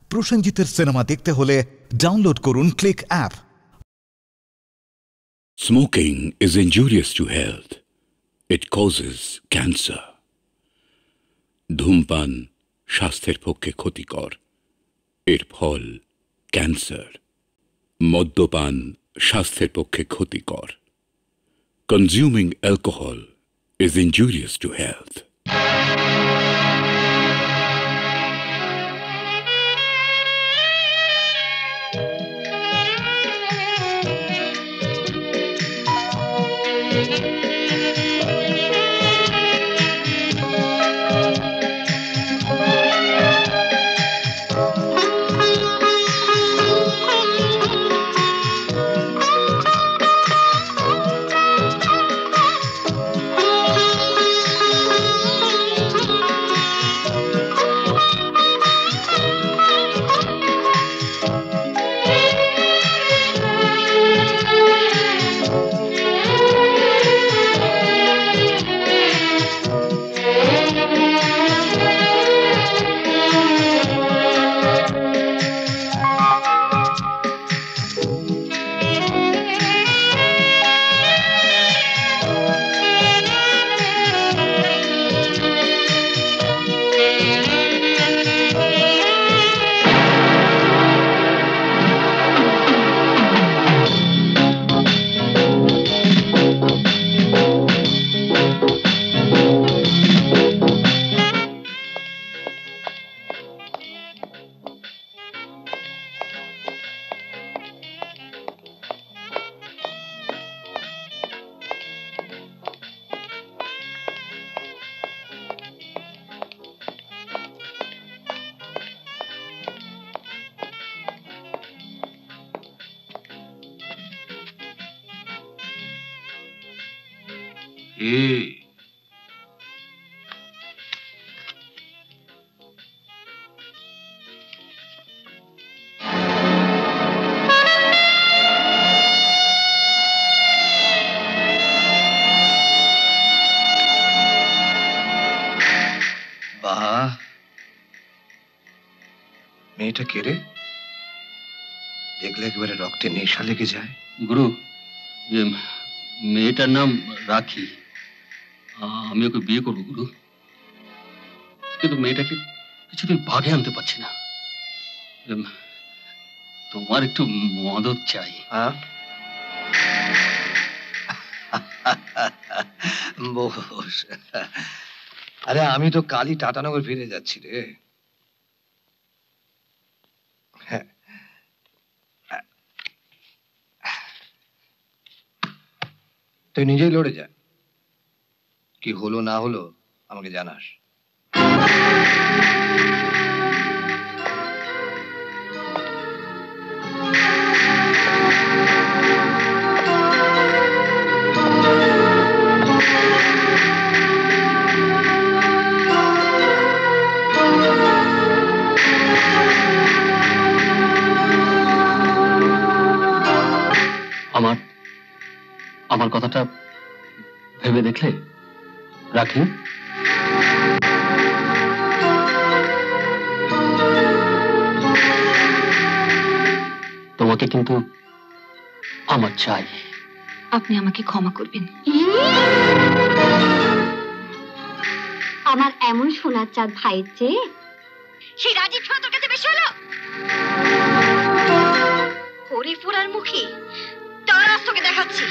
প্রসেনজিতের cinema দেখতে হলে download করুন click app. Smoking is injurious to health. It causes cancer. ধূমপান স্বাস্থ্যের পক্ষে ক্ষতিকর। এর ফল ক্যান্সার। মদ্যপান স্বাস্থ্যের পক্ষে ক্ষতিকর। Consuming alcohol is injurious to health. মেয়েটা কে রে? দেখলে একবারে রক্তে নেশা লেগে যায়। গুরু, মেয়েটার নাম রাখি। আমি ওকে বিয়ে করবো গুরু, কিন্তু মেয়েটাকে কিছুদিন বাগে আনতে পারছি না। তোমার একটু মদত চাই। বস। আরে আমি তো কালই টাটানগর ফিরে যাচ্ছি রে। তুই নিজেই লড়ে যা, কি হলো না হলো আমাকে জানাস। আমার কথাটা ভেবে দেখলে রাখি? তোমাকে কিন্তু আমার চাই। আপনি আমাকে ক্ষমা করবেন। আমার এমন সোনার চাঁদ ভাইয়ের চেয়ে সেই রাজীব ছোঁয়া তোর কাছে বেশি হলো? হরি ফুরার মুখে তার আজ তোকে দেখাচ্ছি।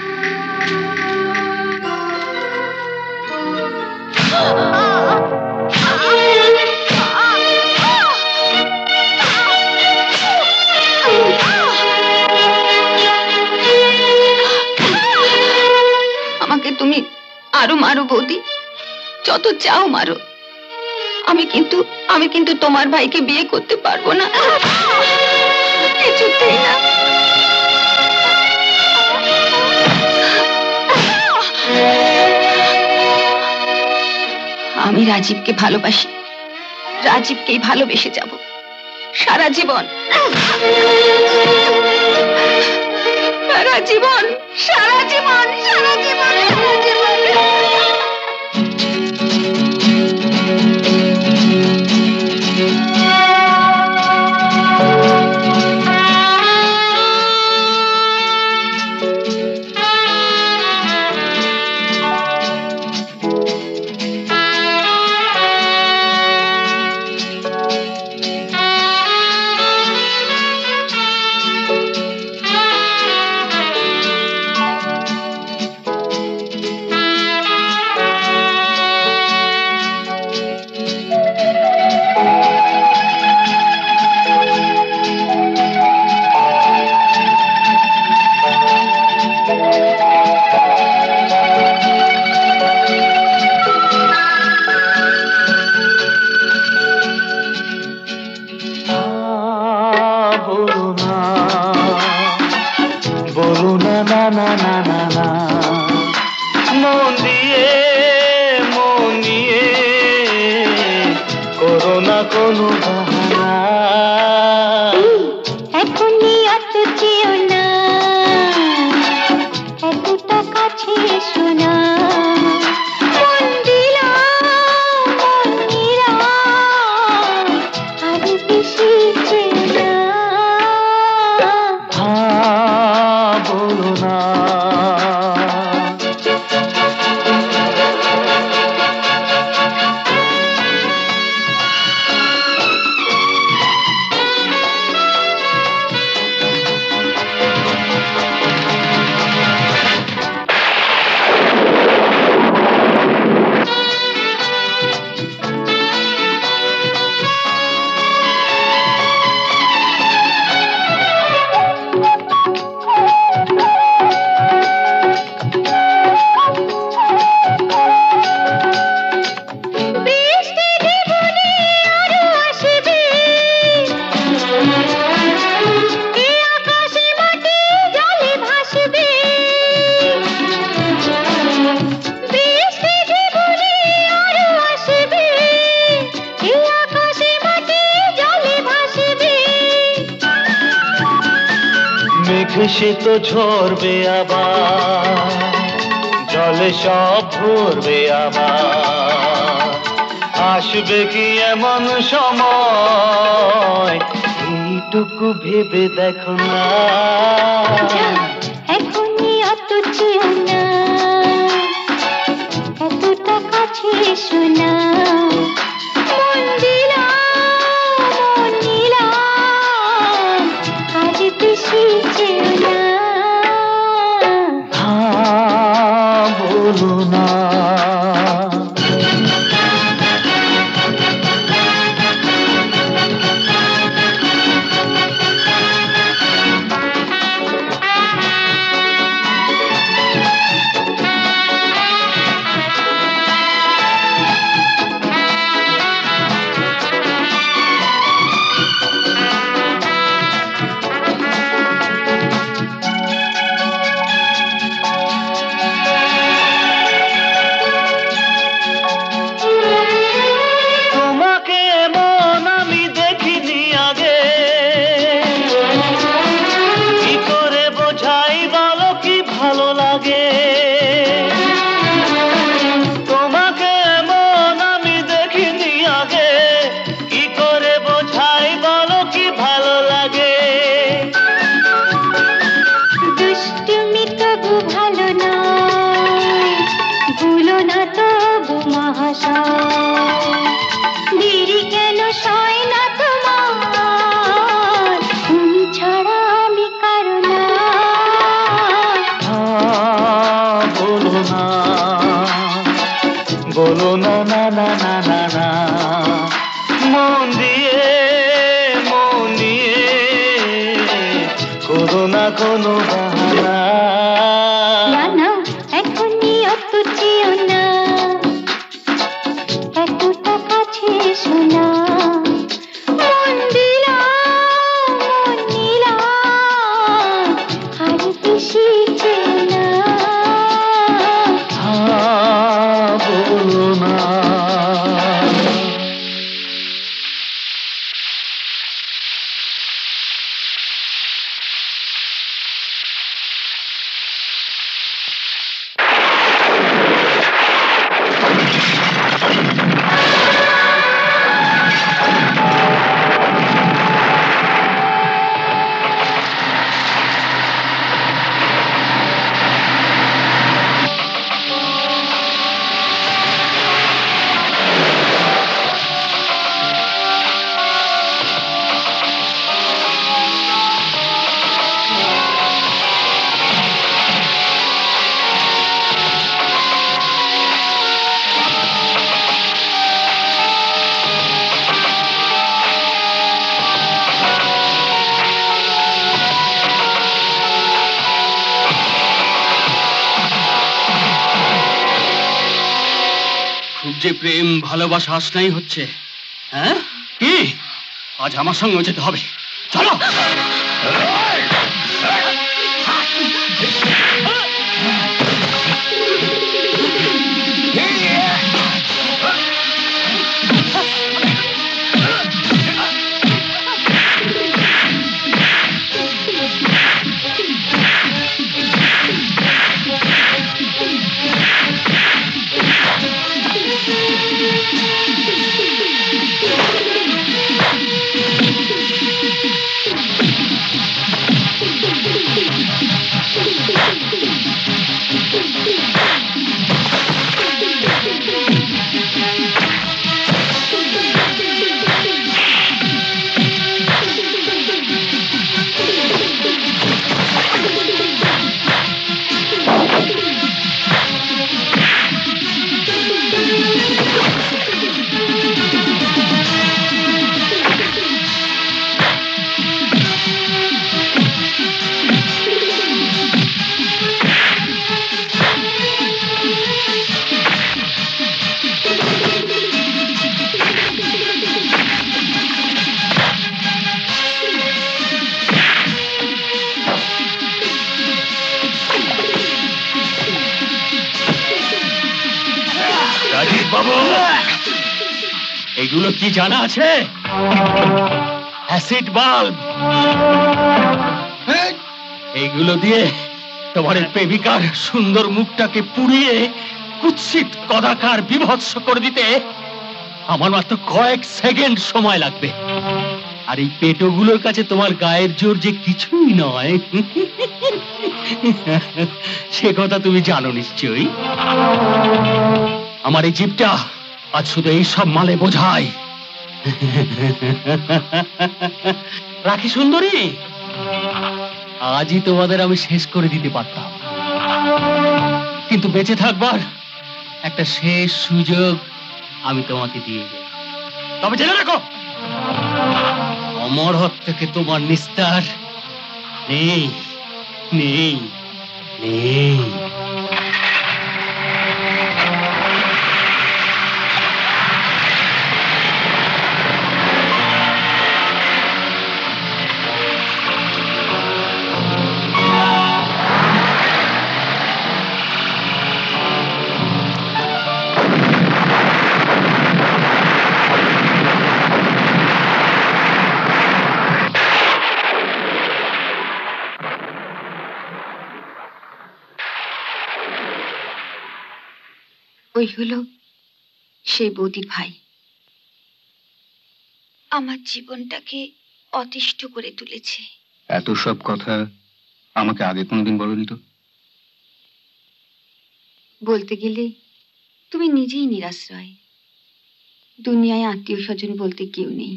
আমাকে তুমি আরো মারো বৌদি, যত চাও মারো। আমি কিন্তু তোমার ভাইকে বিয়ে করতে পারবো না, কিছুতেই না। আমি রাজীবকে ভালোবাসি, রাজীবকেই ভালোবেসে যাব সারা জীবন, সারা জীবন, সারা জীবন, সারা জীবন, সারা জীবন। কোনো বাহানা। এখনই এত চেয়েও না, এতটা কাছে এসো না। মন দিলাম, মন নিলাম, আর বেশি চেয়েও না। বলো না সে তো ঝরবে আবার, জলে সব ভরবে আবার। আসবে কি এমন সময়, এইটুকু ভেবে দেখো না। এখনই অত চেয়েও না, এতটা কাছে এসো না। মন দিলাম, মন নিলাম, আর বেশি চেয়েও না। বলো না বলো না না না না না না। মন দিয়ে করো না কোনো বাহানা। না না, এখনই অত চেয়েও না, এতটা কাছে এসো না। মন দিলাম, মন নিলাম, আর বেশি চেয়েও না। বলো না যে প্রেম ভালোবাসা আশনাই হচ্ছে। হ্যাঁ কি আজ আমার সঙ্গে যেতে হবে, চলো। বাবু, এগুলো কি জানা আছে? Acid bulb. এইগুলো দিয়ে তোমার এই প্রেমিকার সুন্দর মুখটাকে পুড়িয়ে কুৎসিত কদাকার বিভৎস করে দিতে আমার মাত্র কয়েক সেকেন্ড সময় লাগবে। আর এই পেটোগুলোর কাছে তোমার গায়ের জোর যে কিছুই নয়, সে কথা তুমি জানো নিশ্চয়ই। আমার এই জিপটা আজ শুধু এই সব মালে বোঝায়। রাখি সুন্দরী, আজই তোমাদের আমি শেষ করে দিতে পারতাম, কিন্তু বেঁচে থাকবার একটা শেষ সুযোগ আমি তোমাকে দিয়ে যাই। তবে জেনে রাখো, অমর হাত থেকে তোমার নিস্তার নেই, নেই, নেই। ওই হলো সেই বৌদির ভাই। আমার জীবনটাকে অতিষ্ঠ করে তুলেছে। এত সব কথা আমাকে আগে কোনোদিন বলনি তো। বলতে গেলে তুমি নিজেই নিরাশ্রয়। দুনিয়ায় আত্মীয় স্বজন বলতে কেউ নেই।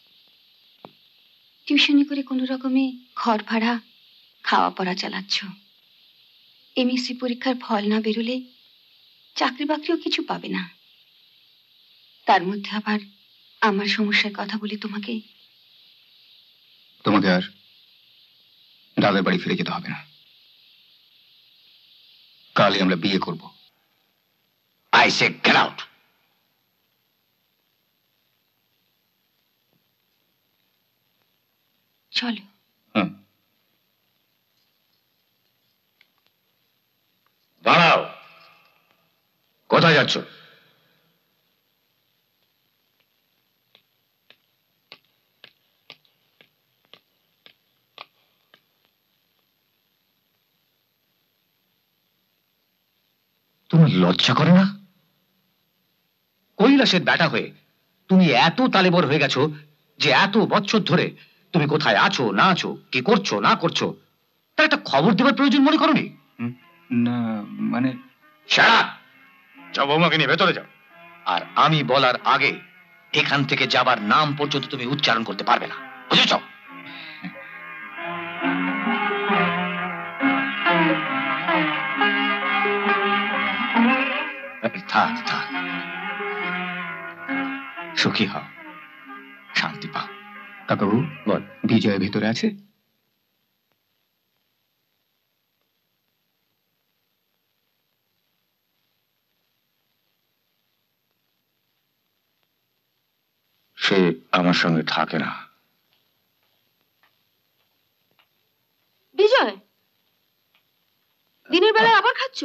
টিউশনি করে কোনো রকমে ঘর ভাড়া খাওয়া পড়া চালাচ্ছ। এমএসসি পরীক্ষার ফল না বেরোলে চাকরি বাকরিও কিছু পাবে না। তার মধ্যে আবার আমার সমস্যার কথা বলে তোমাকে আর দাদার বাড়ি ফিরে যেতে হবে না। কালই আমরা বিয়ে করব। I say get out. চলো। দাঁড়াও, কোথায় যাচ্ছ? তোমার লজ্জা করে না? কৈলাসের ব্যাটা হয়ে তুমি এত তালেবর হয়ে গেছো যে এত বছর ধরে তুমি কোথায় আছো না আছো, কি করছো না করছো, তার একটা খবর দেওয়ার প্রয়োজন মনে করোনি? না মানে যাও, বৌমাকে নিয়ে ভেতরে যাও। আর আমি বলার আগে এখান থেকে যাবার নাম পর্যন্ত তুমি উচ্চারণ করতে পারবে না, বুঝেছ? থাক থাক, সুখী হও, শান্তি পাও। কাকাবু বল, বিজয় ভেতরে আছে? সে আমার সঙ্গে থাকে না। বিজয়, দিনের বেলায় আবার খাচ্ছ?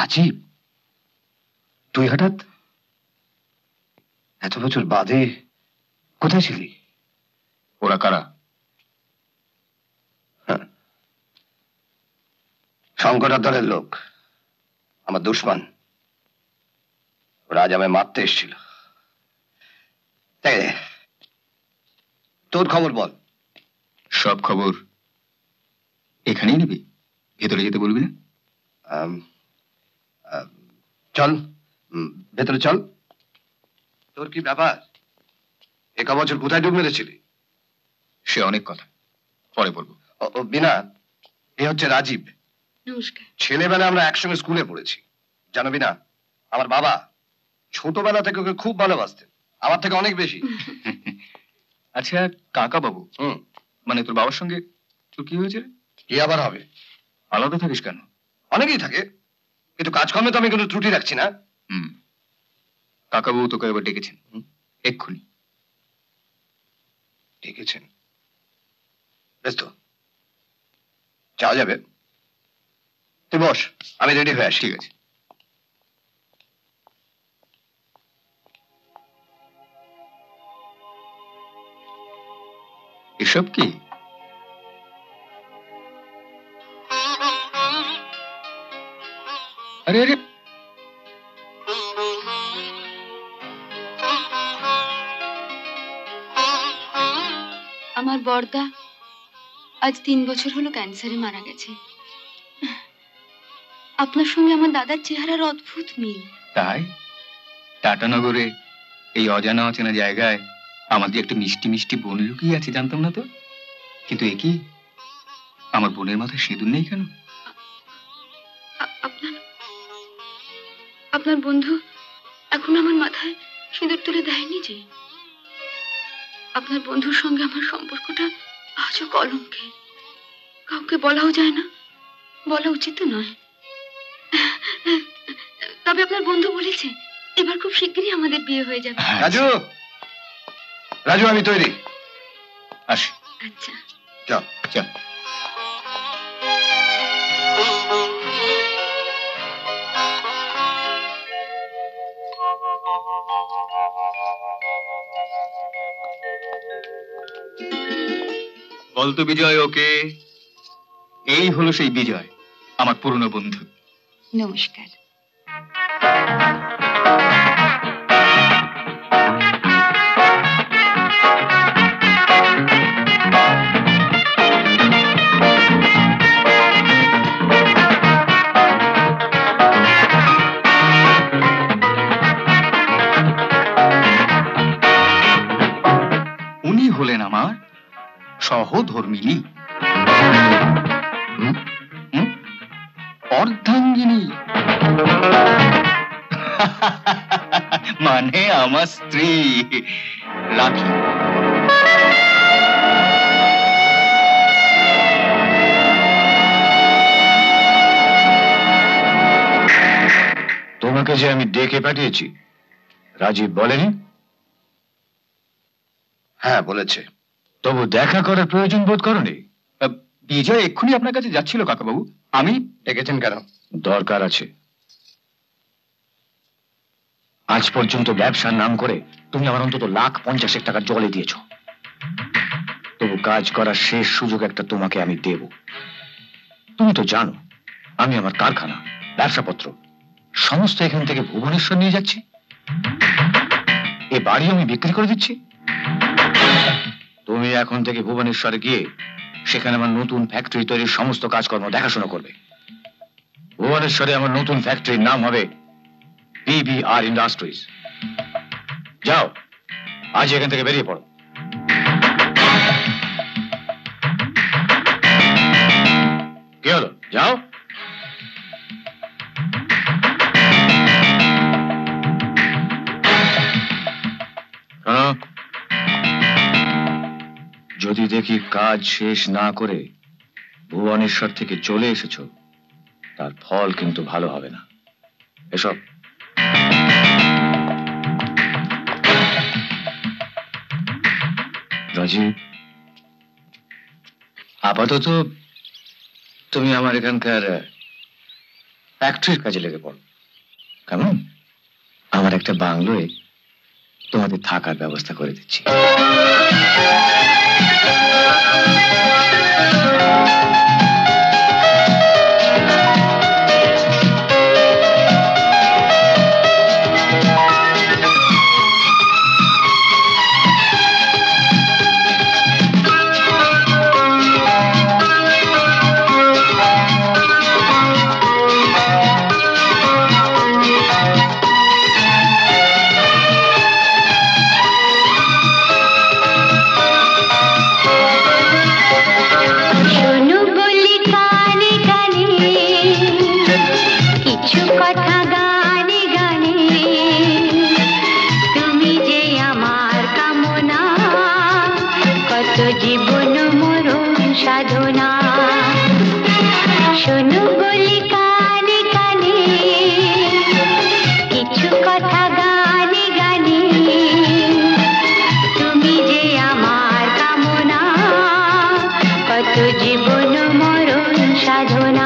রাজীব, তুই হঠাৎ এত বছর বাদে কোথায় ছিলি? ওরা কারা? শঙ্করের দলের লোক, আমার দুশ্মন। ওরা আজ আমায় মারতে এসেছিল। তোর খবর বল। সব খবর এখানেই নিবি, ভেতরে যেতে বলবি না? চল ভেতরে চল। তোর কি ব্যাপার? এক বছর কোথায় ডুব মেরেছিলি? সে অনেক কথা, পরে বলবো। বিনা, এ হচ্ছে রাজীব। নমস্কার। ছেলেবেলা আমরা একসঙ্গে স্কুলে পড়েছি, জানো বিনা। আমার বাবা ছোটবেলা থেকে ওকে খুব ভালোবাসতেন, আমার থেকে অনেক বেশি। আচ্ছা কাকা বাবু, মানে তোর বাবার সঙ্গে তোর কি হয়েছে? কি আবার হবে? আলাদা থাকিস কেন? অনেকেই থাকে, কিন্তু কাজকর্মে তো আমি কোনো ত্রুটি রাখছি না। কাকা বাবু তোকে এবার ডেকেছেন, এক্ষুনি ডেকেছেন? বেশ তো, যাওয়া যাবে। তুই বস, আমি রেডি হয়ে আসি। ঠিক আছে। এসব কি? আরে আরে, আমার বড়দা আজ 3 বছর হলো ক্যান্সারে মারা গেছে। আপনার সঙ্গে আমার দাদার চেহারার অদ্ভুত মিল। তাই? টাটানগরে এই অজানা অচেনা জায়গায় আমাদের একটা মিষ্টি মিষ্টি বোন লুকিয়ে আছে, জানতাম না তো। কিন্তু এ কি, আমার বোনের মাথায় সিঁদুর নেই কেন? আপনার বন্ধু এখন আমার মাথায় সিঁদুর তুলে দেয়নি যে। আপনার বন্ধুর সঙ্গে আমার সম্পর্কটা আজও কলঙ্কে, কাউকে বলাও যায় না, বলা উচিত নয়। তবে আপনার বন্ধু বলেছে এবার খুব শিগগিরই আমাদের বিয়ে হয়ে যাবে। রাজু, রাজু আমি তৈরি। আসি। আচ্ছা চল চল। বলতো বিজয়, ওকে? এই হলো সেই বিজয়, আমার পুরনো বন্ধু। নমস্কার। উনি হলেন আমার সহধর্মিনী, অর্ধাঙ্গিনী, মানে আমার স্ত্রী রাখি। তোমাকে যে আমি ডেকে পাঠিয়েছি, রাজীব বলেনি? হ্যাঁ বলেছে। তবু দেখা করার প্রয়োজন বোধ করনি? বিজয় এক্ষুনি আপনার কাছে যাচ্ছিল কাকাবাবু। আমি ডেকেছেন কেন? দরকার আছে। আজ পর্যন্ত ব্যবসার নাম করে তুমি আমার অন্তত 1,50,000 টাকা জলে দিয়েছ। তবু কাজ করার শেষ সুযোগ একটা তোমাকে আমি দেব। তুমি তো জানো আমি আমার কারখানা, ব্যবসাপত্র সমস্ত এখান থেকে ভুবনেশ্বর নিয়ে যাচ্ছি। এ বাড়ি আমি বিক্রি করে দিচ্ছি। তুমি এখন থেকে ভুবনেশ্বরে গিয়ে সেখানে আমার নতুন ফ্যাক্টরি তৈরির সমস্ত কাজকর্ম দেখাশোনা করবে। ভুবনেশ্বরে আমার নতুন ফ্যাক্টরির নাম হবে PBR ইন্ডাস্ট্রিজ। যাও, আজ এখান থেকে বেরিয়ে পড়ো। কি হলো? যাও। যদি দেখি কাজ শেষ না করে ভুবনেশ্বর থেকে চলে এসেছো, তার ফল কিন্তু ভালো হবে না। এসব রাজীব, আপাতত তুমি আমার এখানকার ফ্যাক্টরির কাজে লেগে পড়ো, কেমন? আমার একটা বাংলোয় তোমাদের থাকার ব্যবস্থা করে দিচ্ছি। শোনো বলি কানে কানে কিছু কথা গানে গানে, তুমি যে আমার কামনা, কত জীবন মরণ সাধনা। শোনো বলি কানে কানে কিছু কথা গানে গানে, তুমি যে আমার কামনা, কত জীবন মরণ সাধনা।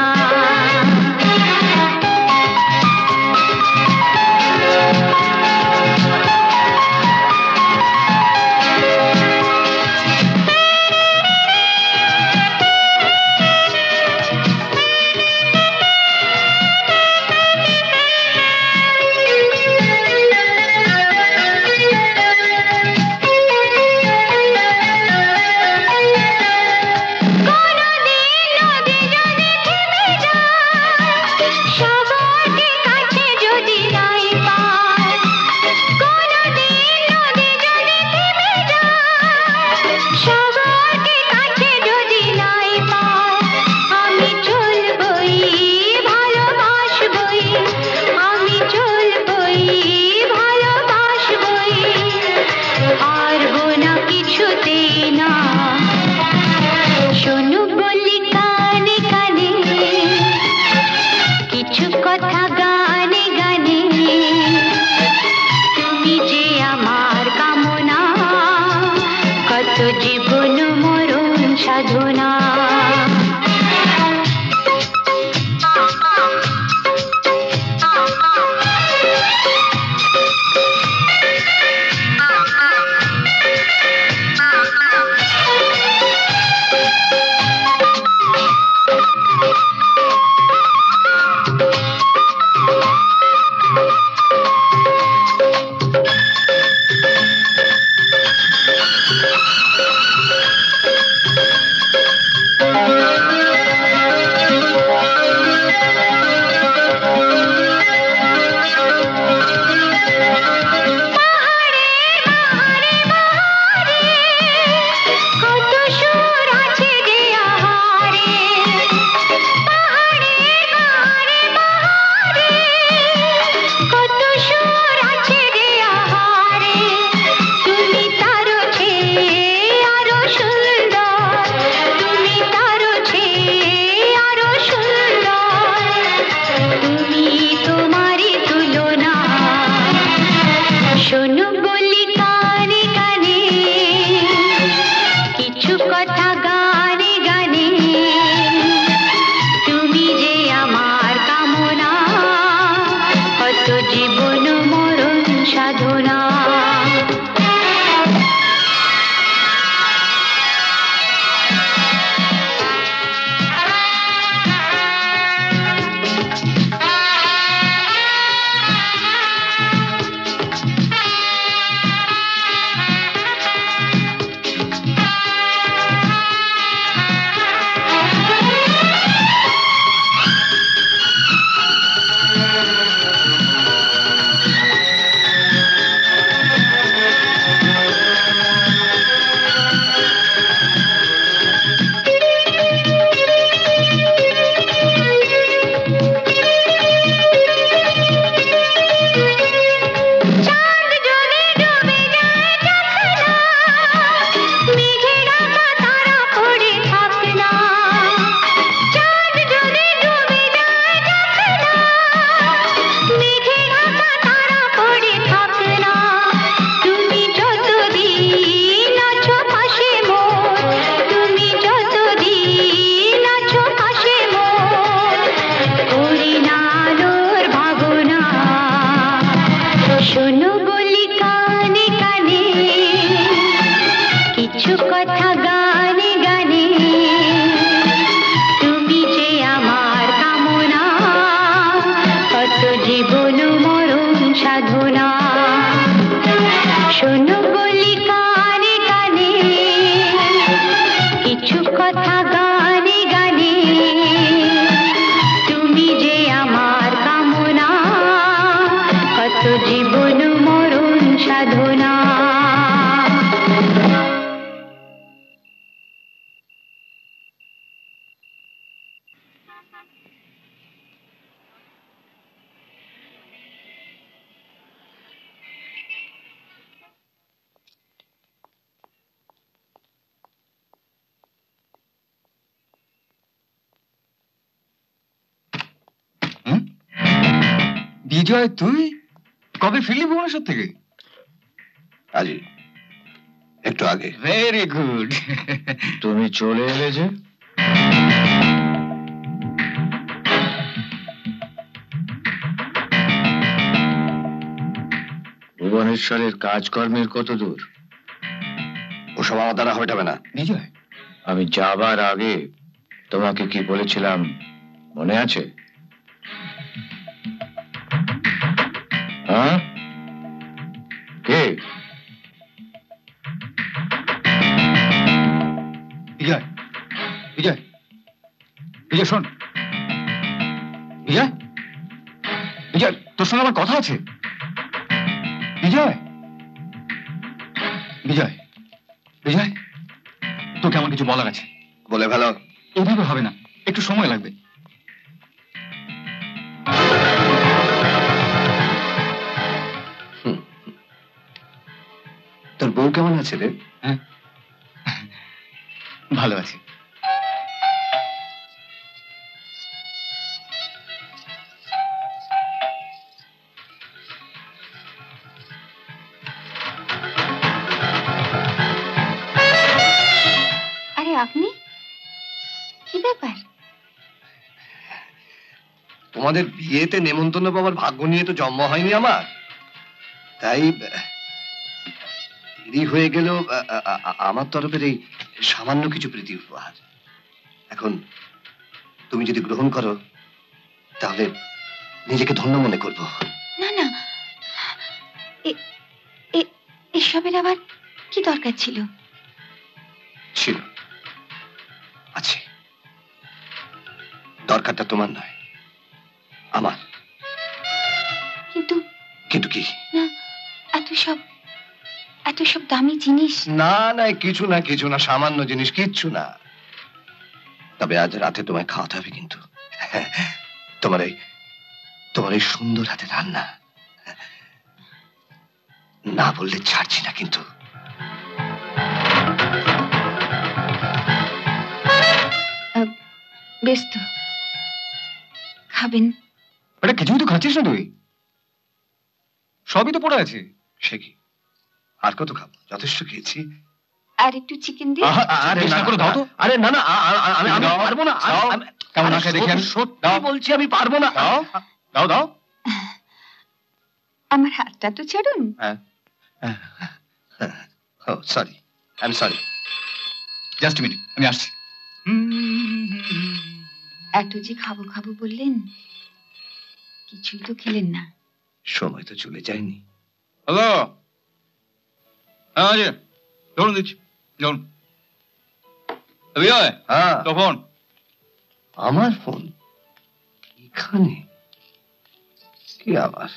বিজয়, তুই কবে ফিরলি ভুবনেশ্বর থেকে? আজই, একটু আগে। Very good. তুমি চলে এলে যে? ভুবনেশ্বরের কাজকর্মের কত দূর? ওসব আমার দ্বারা হয়ে যাবে না। বিজয়, আমি যাবার আগে তোমাকে কি বলেছিলাম মনে আছে? হ্যাঁ, কে? বিজয়, বিজয়, বিজয় শোন। বিজয়, বিজয়, তোর সঙ্গে আমার কথা আছে। বিজয়, বিজয়, বিজয়, তোকে আমার কিছু বলার আছে। বলে ভালো। এভাবে হবে না, একটু সময় লাগবে। তোর বউ কেমন আছে রে? হ্যাঁ, ভালো আছে। আরে আপনি, কি ব্যাপার? তোমাদের বিয়েতে নেমন্তন্ন পাওয়ার ভাগ্য নিয়ে তো জন্ম হয়নি আমার, তাই দেরি হয়ে গেল। আমার তরফের এই সামান্য কিছু প্রীতি উপহার এখন তুমি যদি গ্রহণ করো তাহলে নিজেকে ধন্য মনে করব। না না, এসবের আবার কি দরকার ছিল? ছিল, আছে। দরকারটা তোমার নয়, আমার। কিন্তু কিন্তু কি? না, এত সব দামি জিনিস। না না, কিছু না, কিছু না, সামান্য জিনিস, কিচ্ছু না। তবে আজ রাতে তোমায় খাওয়াতে হবে কিন্তু। তোমার এই সুন্দর হাতে রান্না না বললে ছাড়ছি না কিন্তু। বেশ তো, খাবেন? এটা কিছুই তো খাচ্ছিস না তুই, সবই তো পড়ে আছে। সে কি, আর কত খাবো? যথেষ্ট খেয়েছি। আর একটু চিকেন দিয়ে। আরে না করে দাও তো। আরে না না, আমি পারবো না। কেমন না খেয়ে দেখি আমি। সত্যি বলছি, আমি পারবো না। দাও দাও দাও। আমার হাতটা তো ছাড়ুন। Sorry, I am sorry. Just minute, আমি আসছি। এত যে খাবো খাবো বললেন, কিছুই তো খেলেন না। সময় তো চলে যায়নি। হ্যালো, হ্যাঁ জি, ধরুন দিচ্ছি, ধরুন। বিজয়, হ্যাঁ, তো ফোন। আমার ফোন এখানে? কি আবার?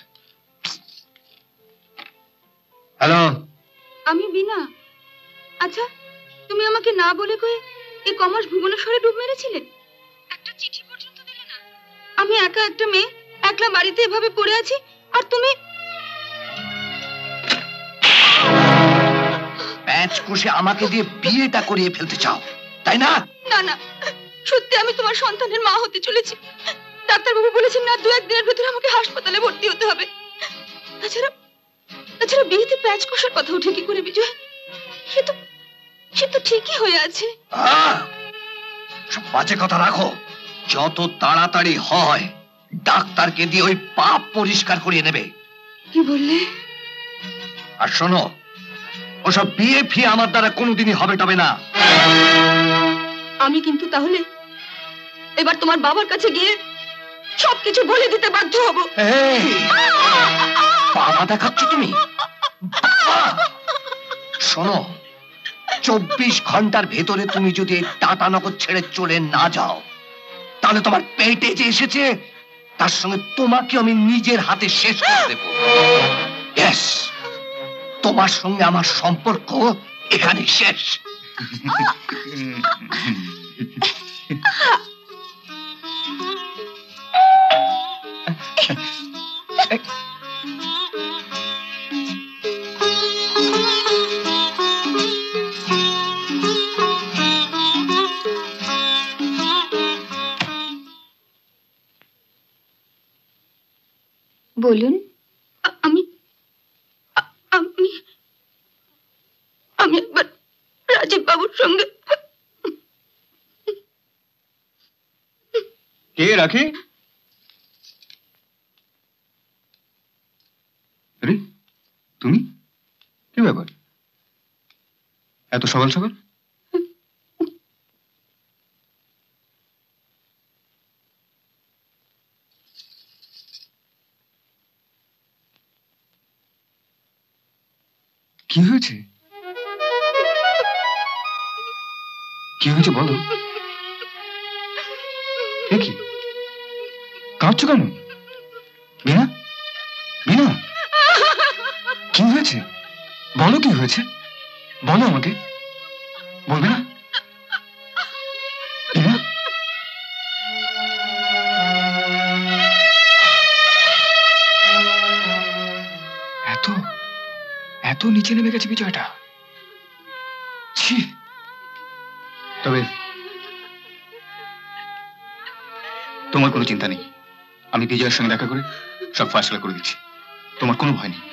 হ্যালো, আমি বিনা। আচ্ছা, তুমি আমাকে না বলে কয়ে এই কমাস ভুবনেশ্বরে ডুব মেরেছিলে? একটা চিঠি পর্যন্ত দিলে না। আমি একা একটা মেয়ে, একলা বাড়িতে এভাবে পড়ে আছি, আর তুমি প্যাচ কষে আমাকে দিয়ে বিয়েটা করিয়ে ফেলতে চাও, তাই না? না না, সত্যি আমি তোমার সন্তানের মা হতে চলেছি। ডাক্তারবাবু বলেছেন না, 2-1 দিনের ভেতরে আমাকে হাসপাতালে ভর্তি হতে হবে। তাছাড়া বিয়েতে প্যাচ কষার কথা উঠে কি করে বিজয়? সে তো ঠিকই হয়ে আছে। সব বাজে কথা রাখো। যত তাড়াতাড়ি হয় ডাক্তারকে দিয়ে ওই পাপ পরিষ্কার করিয়ে নেবে। কি বললে? আর শোনো, ওসব বিয়ে ফিয়ে আমার দ্বারা কোনোদিনই হবে টবে না। আমি কিন্তু তাহলে এবার তোমার বাবার কাছে গিয়ে সবকিছু বলে দিতে বাধ্য হব। বাবা দেখাচ্ছ তুমি? শোনো, 24 ঘন্টার ভেতরে তুমি যদি এই টাটানগর ছেড়ে চলে না যাও, তাহলে তোমার পেটে যে এসেছে তার সঙ্গে তোমাকে আমি নিজের হাতে শেষ করে দেব। ইয়েস, তোমার সঙ্গে আমার সম্পর্ক এখানে শেষ। বলুন। আমি আমি আমি একবার রাজীব বাবুর সঙ্গে। কে রাখি? আরে তুমি, কি ব্যাপার এত সকাল সকাল? কি হয়েছে? কি হয়েছে বলো। দেখি কাঁদছো কেন? বিনা, বিনা, কি হয়েছে বলো, কি হয়েছে বলো আমাকে, বলবে না? বিনা, এত এত নিচে নেমে গেছে বিজয়টা। ছি। তবে তোমার কোনো চিন্তা নেই, আমি বিজয়ের সঙ্গে দেখা করে সব ফাইসলা করে দিচ্ছি, তোমার কোনো ভয় নেই।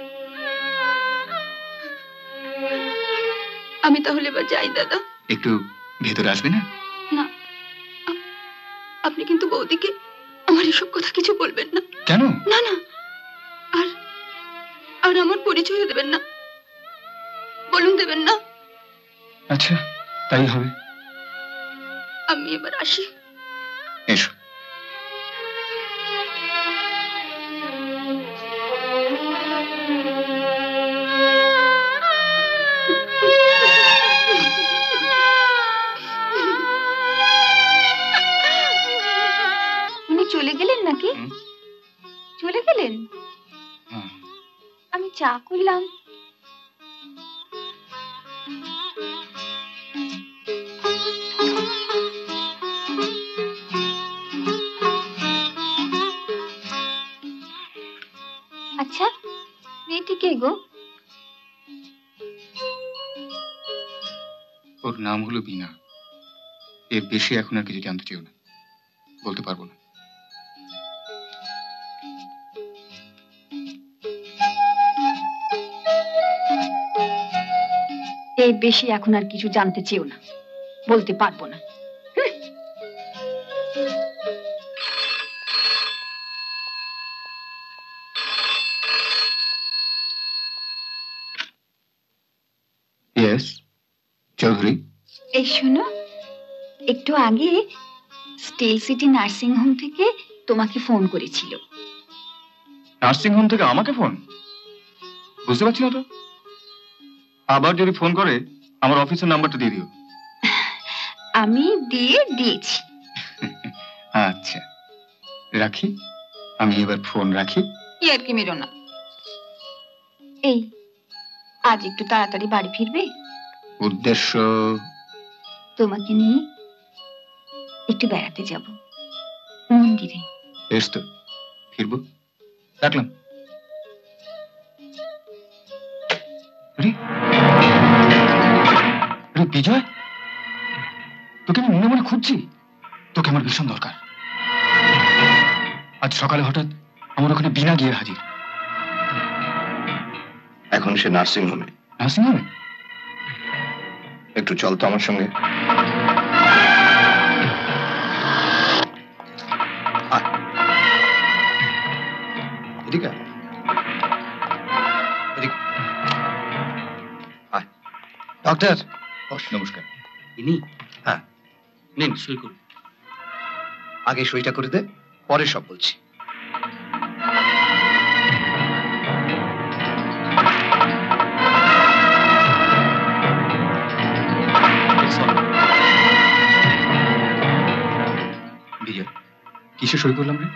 আমি তাহলে এবার যাই দাদা। একটু ভেতরে আসবে না? না, আপনি কিন্তু বৌদিকে আমার এসব কথা কিছু বলবেন না। কেন? না না, আর আর আমার পরিচয় দেবেন না, বলুন দেবেন না। আচ্ছা তাই হবে। আমি এবার আসি। এসো। উনি চলে গেলেন নাকি? চলে গেলেন? আমি চা করলাম। আচ্ছা, মেয়েটি কে গো? ওর নাম হলো বিনা। এর বেশি এখন আর কিছু জানতে চেও না, বলতে পারবো না। এর বেশি এখন আর কিছু জানতে চেও না, বলতে পারবো না। ইয়েস চৌধুরী। এই শোনো, একটু আগে স্টিল সিটি নার্সিং হোম থেকে তোমাকে ফোন করেছিল। নার্সিং হোম থেকে আমাকে ফোন? বুঝতে পারছি না তো। আবার যদি ফোন করে আমার অফিসের নাম্বারটা দিয়ে দিও। আমি দিয়েছি। আচ্ছা রাখি, আমি এবার ফোন রাখি। আর কি মেরো না। এই আজ একটু তাড়াতাড়ি বাড়ি ফিরবে? উদ্দেশ্য? তোমাকে নিয়ে একটু বেড়াতে যাব মন্দিরে। বেশ তো, ফিরবো। রাখলাম। বিজয়, তোকে আমি মনে মনে খুঁজছি। তোকে আমার ভীষণ দরকার। আজ সকালে হঠাৎ আমার ওখানে বিনা গিয়ে হাজির। এখন সে নার্সিং হোমে। নার্সিং হোমে? একটু চল তো আমার সঙ্গে। এদিকে ডক্টর। নমস্কার। ইনি? হ্যাঁ নিন সই করুন। আগে সইটা করে দে, পরে সব বলছি। বিজয়, কিসে সই করলাম রে?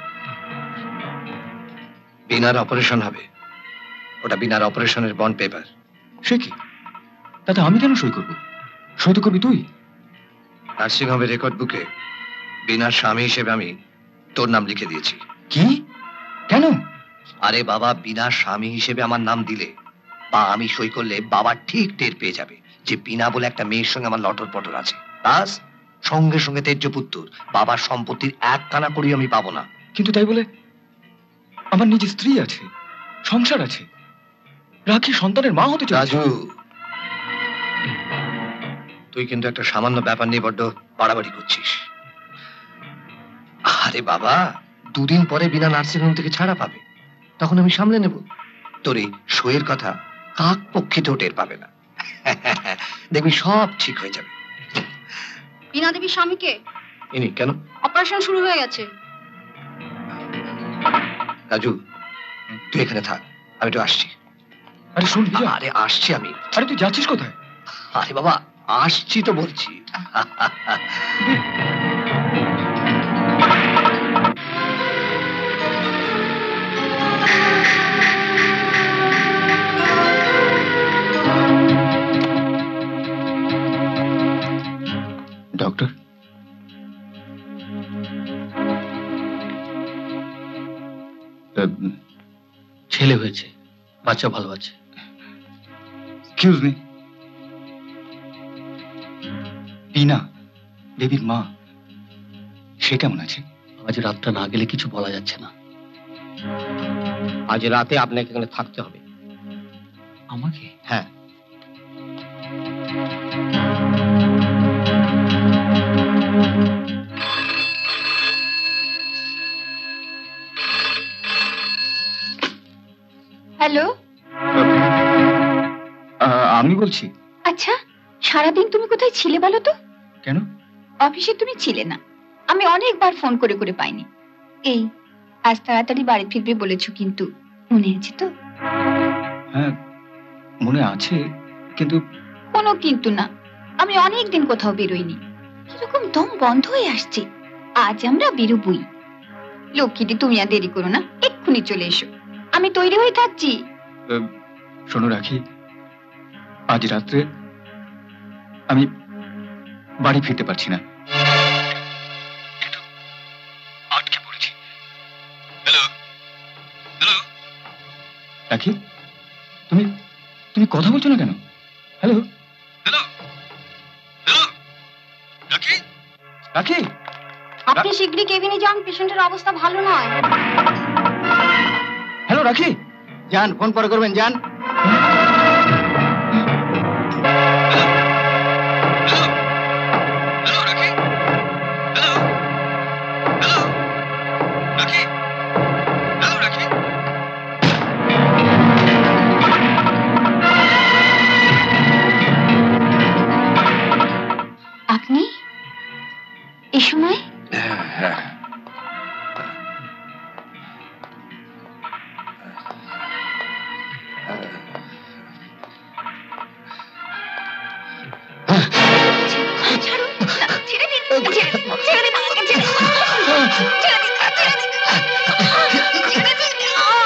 বিনার অপারেশন হবে, ওটা বিনার অপারেশনের বন্ড পেপার। সে কি? তাতে আমি কেন সই করবো? সই তো করবি তুই। নার্সিং হোমের রেকর্ড বুকে বিনার স্বামী হিসেবে আমি তোর নাম লিখে দিয়েছি। কি? কেন? আরে বাবা, বিনা স্বামী হিসেবে আমার নাম দিলে বা আমি সই করলে বাবা ঠিক টের পেয়ে যাবে যে বিনা বলে একটা মেয়ের সঙ্গে আমার লটর পটর আছে। বাস সঙ্গে সঙ্গে তেজ্য পুত্র, বাবার সম্পত্তির এক কানা করি আমি পাবো না। কিন্তু তাই বলে আমার নিজের স্ত্রী আছে, সংসার আছে, রাখি সন্তানের মা হতে চলেছে। রাজু, তুই কিন্তু একটা সামান্য ব্যাপার নিয়ে বড্ড বাড়াবাড়ি করছিস। আরে বাবা, দুদিন পরে বিনা নার্সিংহোম থেকে ছাড়া পাবে, তখন আমি সামলে নেব। তোর এই সইয়ের কথা কাক পক্ষিতেও টের পাবে না। দেখবি সব ঠিক হয়ে যাবে। বিনা দেবীর স্বামীকে ইনি কেন? অপারেশন শুরু হয়ে গেছে। রাজু, তুই এখানে থাক, আমি একটু আসছি। আরে শোন বিজয়, আরে আসছি আমি। আরে তুই যাচ্ছিস কোথায়? আরে বাবা, আসছি তো বলছি। ডক্টর, ছেলে হয়েছে, বাচ্চা ভালো আছে। এক্সকিউজ মি, বিনা দেবীর মা, সে কেমন আছে? আজ রাতটা না গেলে কিছু বলা যাচ্ছে না। আজ রাতে আপনাকে এখানে থাকতে হবে। আমাকে? হ্যাঁ। হ্যালো, আমি বলছি। আচ্ছা সারাদিন তুমি কোথায় ছিলে বলো তো? কেন? অফিসে তুমি ছিলে না, আমি অনেকবার ফোন করে করে পাইনি। এই আজ তাড়াতাড়ি বাড়ি ফিরবে বলেছো, কিন্তু মনে আছে তো? হ্যাঁ মনে আছে, কিন্তু কোনো কিন্তু না, আমি অনেক দিন কোথাও বেরোইনি, কিরকম দম বন্ধ হয়ে আসছে। আজ আমরা বেরোবই। লক্ষ্মীটি তুমি আর দেরি করো না, এক্ষুনি চলে এসো, আমি তৈরি হয়ে থাকছি। শোনো রাখি, আজ রাত্রে আমি বাড়ি ফিরতে পারছি না, একটু আটকে পড়েছি। হ্যালো হ্যালো রাখি, তুমি তুমি কথা বলছো না কেন? হ্যালো হ্যালো হ্যালো রাখি, রাখি। আপনি শীঘ্রই কেবিনে যান, পেশেন্টের অবস্থা ভালো নয়। হ্যালো রাখি। যান, ফোন পরে করবেন, যান। আপনি এ সময়? ছাড়ুন, ছেড়ে দিন, ছেড়ে দিন, ছেড়ে দিন, আমাকে ছেড়ে দিন, ছেড়ে দিন, ছেড়ে দিন, ছেড়ে দিন।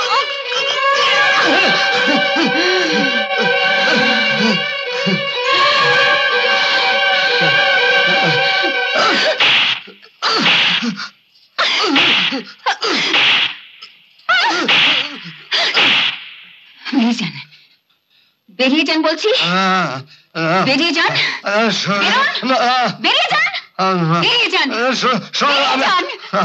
বেরিয়ে যান, বেরিয়ে যান বলছি, বেরিয়ে যান, বেরিয়ে যান, বেরিয়ে যান, বেরিয়ে যান।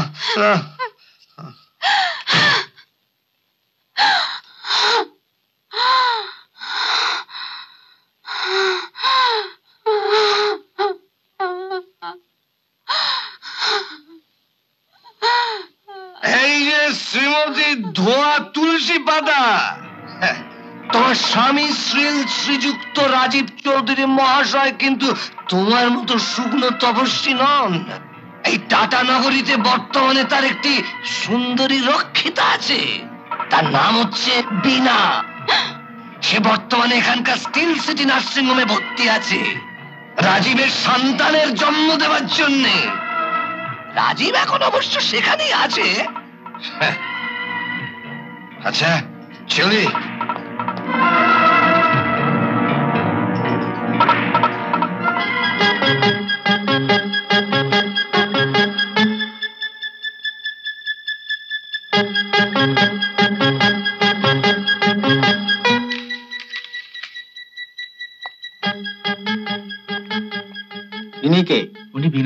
এই যে শ্রীমতী ধোয়া তুলসী পাতা, তোমার স্বামী শ্রীযুক্ত রাজীব চৌধুরী মহাশয় কিন্তু তোমার মতো শুকনো তপস্বী নন। এই টাটা নগরীতে বর্তমানে তার একটি সুন্দরী রক্ষিতা আছে, তার নাম হচ্ছে বিনা। সে বর্তমানে এখানকার স্টিল সিটি নার্সিং হোমে ভর্তি আছে রাজীবের সন্তানের জন্ম দেওয়ার জন্য। রাজীব এখন অবশ্য সেখানেই আছে। আচ্ছা চলি। Thank you.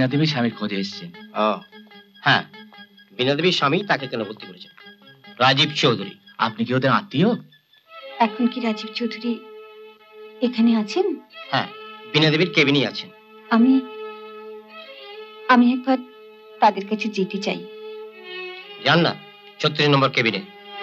দেবীর স্বামীর খোঁজে এসেছেন। হ্যাঁ, বীণা দেবীর স্বামী তাকে কেন ভর্তি করেছেন? রাজীব চৌধুরী। আপনি কি ওদের আত্মীয়? এখন কি রাজীব চৌধুরী এখানে আছেন? হ্যাঁ, বীণা দেবীর কেবিনেই আছেন। আমি আমি একবার তাদের কাছে যেতে চাই। যান না, 36 নম্বর কেবিনে।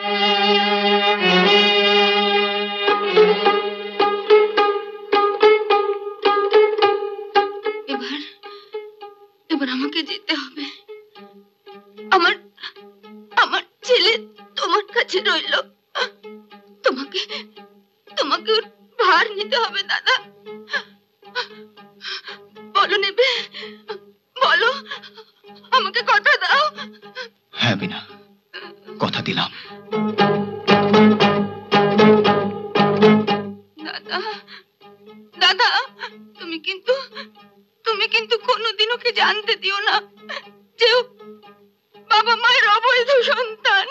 এবার এবার আমাকে যেতে হবে। আমার আমার ছেলে তোমার কাছে রইল। তোমাকে তোমাকে ওর ভার নিতে হবে দাদা। বলো নেবে, বলো, আমাকে কথা দাও। হ্যাঁ বিনা, কথা দিলাম। দাদা দাদা, তুমি কিন্তু কোনোদিন ওকে জানতে দিও না যে ও বাবা মায়ের অবৈধ সন্তান।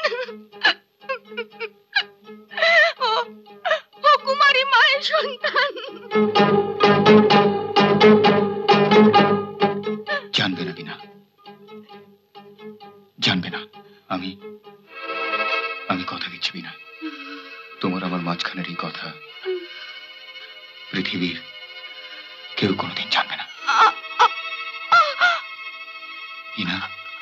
ও কুমারী মায়ের সন্তান। জানবে না বিনা, জানবে না। আমি আমি কথা দিচ্ছি বিনা, তোমার আমার মাঝখানের এই কথা পৃথিবীর কেউ কোনোদিন জানবে না। বিনা,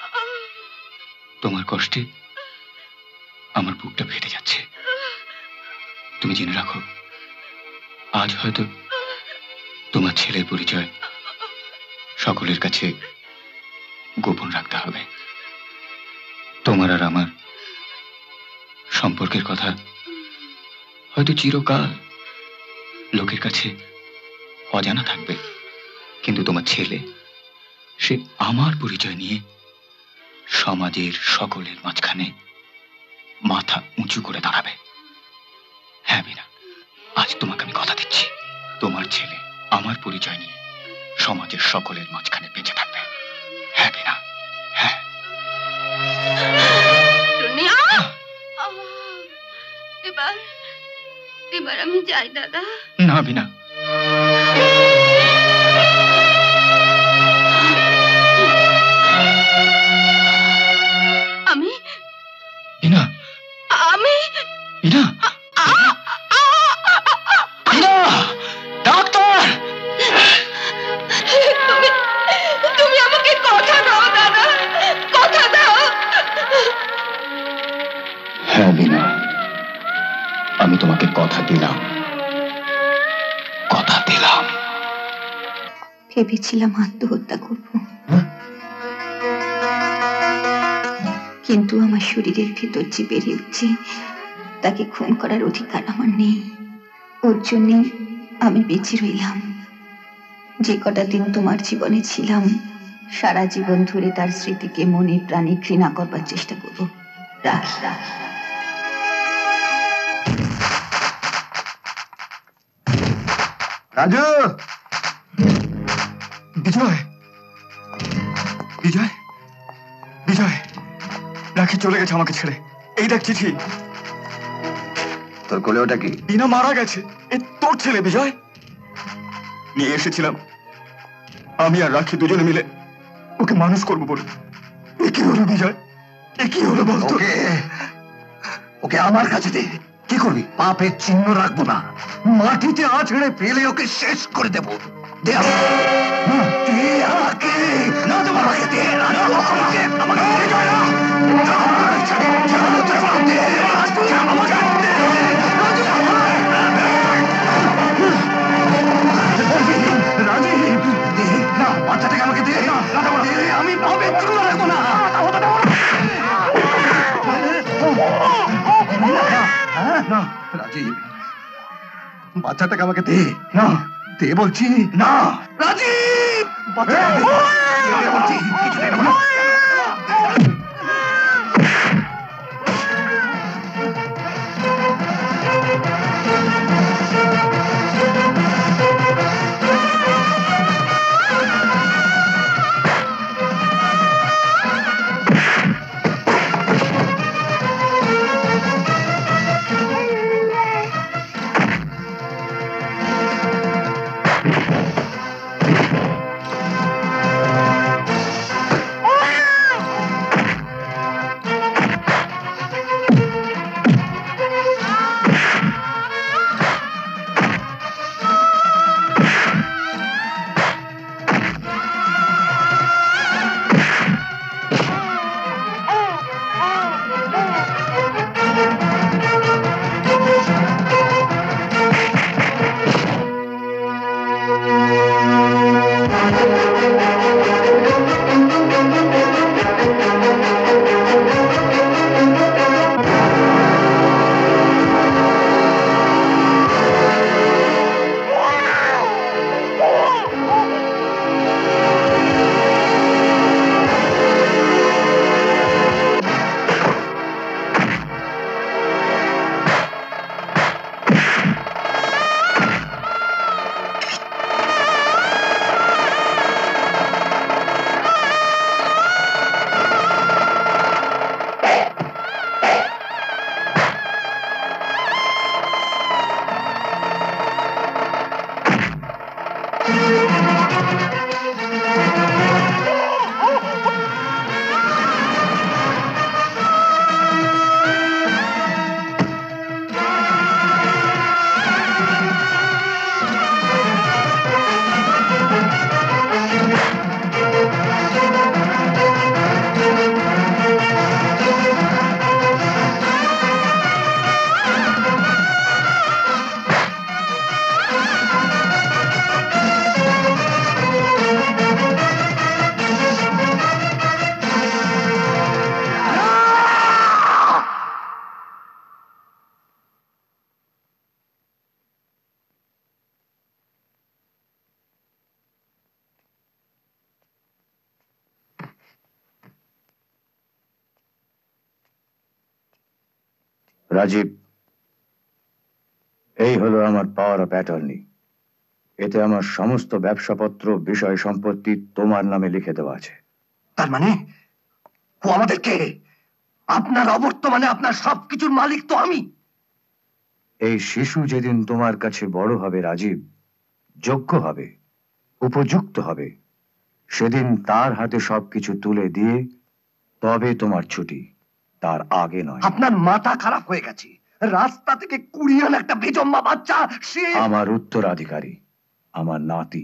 তোমার কষ্টে আমার বুকটা ফেটে যাচ্ছে। তুমি জেনে রাখো, আজ হয়তো তোমার ছেলের পরিচয় সকলের কাছে গোপন রাখতে হবে। তোমার আর আমার সম্পর্কের কথা হয়তো চিরকাল লোকের কাছে অজানা থাকবে, কিন্তু তোমার ছেলে সে আমার পরিচয় নিয়ে সমাজের সকলের মাঝখানে মাথা উঁচু করে দাঁড়াবে। হ্যাঁ বিনা, আজ তোমাকে আমি কথা দিচ্ছি, তোমার ছেলে আমার পরিচয় নিয়ে সমাজের সকলের মাঝখানে বেঁচে থাকবে। হ্যাঁ বিনা, হ্যাঁ। এবার এবার আমি যাই দাদা। না বিনা, আমি বিনা, আমি বিনা, বিনা, ডাক্তার! তুমি আমাকে কথা দাও দাদা, কথা দাও। হ্যাঁ বিনা, আমি তোমাকে কথা দিলাম, কথা দিলাম। ভেবেছিলাম আত্মহত্যা করব, কিন্তু আমার শরীরের ভিতর যে বেড়ে উঠছে তাকে খুন করার অধিকার আমার নেই। ওর জন্যে আমি বেঁচে রইলাম। যে কটা দিন তোমার জীবনে ছিলাম, সারা জীবন ধরে তার স্মৃতিকে মনে প্রাণে ঘৃণা করবার চেষ্টা করব। রাখি রাখি। রাজু! বিজয়, বিজয়, বিজয়, রাখি চলে গেছে আমাকে ছেড়ে। এই দেখ চিঠি। তোর কোলে ওটা কি? বিনা মারা গেছে। এ তোর ছেলে বিজয়। নিয়ে এসেছিলাম আমি আর রাখি দুজনে মিলে ওকে মানুষ করবো বলে। এ কি হলো বিজয়? এ কি হলো বলতো? ওকে আমার কাছে দে। কি করবি? পাপের চিহ্ন রাখবো না, মাটিতে আছড়ে ফেলে ওকে শেষ করে দেবো। দে আমাকে, না তো আমাকে দে, আমাকে রাজীব, না বাচ্চাটাকে আমাকে দে। আমি পাপের চিহ্ন রাখবো না। না রাজীব, বাচ্চাটাকে আমাকে দে। না দে বলছি। না রাজীব, বাচ্চাটাকে বলছি। কিছু দেব না। রাজীব, এই হলো আমার পাওয়ার অফ অ্যাটর্নি। এতে আমার সমস্ত ব্যবসাপত্র, বিষয় সম্পত্তি তোমার নামে লিখে দেওয়া আছে। তার মানে ও আমাদেরকে, আপনার অবর্তমানে আপনার সবকিছুর মালিক তো আমি। এই শিশু যেদিন তোমার কাছে বড় হবে রাজীব, যোগ্য হবে, উপযুক্ত হবে, সেদিন তার হাতে সবকিছু তুলে দিয়ে তবে তোমার ছুটি, তার আগে নয়। আপনার মাথা খারাপ হয়ে গেছে। রাস্তা থেকে কুড়িয়ে আনা একটা বেজম্মা বাচ্চা, সে আমার উত্তরাধিকারী, আমার নাতি।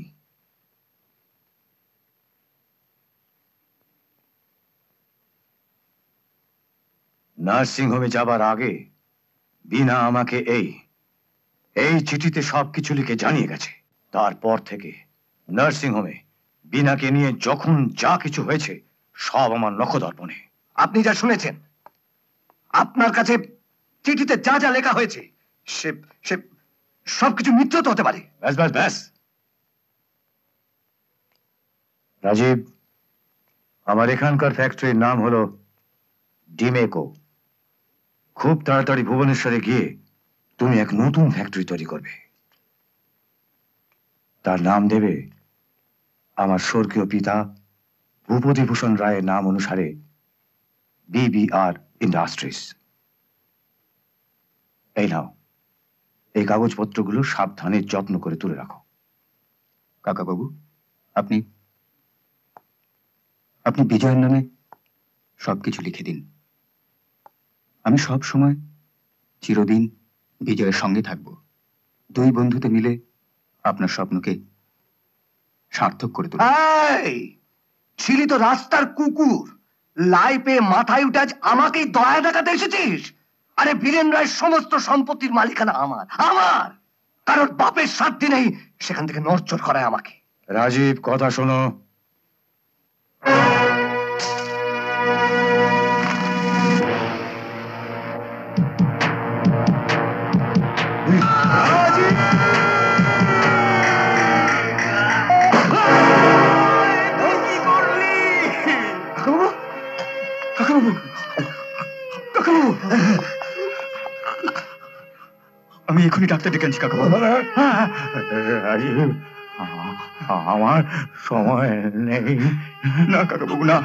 নার্সিং হোমে যাবার আগে বিনা আমাকে এই চিঠিতে সবকিছু লিখে জানিয়ে গেছে। তারপর থেকে নার্সিং হোমে বিনাকে নিয়ে যখন যা কিছু হয়েছে সব আমার নখদর্পণে। আপনি যা শুনেছেন, আপনার কাছে চিঠিতে যা যা লেখা হয়েছে, সে সে সবকিছু মিথ্যা তো হতে পারে। ব্যাস ব্যাস ব্যাস রাজীব, আমার এখানকার ফ্যাক্টরির নাম হলো ডিমেকো। খুব তাড়াতাড়ি ভুবনেশ্বরে গিয়ে তুমি এক নতুন ফ্যাক্টরি তৈরি করবে। তার নাম দেবে আমার স্বর্গীয় পিতা ভূপতিভূষণ রায়ের নাম অনুসারে BBR ইন্ডাস্ট্রিজ। এই নাও, এই কাগজপত্রগুলো সাবধানে যত্ন করে তুলে রাখো। কাকাবাবু, আপনি আপনি বিজয়ের নামে সবকিছু লিখে দিন। আমি সব সময় চিরদিন বিজয়ের সঙ্গে থাকব। দুই বন্ধুতে মিলে আপনার স্বপ্নকে সার্থক করে তুলব। এই ছিলি তো রাস্তার কুকুর, লাই পেয়ে মাথায় উঠে আজ আমাকেই দয়া দেখাতে এসেছিস? আরে বীরেন রায়ের সমস্ত সম্পত্তির মালিকানা আমার, আমার। কারণ বাপের সাধ্যি নেই সেখান থেকে নড়চড় করায় আমাকে। রাজীব, কথা শোনো। আমি এখনই ডাক্তার ডেকে আনছি কাকাবাবু। রাজীব, আমার সময় নেই। না কাকাবাবু, না।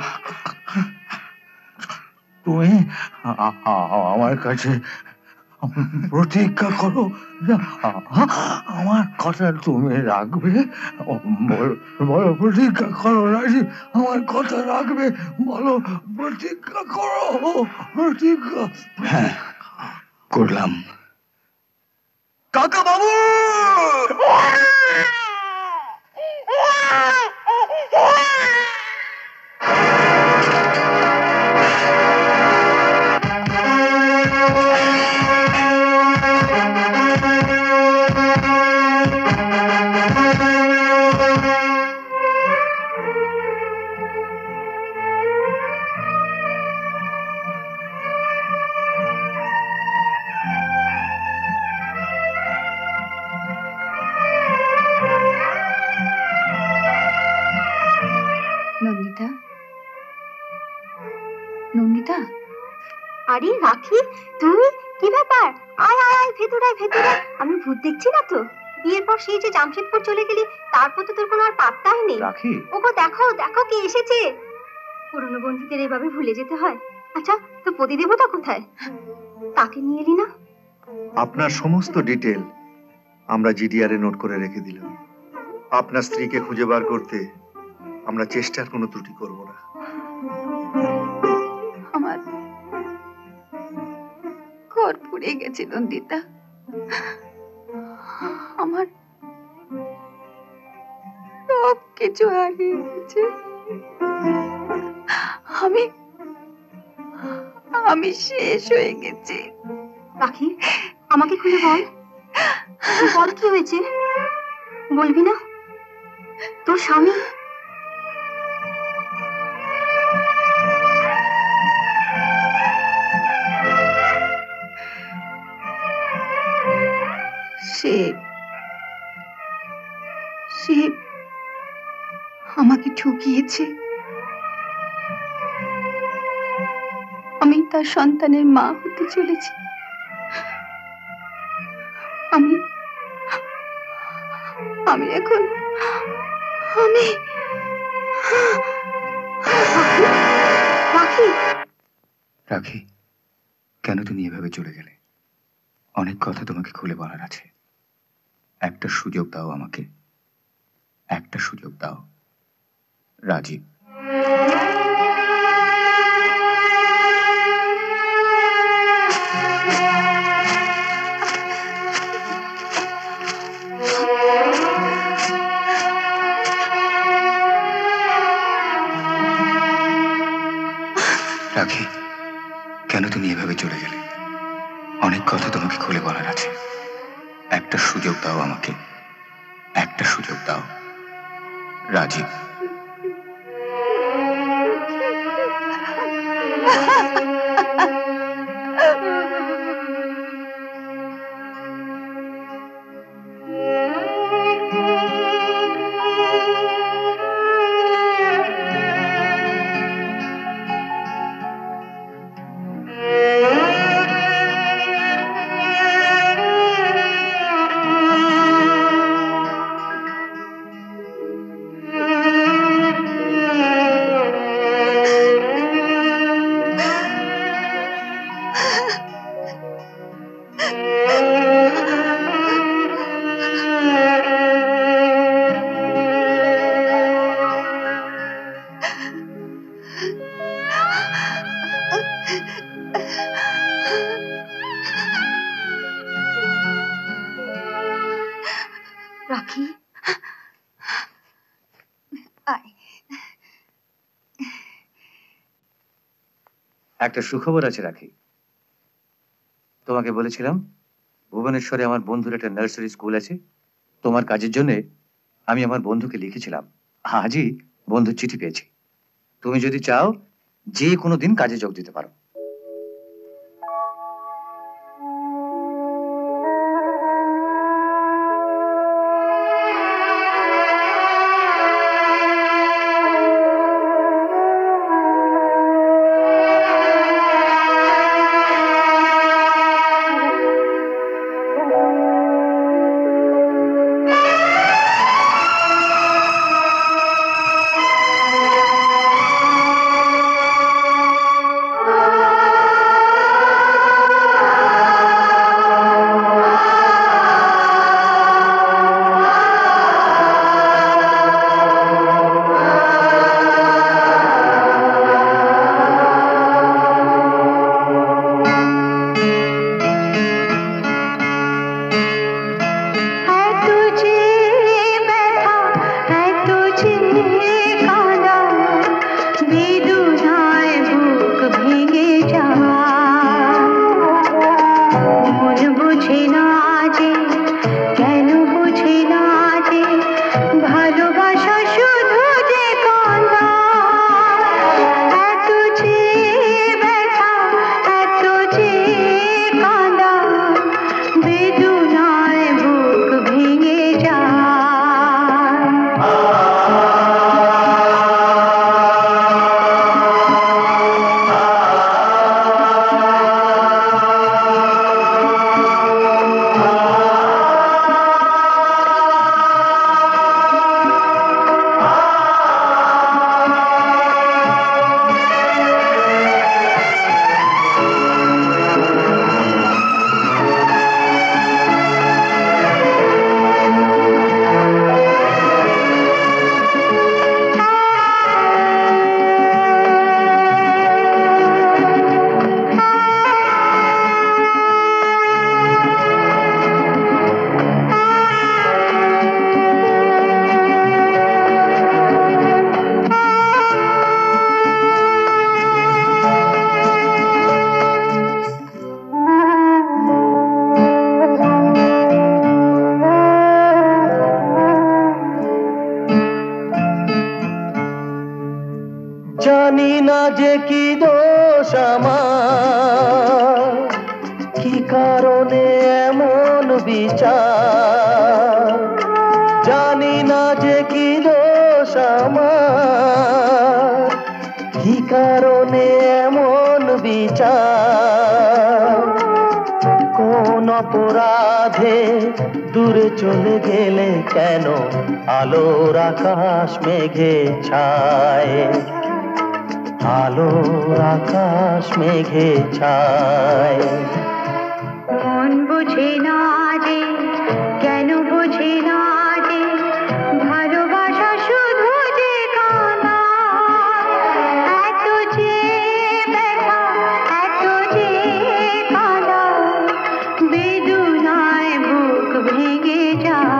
তুমি আমার কাছে প্রতিজ্ঞা করো, আমার কথা তুমি রাখবে। বলো প্রতিজ্ঞা করো রাজীব, আমার কথা রাখবে। বলো প্রতিজ্ঞা করো। প্রতিজ্ঞা। হ্যাঁ, করলাম। কাকাবাবু! নন্দিতা, নন্দিতা। আরে রাখি, তুই? কি ব্যাপার? আয় আয় আয়, ভেতরে আয়, ভেতরে আয়। আমি ভূত দেখছি না তো? বিয়ের পর সেই যে জামশেদপুর চলে গেলি, তারপর তো তোর কোনো আর পাত্তাই নেই। রাখি, ওগো দেখো দেখো কে এসেছে। পুরনো বন্ধুদের এভাবে ভুলে যেতে হয়? আচ্ছা, তো পতিদেবতা কোথায়? তাকে নিয়ে এলি না? আপনার সমস্ত ডিটেল আমরা জিডিআর এ নোট করে রেখে দিলাম। আপনার স্ত্রীকে খুঁজে বার করতে আমরা চেষ্টার কোনো ত্রুটি করব না। আমার ঘর পুড়ে গেছে নন্দিতা। আমার সব কিছু হারিয়ে গেছে। আমি শেষ হয়ে গেছি। রাখি, আমাকে খুলে বল, বল কি হয়েছে? বলবি না? তোর স্বামী সে আমাকে ঠকিয়েছে। আমি তার সন্তানের মা হতে চলেছি। আমি আমি এখন আমি রাখি রাখি, কেন তুমি এভাবে চলে গেলে? অনেক কথা তোমাকে খুলে বলার আছে। একটা সুযোগ দাও আমাকে, একটা সুযোগ দাও। রাজীব। রাখি, কেন তুমি এভাবে চলে গেলে? অনেক কথা তোমাকে খুলে বলার আছে। একটা সুযোগ দাও আমাকে, একটা সুযোগ দাও। রাজীব। রাখি, একটা সুখবর আছে রাখি। তোমাকে বলেছিলাম ভুবনেশ্বরে আমার বন্ধুর একটা নার্সারি স্কুল আছে। তোমার কাজের জন্য আমি আমার বন্ধুকে লিখেছিলাম। আজই বন্ধুর চিঠি পেয়েছি। তুমি যদি চাও যে কোনো দিন কাজে যোগ দিতে পারো। জানি না যে কি দোষ আমার, কি কারণে এমন বিচার। জানি না যে কি দোষ আমার, কি কারণে এমন বিচার। কোন অপরাধে দূরে চলে গেলে কেন আলোর আকাশ মেঘে ছায়, আলোর আকাশ মেঘে ছায়। মন বুঝে না রে, কেন বুঝে না রে, ভালোবাসা শুধু যে কানা, এত যে ব্যথা, এত যে কাঁদা, বেদনায় বুক ভেঙে যায়।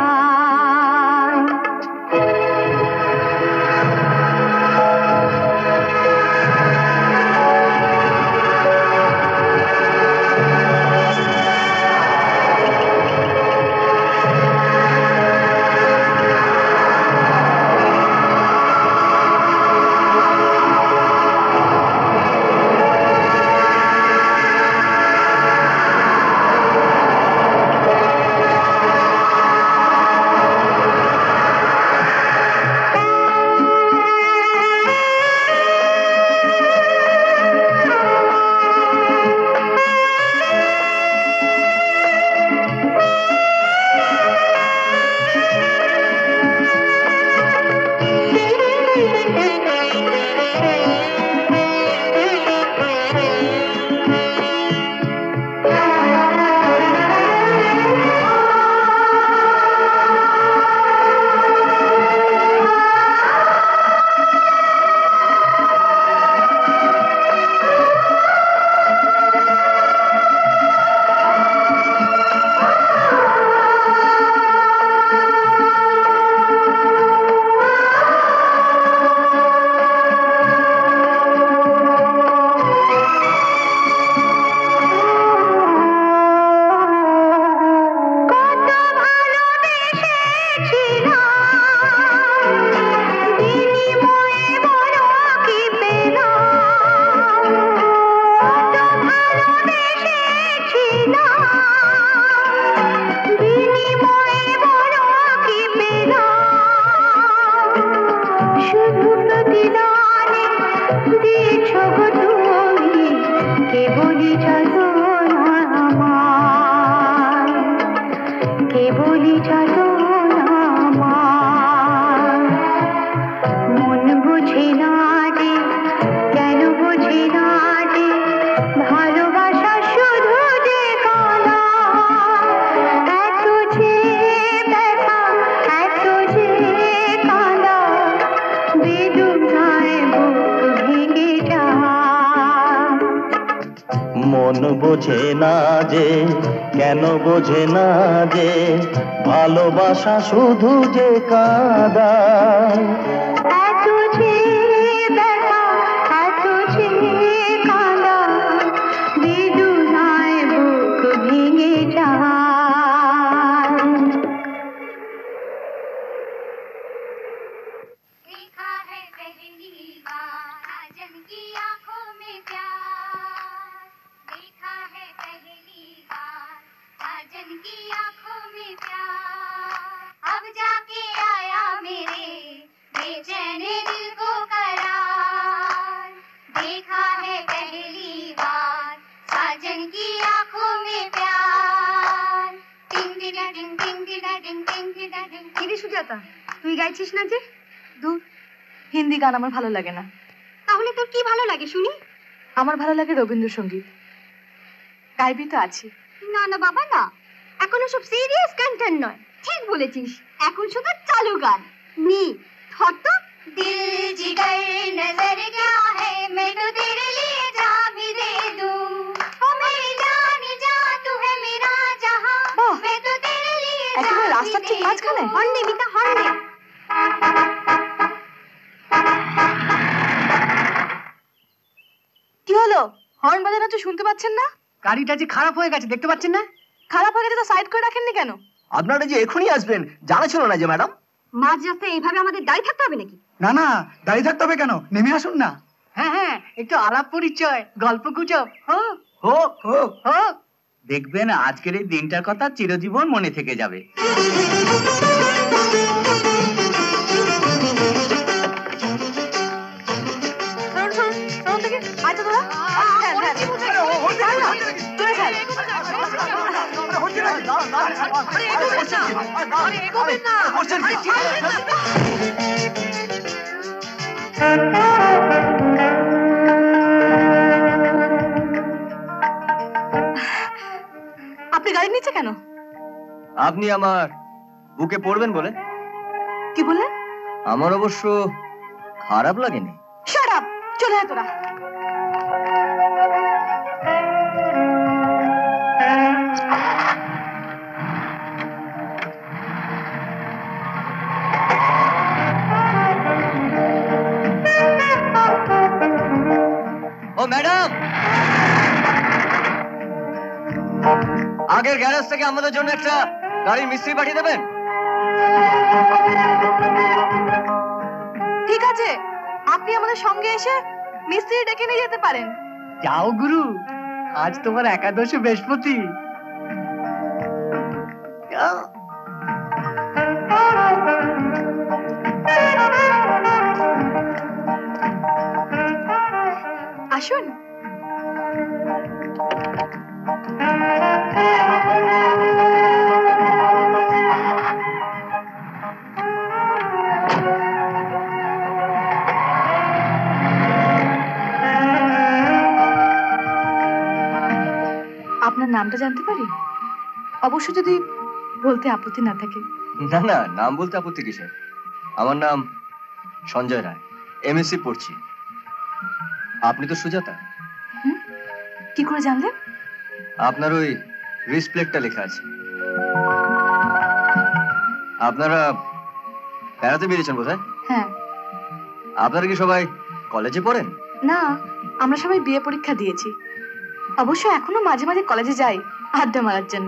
মন বোঝে না যে, কেন বোঝে না যে, ভালোবাসা শুধু যে কাঁদায়। এত যে ব্যথা, এত যে কাঁদা, বেদনায় বুক ভেঙে যায়। देखा है पहली बार साजन की आंखों में प्यार, देखा है पहली बार साजन की आंखों में प्यार, अब जाके आया मेरे बेचैन दिल को करार, देखा है पहली बार साजन की आंखों में प्यार। टिंग टिंगा टिंग टिंग टिंगा टिंग टिंग टिंगा टिंग। কিরে সুজাতা, তুই গাইছিস না যে? দূর, হিন্দি গান আমার ভালো লাগে না। তাহলে তোর কি ভালো লাগে শুনি? আমার ভালো লাগে রবীন্দ্রসঙ্গীত। গাইবি তো আছি। না না বাবা না, এখন সব সিরিয়াস কন্টেন্ট নয়। ঠিক বলেছিস, এখন শুধু চালু গান। নি ধর তো। दिल जिगर नजर क्या है, मैं तो तेरे लिए जान भी दे दूं, ओ मेरी जान जा तू है मेरा जहां, मैं तो तेरे लिए একেবারে রাস্তার ঠিক মাঝখানে। हॉर्न दे मिता, हॉर्न दे। কি হলো? হর্ন বাজানো তো শুনতে পাচ্ছেন না? গাড়িটা যে খারাপ হয়ে গেছে, দেখতে পাচ্ছেন না? খারাপ হয়ে গেছে তো সাইড করে রাখেননি কেন? আপনারা যে এখনই আসবেন জানা ছিল না যে ম্যাডাম? মাঝ রাস্তায় এইভাবে আমাদের দাঁড়িয়ে থাকতে হবে নাকি? না না, দাঁড়িয়ে থাকতে হবে কেন? নেমে আসুন না। হ্যাঁ হ্যাঁ, একটু আলাপ পরিচয়, গল্প গুজব হোক হোক হোক হোক। দেখবেন আজকের এই দিনটার কথা চিরজীবন মনে থেকে যাবে। আচ্ছা দাদা, আরে এগোবেন না, আরে এগোবেন না, আরে ছাড়বেন না। আপনি গাড়ি নিচে কেন? আপনি আমার বুকে পড়বেন বলে। কি বললেন? আমার অবশ্য খারাপ লাগেনি। শাট আপ, চলে আয় তোরা। ও ম্যাডাম, আগের গ্যারেজ থেকে আমাদের জন্য একটা গাড়ির মিস্ত্রি পাঠিয়ে দেবেন? ঠিক আছে, আপনি আমাদের সঙ্গে এসে মিস্ত্রি ডেকে নিয়ে যেতে পারেন। যাও গুরু, আজ তোমার একাদশী বৃহস্পতি। আসুন। আপনার নামটা জানতে পারি? অবশ্য যদি বলতে আপত্তি না থাকে। না না, নাম বলতে আপত্তি কিসের? আমার নাম সঞ্জয় রায়, এমএসসি পড়ছি। আপনি তো সুজাতা। কি করে জানলেন? আপনার ওই রিস্ট প্লেটটা লেখা আছে। আপনারা বেড়াতে বেরিয়েছেন বোধহয়? হ্যাঁ। আপনারা কি সবাই কলেজে পড়েন? না, আমরা সবাই বিয়ে পরীক্ষা দিয়েছি। অবশ্য এখনো মাঝে মাঝে কলেজে যাই আড্ডা মারার জন্য।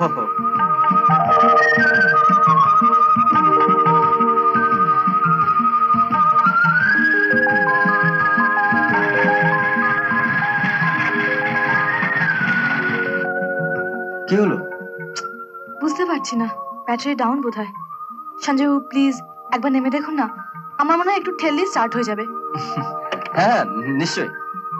কি হলো? বুঝতে পারছি না, ব্যাটারি ডাউন বোধহয়। সঞ্জয় প্লিজ একবার নেমে দেখুন না, আমার মনে হয় একটু ঠেললেই স্টার্ট হয়ে যাবে। হ্যাঁ নিশ্চয়ই।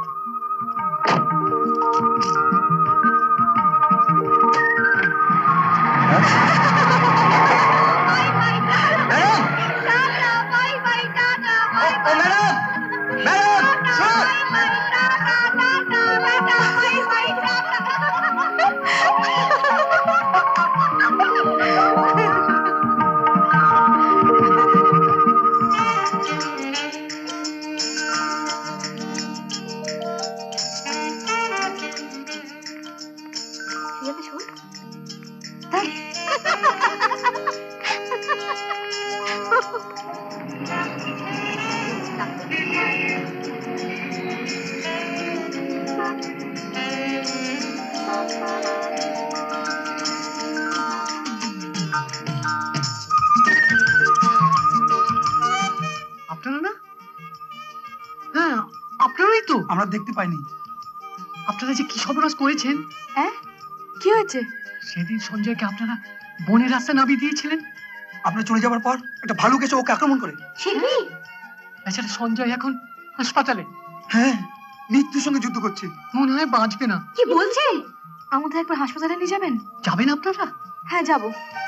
আপনারা না? হ্যাঁ, আপনারাই তো। আমরা দেখতে পাইনি। আপনারা যে কি সর্বনাশ করেছেন। হ্যাঁ, কি হয়েছে? সেদিন সঞ্জয়কে আপনারা বনের রাস্তায় নামিয়ে দিয়েছিলেন। আপনারা চলে যাওয়ার পর একটা ভালুক এসে ওকে আক্রমণ করে। বেচারা সঞ্জয় এখন হাসপাতালে। হ্যাঁ, মৃত্যুর সঙ্গে যুদ্ধ করছে। মনে হয় বাঁচবে না। কি বলছেন? আমাদের একবার হাসপাতালে নিয়ে যাবেন? যাবেন আপনারা? হ্যাঁ যাব।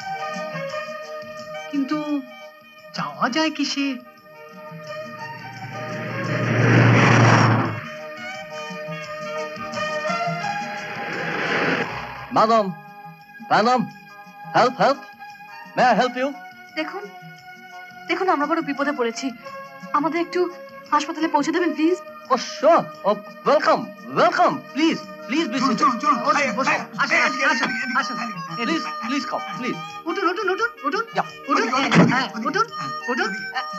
কিন্তু যাওয়া যায় কিসে? Madam, madam, help help, may I help you? দেখুন দেখুন, আমরা বড় বিপদে পড়েছি, আমাদের একটু হাসপাতালে পৌঁছে দেবেন please? Oh sure, oh welcome welcome, please please please please please come please. উঠুন উঠুন উঠুন উঠুন উঠুন উঠুন উঠুন।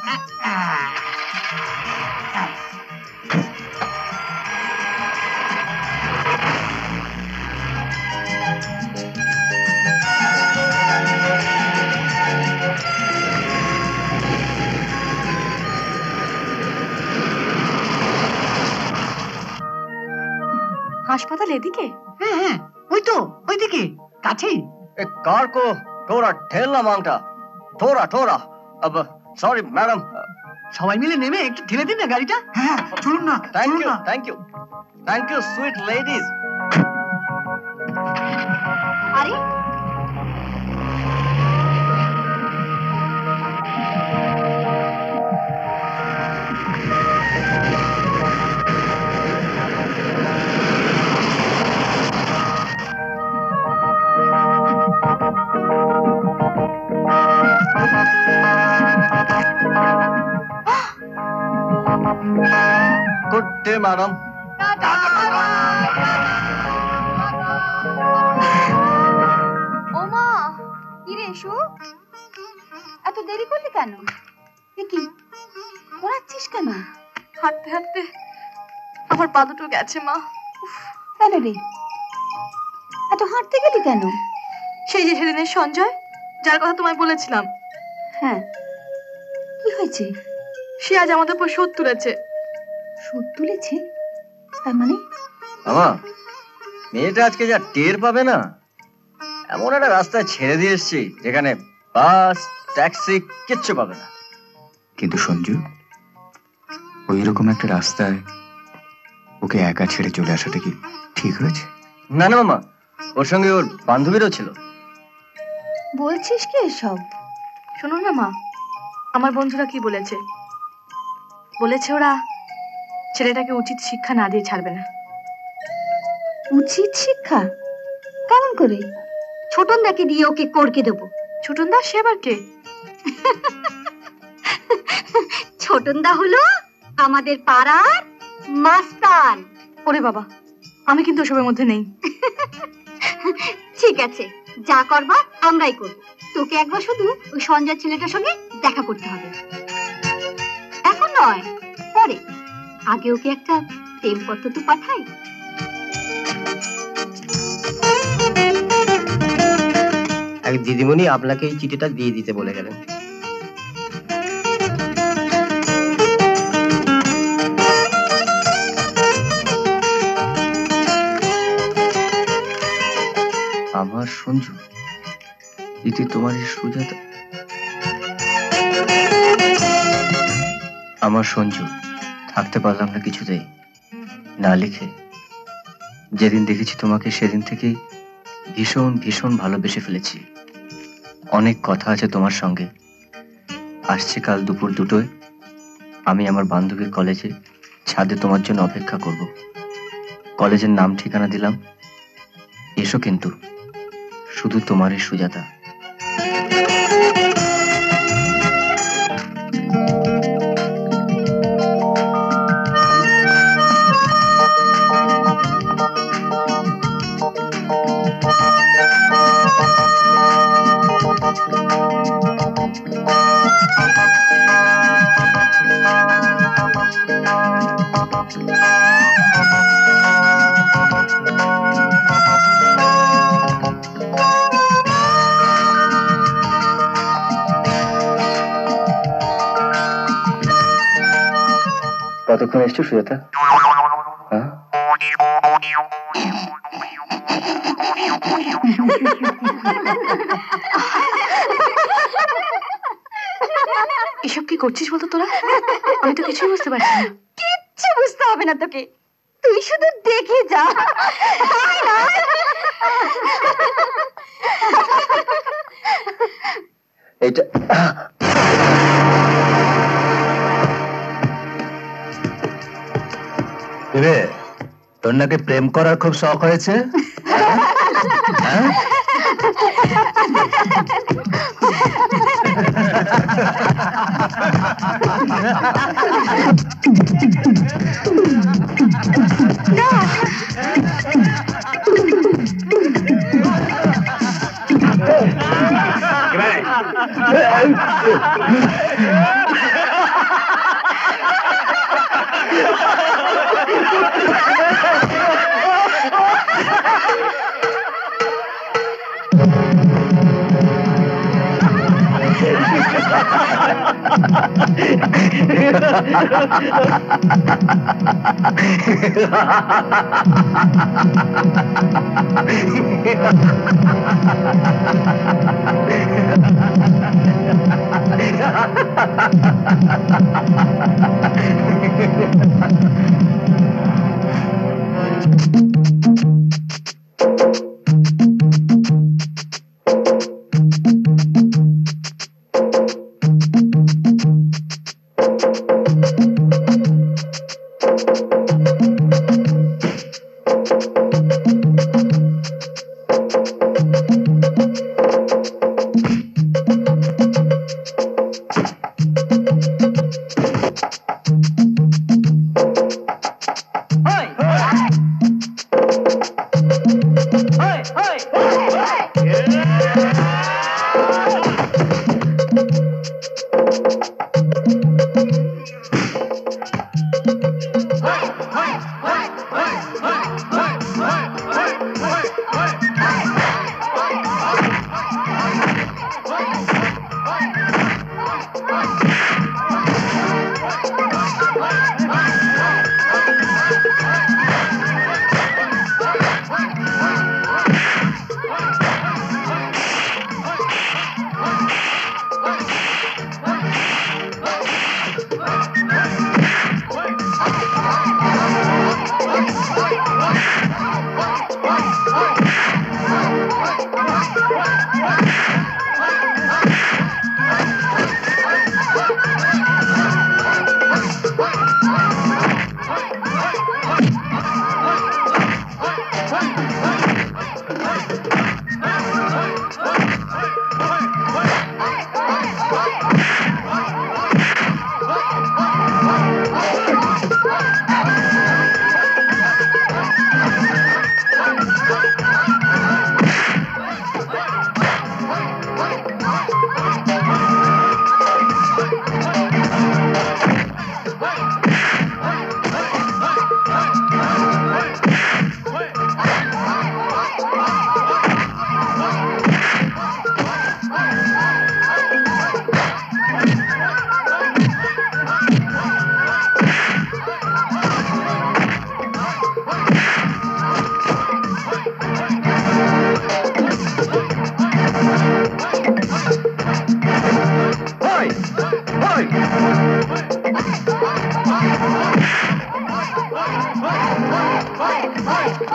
হাসপাতাল এদিকে? হ্যাঁ হ্যাঁ, ওই তো ওইদিকে কাছেই। एक कार को थोड़ा ठेलना मांगता, थोड़ा थोड़ा। अब सॉरी मैडम। সবাই মিলে নেমে একটু ঠেলে দিন না গাড়িটা। হ্যাঁ চলুন না। Thank you thank you thank you sweet ladies. আরে ম্যাডাম। ওমা কি রে এসো, এত দেরি করলি কেন? কি পড়াচ্ছিস কেন? হাঁটতে হাঁটতে আমার পা দুটো গেছে মা। কেন রে এত হাঁটতে গেলি কেন? সেই যে সেদিনের সঞ্জয়, যার কথা তোমায় বলেছিলাম। হ্যাঁ, কি হয়েছে? সে আজ আমাদের উপর শোধ তুলেছে। শোধ তুলেছে? তার মানে? মামা, মেয়েটা আজকে যা টের পাবে না, এমন একটা রাস্তায় ছেড়ে দিয়ে এসছি যেখানে বাস ট্যাক্সি কিচ্ছু পাবে না। কিন্তু সঞ্জু, ওই রকম একটা রাস্তায় ওকে একা ছেড়ে চলে আসাটা কি ঠিক হয়েছে? না না মামা, ওর সঙ্গে ওর বান্ধবীরও ছিল। বলছিস কি এসব? শোনো না মা, আমার বন্ধুরা কি বলেছে। বলেছে ওরা ছেলেটাকে উচিত শিক্ষা না দিয়ে ছাড়বে না। উচিত শিক্ষা? কেমন করে? ছোটনদাকে দিয়ে ওকে করকে দেবো। ছোটনদা? সে আবার কে? ছোটনদা হলো আমাদের পাড়ার মাস্টার। ওরে বাবা, আমি কিন্তু ওসবের মধ্যে নেই। ঠিক আছে, যা করবার আমরাই করব। তোকে একবার শুধু ওই সঞ্জয় ছেলেটার সঙ্গে দেখা করতে হবে। এখন নয়, পরে। আগে ওকে একটা প্রেমপত্র তো পাঠাই। এক দিদিমণি আপনাকে এই চিঠিটা দিয়ে দিতে বলে গেলেন। আমার সঞ্জু, ইতি তোমারই সুজাতা। আমার সঞ্জু, থাকতে পারলাম না কিছুতেই না লিখে। যেদিন দেখেছি তোমাকে সেদিন থেকেই ভীষণ ভীষণ ভালোবেসে ফেলেছি। অনেক কথা আছে তোমার সঙ্গে। আসছে কাল দুপুর 2টোয় আমি আমার বান্ধবীর কলেজে ছাদে তোমার জন্য অপেক্ষা করব। কলেজের নাম ঠিকানা দিলাম, এসো কিন্তু। শুধু তোমারই সুজাতা। কতক্ষণ এসছো সুজাতা? এসব কি করছিস বলতো তোরা? আমি তো কিছুই বুঝতে পারছি না। কিচ্ছু বুঝতে হবে না তোকে, তুই শুধু দেখে যা। এটা রে, তোর নাকি প্রেম করার খুব শখ হয়েছে?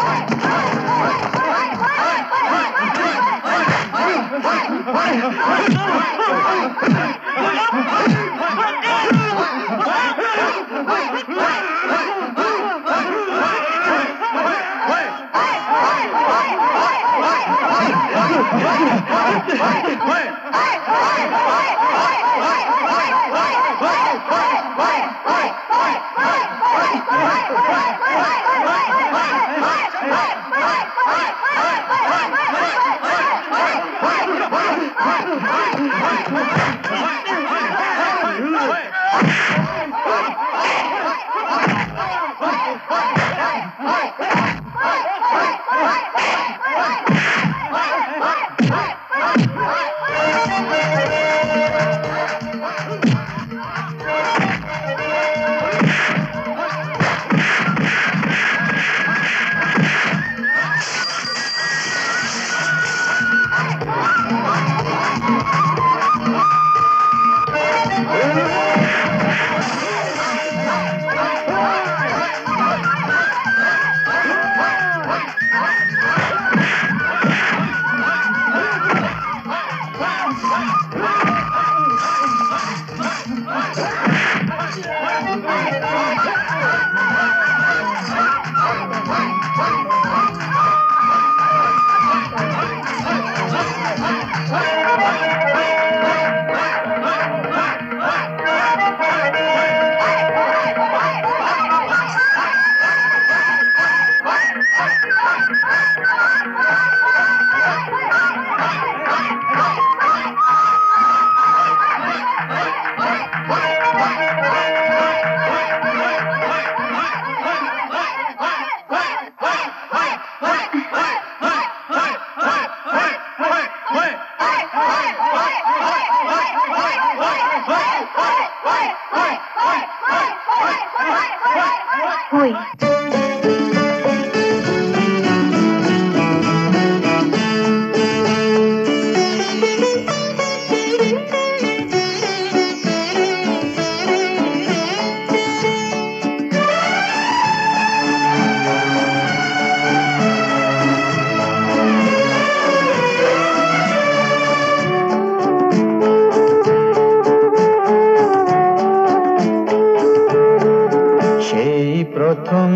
প্রথম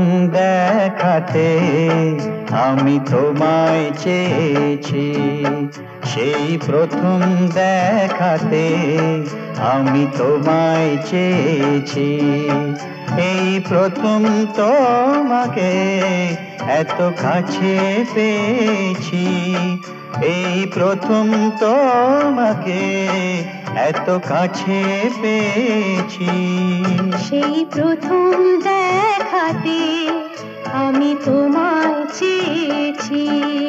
দেখাতে আমি তোমায় চেয়েছি, সেই প্রথম দেখাতে আমি তোমায় চেয়েছি, এই প্রথম তোমাকে এত কাছে পেয়েছি, এই প্রথম তোমাকে এত কাছে পেয়েছি। সেই প্রথম দেখাতে আমি তোমায় চেয়েছি।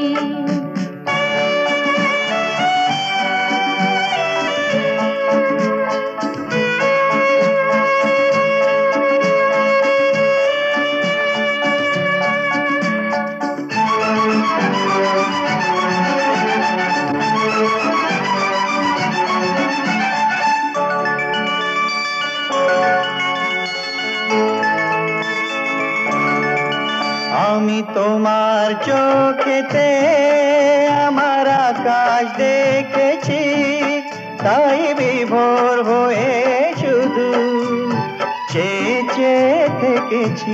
আমি তোমার চোখেতে আমার আকাশ দেখেছি, তাই বিভোর হয়ে শুধু চেয়ে চেয়ে থেকেছি।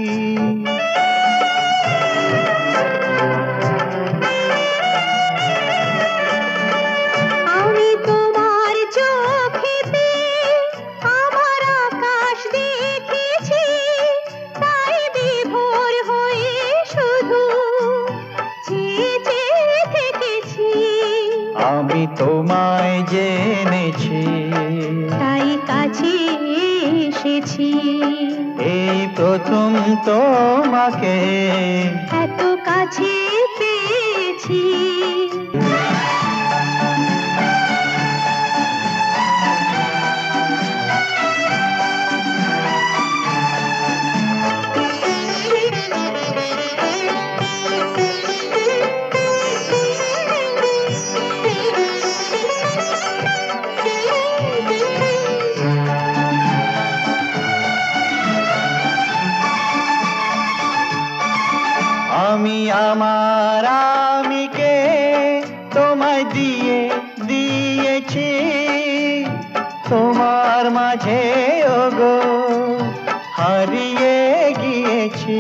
আমি তোমার চোখেতে আমার আকাশ দেখেছি, তাই বিভোর হয়ে শুধু চেয়ে চেয়ে থেকেছি। আমি তোমায় জেনেছি, তাই কাছে এসেছি, এই প্রথম তোমাকে এত কাছে পেয়েছি। আমি আমার আমিকে তোমায় দিয়ে দিয়েছি তোমার মাঝে ওগো হারিয়ে গিয়েছি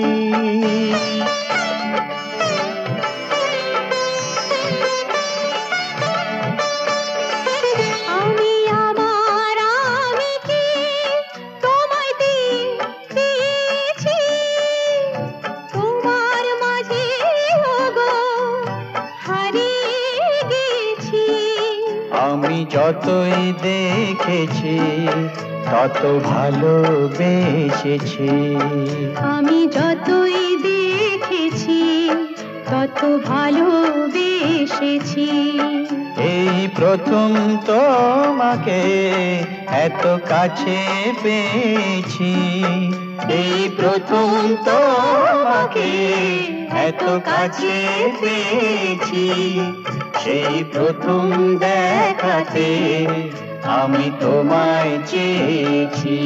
আমি আমার আমিকে তোমায় দিয়ে দিয়েছি তোমার মাঝে ওগো হারিয়ে গেছি আমি যতই দেখেছি তত ভালোবেসেছি আমি যতই দেখেছি তত ভালোবেসেছি এই প্রথম তোমাকে এত কাছে পেয়েছি এই প্রথম তোমাকে এত কাছে পেয়েছি সেই প্রথম দেখাতে আমি তোমায় চেয়েছি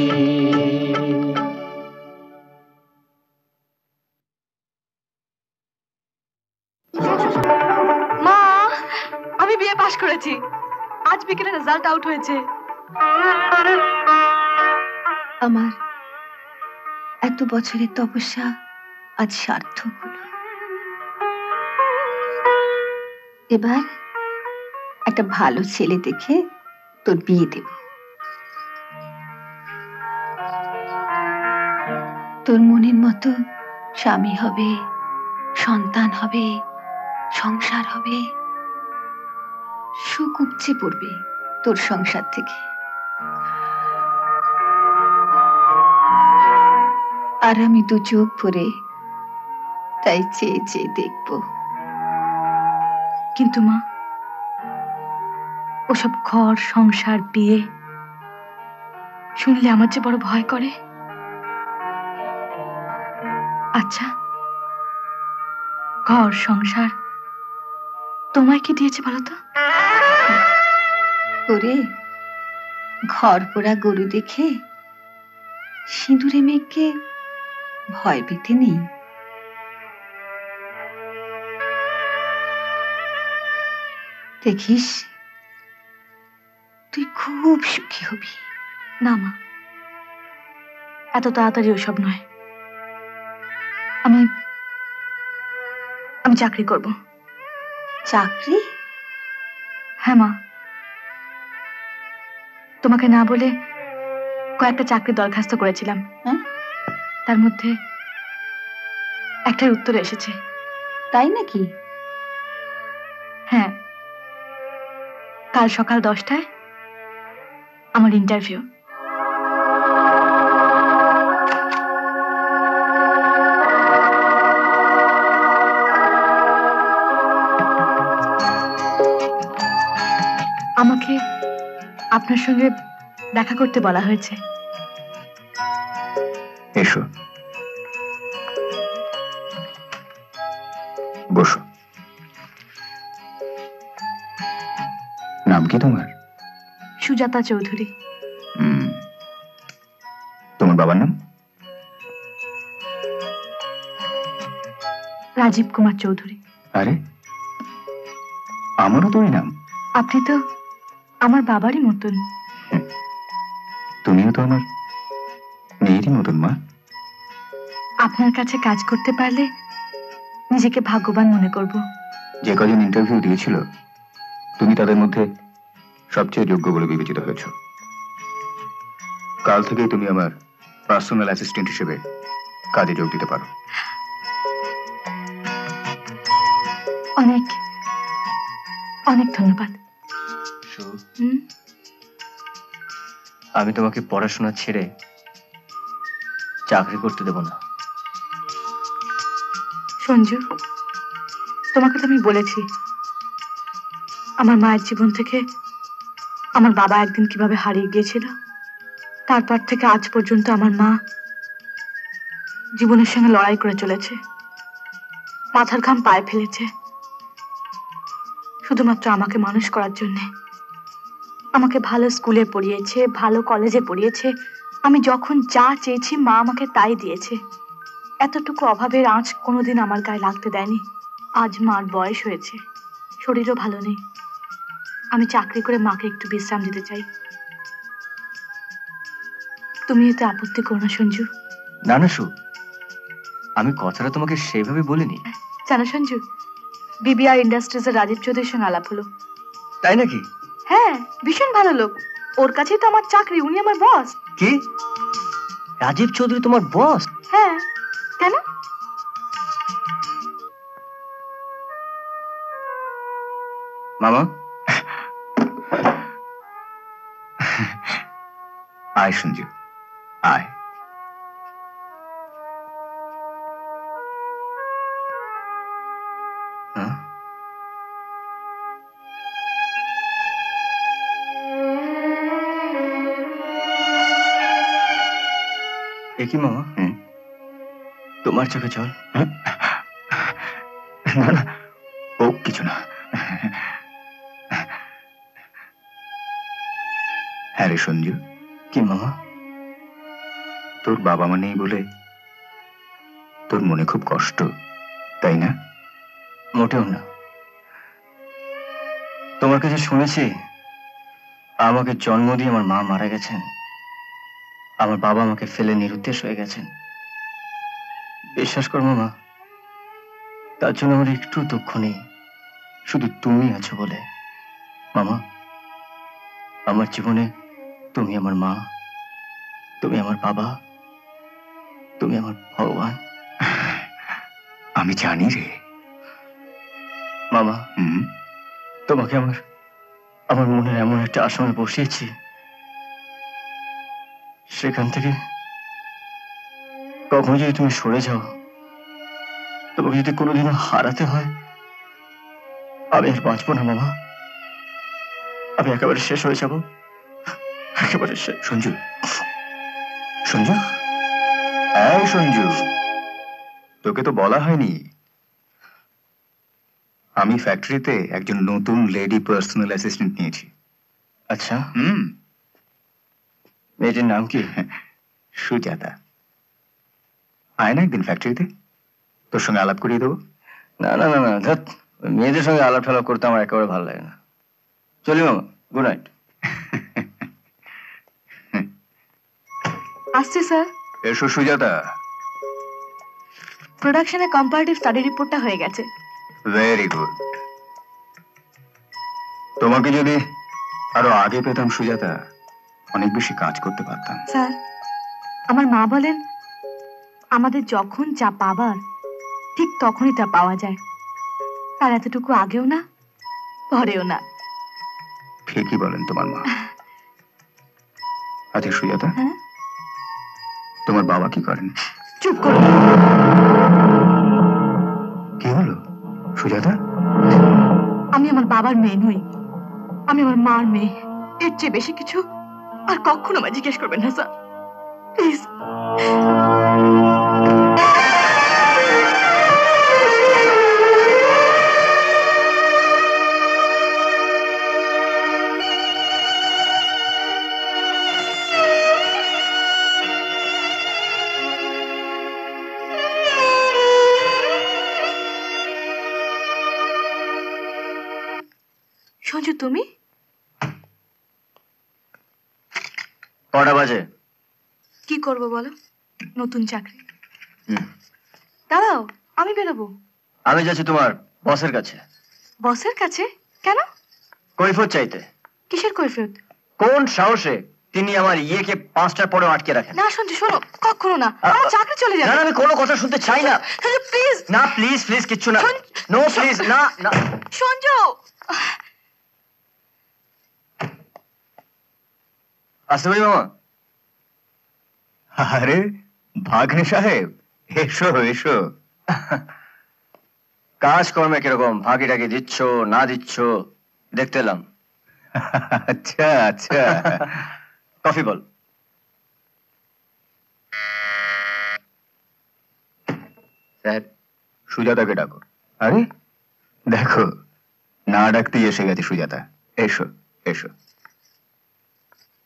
মা আমি বিএ পাশ করেছি আজ বিকেলে রেজাল্ট আউট হয়েছে আমার এত বছরের তপস্যা আজ সার্থক হলো। এবার একটা ভালো ছেলে দেখে তোর বিয়ে দেব। তোর মনের মতো স্বামী হবে, সন্তান হবে, সংসার হবে, সুখ উপচে পড়বে তোর সংসার থেকে। আর আমি দু চোখ ভরে তাই চেয়ে চেয়ে দেখব। কিন্তু মা ওসব ঘর সংসার বিয়ে শুনলে আমার যে বড় ভয় করে। আচ্ছা ঘর সংসার তোমায় কি দিয়েছে বলো তো? ওরে ঘর পোড়া গরু দেখে সিঁদুরে মেঘকে ভয় পেতে নেই। দেখিস তুই খুব সুখী হবি। না মা এত তাড়াতাড়ি ওসব নয়। আমি আমি চাকরি করব। চাকরি? হ্যাঁ মা তোমাকে না বলে কয়েকটা চাকরি দরখাস্ত করেছিলাম তার মধ্যে একটার উত্তর এসেছে। তাই নাকি? হ্যাঁ কাল সকাল 10টায় আমার ইন্টারভিউ। আমাকে আপনার সঙ্গে দেখা করতে বলা হয়েছে। এসো বসো। নাম কি তোমার? সুজাতা চৌধুরী। তোমার বাবার নাম? রাজীব কুমার চৌধুরী। আরে আমারও তো ওই নাম। আপনি তো আমার বাবারই মতন। তুমিও তো আমার মেয়েরই মতন মা। আপনার কাছে কাজ করতে পারলে নিজেকে ভাগ্যবান মনে করব। যে কজন ইন্টারভিউ দিয়েছিল তুমি তাদের মধ্যে সবচেয়ে যোগ্য বলে বিবেচিত হয়েছ। কাল থেকেই তুমি আমার পার্সোনাল অ্যাসিস্ট্যান্ট হিসেবে কাজে যোগ দিতে পারো। অনেক অনেক ধন্যবাদ। আমি তোমাকে পড়াশোনা ছেড়ে চাকরি করতে দেব না। সঞ্জু তোমাকে তো আমি বলেছি আমার মায়ের জীবন থেকে আমার বাবা একদিন কিভাবে হারিয়ে গিয়েছিল। তারপর থেকে আজ পর্যন্ত আমার মা জীবনের সঙ্গে লড়াই করে চলেছে, মাথার ঘাম পায়ে ফেলেছে শুধুমাত্র আমাকে মানুষ করার জন্যে। আমাকে ভালো স্কুলে পড়িয়েছে, ভালো কলেজে পড়িয়েছে। আমি যখন যা চেয়েছি মা আমাকে তাই দিয়েছে। এতটুকু অভাবের আঁচ কোনোদিন আমার গায়ে লাগতে দেয়নি। আজ মার বয়স হয়েছে, শরীরও ভালো নেই। আমি চাকরি করে মাকে একটু বিশ্রাম দিতে চাই। তুমি এতে আপত্তি করো না সঞ্জু? না না সু, আমি কথাটা তোমাকে সেভাবে বলিনি। জানো সঞ্জু, বিবিআর ইন্ডাস্ট্রিজের রাজীব চৌধুরীর সঙ্গে আলাপ হলো। তাই নাকি? হ্যাঁ, ভীষণ ভালো লোক। ওর কাছেই তো আমার চাকরি, উনি আমার বস। কি? রাজীব চৌধুরী তোমার বস? হ্যাঁ, কেন? মামা, আয় সঞ্জু, আয়। কি মামা, তোমার চোখে জল? না না, ও কিছু না। হ্যাঁ রে সঞ্জু। কি মামা? তোর বাবা মা নেই বলে তোর মনে খুব কষ্ট, তাই না? মোটেও না। তোমার কাছে শুনেছি আমাকে জন্ম দিয়ে আমার মা মারা গেছেন, আমার বাবা আমাকে ফেলে নিরুদ্দেশ হয়ে গেছেন। বিশ্বাস কর মামা, তার জন্য আমার একটু দুঃখ নেই, শুধু তুমি আছো বলে। মামা, আমার জীবনে তুমি আমার মা, তুমি আমার বাবা, তুমি আমার ভগবান। আমি জানি রে মামা। তোমাকে আমার আমার মনের এমন একটা আসনে বসিয়েছি, সেখান থেকে কখনো যদি তুমি সরে যাও, তোমাকে যদি কোনোদিনও হারাতে হয়, আমি আর বাঁচবো না মামা। আমি একেবারে শেষ হয়ে যাব, একেবারে শেষ। সঞ্জু, সঞ্জু, এই সঞ্জু, তোকে তো বলা হয়নি আমি ফ্যাক্টরিতে একজন নতুন লেডি পার্সোনাল অ্যাসিস্ট্যান্ট নিয়েছি। আচ্ছা, মেয়েটির নাম কি? সুজাতা। আয় না একদিন ফ্যাক্টরিতে, তোর সঙ্গে আলাপ করিয়ে দেবো। না না না না, ধত, মেয়েদের সঙ্গে আলাপ ঠালাপ করতে আমার একেবারে ভালো লাগে না। চলি মামা, গুড নাইট। আসছি স্যার। এসো সুজাতা। প্রোডাকশনে কম্পারেটিভ স্টাডি রিপোর্টটা হয়ে গেছে। Very good. তোমাকে যদি আরো আগে পেতাম সুজাতা, অনেক বেশি কাজ করতে পারতাম। স্যার, আমার মা বলেন আমাদের যখন যা পাবার ঠিক তখনই তা পাওয়া যায়, তার এতটুকু আগেও না পরেও না। ঠিকই বলেন তোমার মা। আচ্ছা সুজাতা, তোমার বাবা কি করেন? চুপ করো। কি হলো সুজাতা? আমি আমার বাবার মেয়ে নই, আমি আমার মার মেয়ে। এর চেয়ে বেশি কিছু আর কখনো আমায় জিজ্ঞেস করবেন না স্যার, প্লিজ। সঞ্জু, তুমি? কটা বাজে? কি করবো বলো, নতুন চাকরি। দাঁড়াও, আমি বেরোবো। আমি যাচ্ছি তোমার বসের কাছে। বসের কাছে? কেন? কৈফিয়ত চাইতে। কিসের কৈফিয়ত? কোন সাহসে তিনি আমার ইয়েকে 5টার পরে আটকে রাখেন? না সঞ্জু, শোনো, কখনো না, আমার চাকরি চলে যাবে। না না, আমি কোনো কথা শুনতে চাই না। প্লিজ না, প্লিজ প্লিজ কিচ্ছু না। নো প্লিজ, না না। সঞ্জু, আসতে পারি মামা? আরে ভাগ্নে সাহেব, এসো এসো। কাজকর্মে কিরকম, ফাঁকি টাকি দিচ্ছ না দিচ্ছ দেখতে এলাম। আচ্ছা আচ্ছা। কফি বল। স্যার, সুজাতাকে ডাকো। আরে দেখো, না ডাকতেই এসে গেছে সুজাতা। এসো এসো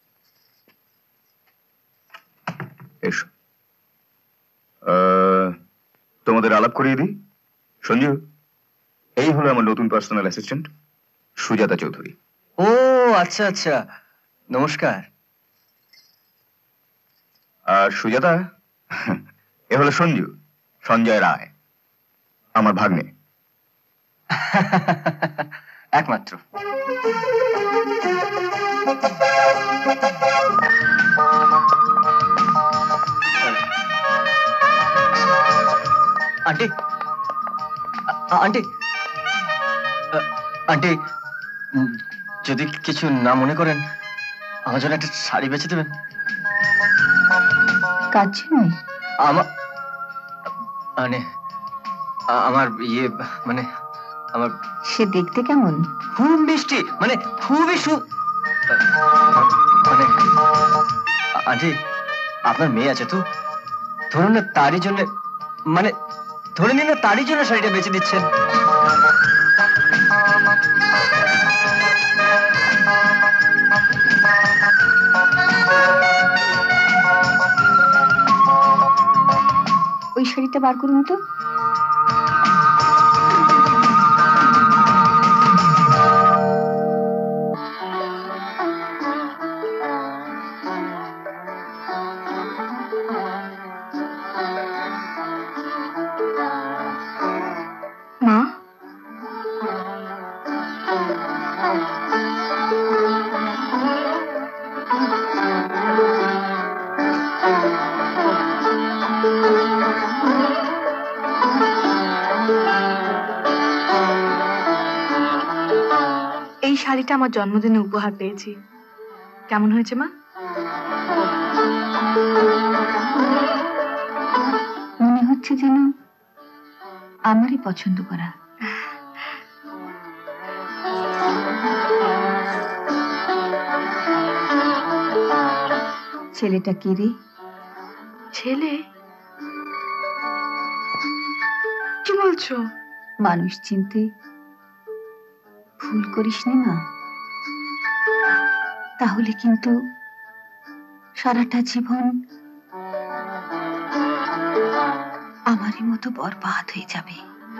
এসো। তোমাদের আলাপ করিয়ে দিই। সঞ্জু, এই হলো আমার নতুন পার্সোনাল অ্যাসিস্ট্যান্ট সুজাতা চৌধুরী। ও আচ্ছা আচ্ছা, নমস্কার। আর সুজাতা, এ হলো সঞ্জু, সঞ্জয় রায়, আমার ভাগ্নে। একমাত্র। আন্টি, আন্টি, আন্টি, যদি কিছু না মনে করেন আমার জন্য একটা শাড়ি বেচে দেবেন। কার জন্যে? আমার মানে আমার ইয়ে মানে আমার সে দেখতে কেমন? খুব মিষ্টি, মানে খুবই মানে আন্টি, আপনার মেয়ে আছে তো, ধরুন না তারই জন্য, মানে ধরে নিন না তারই জন্য শাড়িটা বেচে দিচ্ছেন। ওই শাড়িটা বার করুন তো। মা, এই শাড়িটা আমার জন্মদিনে উপহার পেয়েছি। কেমন হয়েছে মা? মনে হচ্ছে যেন আমারই পছন্দ করা। ছেলেটা কি রে? ছেলে? কি বলছো? মানুষ চিনতে ভুল করিস নি মা, তাহলে কিন্তু সারাটা জীবন আমারই মতো বরবাদ হয়ে যাবে।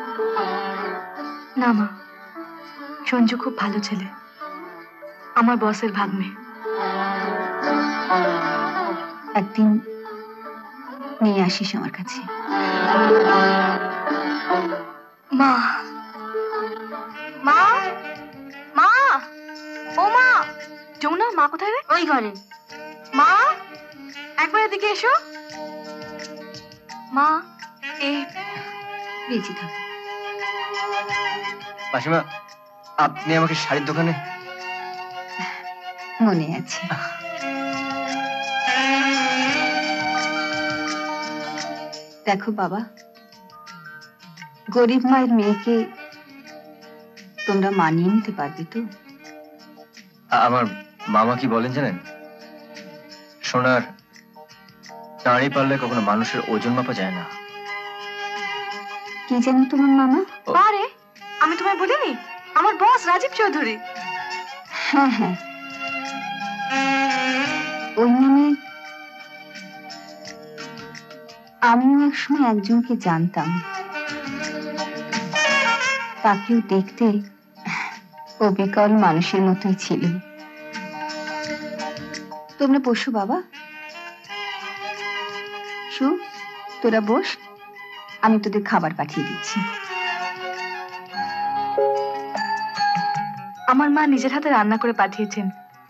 না মা, সঞ্জু খুব ভালো ছেলে, আমার বসের ভাগ্নে। একদিন নিয়ে আসিস আমার কাছে। মা, মা, মা, ও মা, যমুনা, মা কোথায় রে? ওই ঘরে। মা, একবার এদিকে এসো। মা, এই বেঁচে থাকো। মাসিমা, আপনি আমাকে শাড়ির দোকানে? মনে আছে। দেখো বাবা, গরিব মায়ের মেয়েকে তোমরা মানিয়ে নিতে পারবে তো? আমার মামা কি বলেন জানেন? সোনার দাঁড়ি পারলে কখনো মানুষের ওজন মাপা যায় না। কি জানো তোমার মামা? আরে, আমি তোমায় বলিনি, আমার বস রাজীব চৌধুরী। হ্যাঁ হ্যাঁ, ওই নামে আমিও একসময় একজনকে জানতাম। তাকেও দেখতে অবিকল মানুষের মতোই ছিল। তোমরা বসো বাবা, শু, তোরা বস, আমি তোদের খাবার পাঠিয়ে দিচ্ছি। আমার মা নিজের হাতে রান্না করে পাঠিয়েছেন।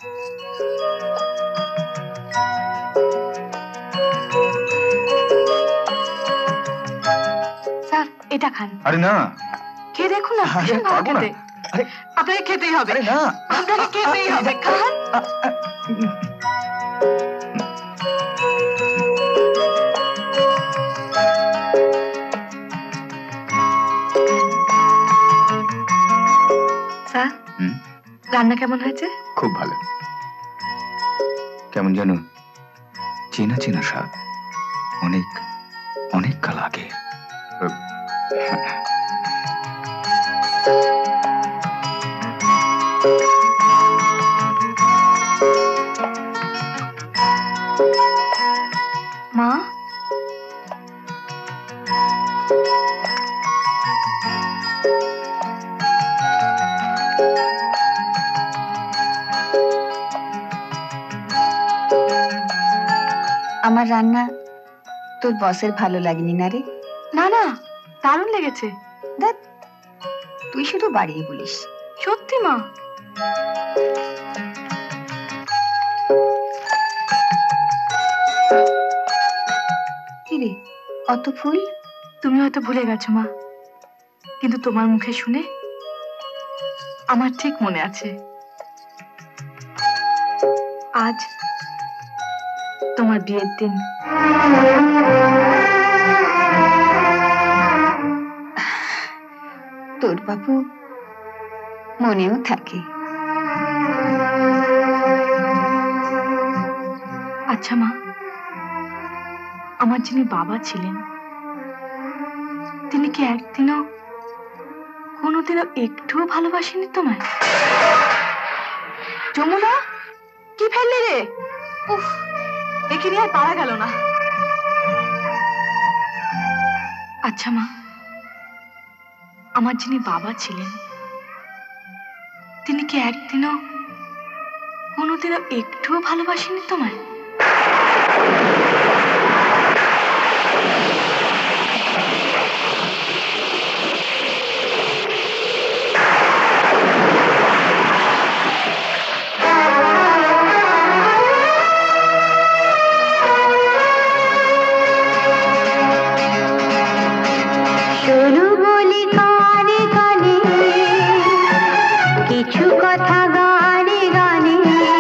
স্যার, এটা খান। আরে না, খেয়ে দেখুন না, ভীষণ ভালো খেতে। আপনাকে খেতেই হবে। না, আপনাকে খেতেই হবে, খান। স্যার, রান্না কেমন হয়েছে? খুব ভালো। কেমন যেন চেনা চেনা স্বাদ, অনেক অনেক কাল আগে। মা, আমার রান্না তোর বসের ভালো লাগেনি না রে? না না, দারুণ লেগেছে। দেখ, তুই শুধু বাড়িয়ে বলিস। সত্যি মা। কি রে, অত ফুল? তুমি হয়তো ভুলে গেছো মা, কিন্তু তোমার মুখে শুনে আমার ঠিক মনে আছে। আজ তোমার বিয়ের দিন। তোর বাবু মনেও থাকে। আচ্ছা মা, আমার যিনি বাবা ছিলেন তিনি কি একদিনও কোনোদিনও একটুও ভালোবাসেনি তোমায়? যমুনা, কি ফেললি রে? উফ, একে নিয়ে আর পারা গেল না। আচ্ছা মা, আমার যিনি বাবা ছিলেন তিনি কি একদিনও কোনোদিনও একটুও ভালোবাসেনি তোমায়? শোনো বলি কানে কানে কিছু কথা গানে গানে,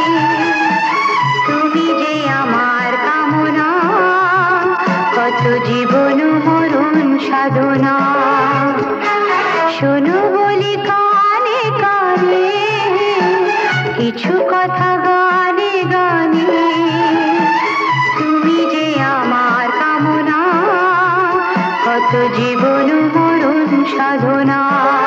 তুমি যে আমার কামনা, কত জীবন মরণ সাধনা। শোনো বলি কানে কানে কিছু কথা গানে গানে, তুমি যে আমার কামনা, কত জীবন মরণ সাধনা।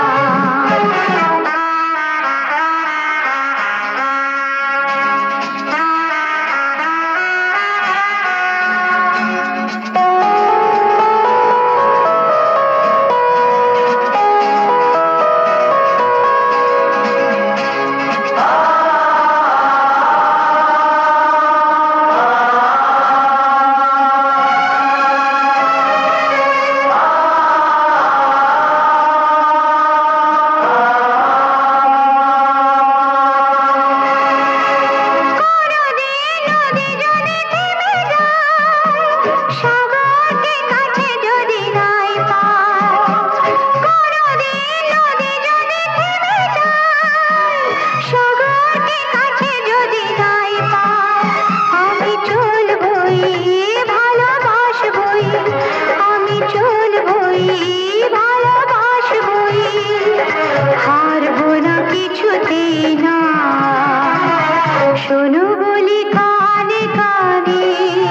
শোনো বলি কানে কানে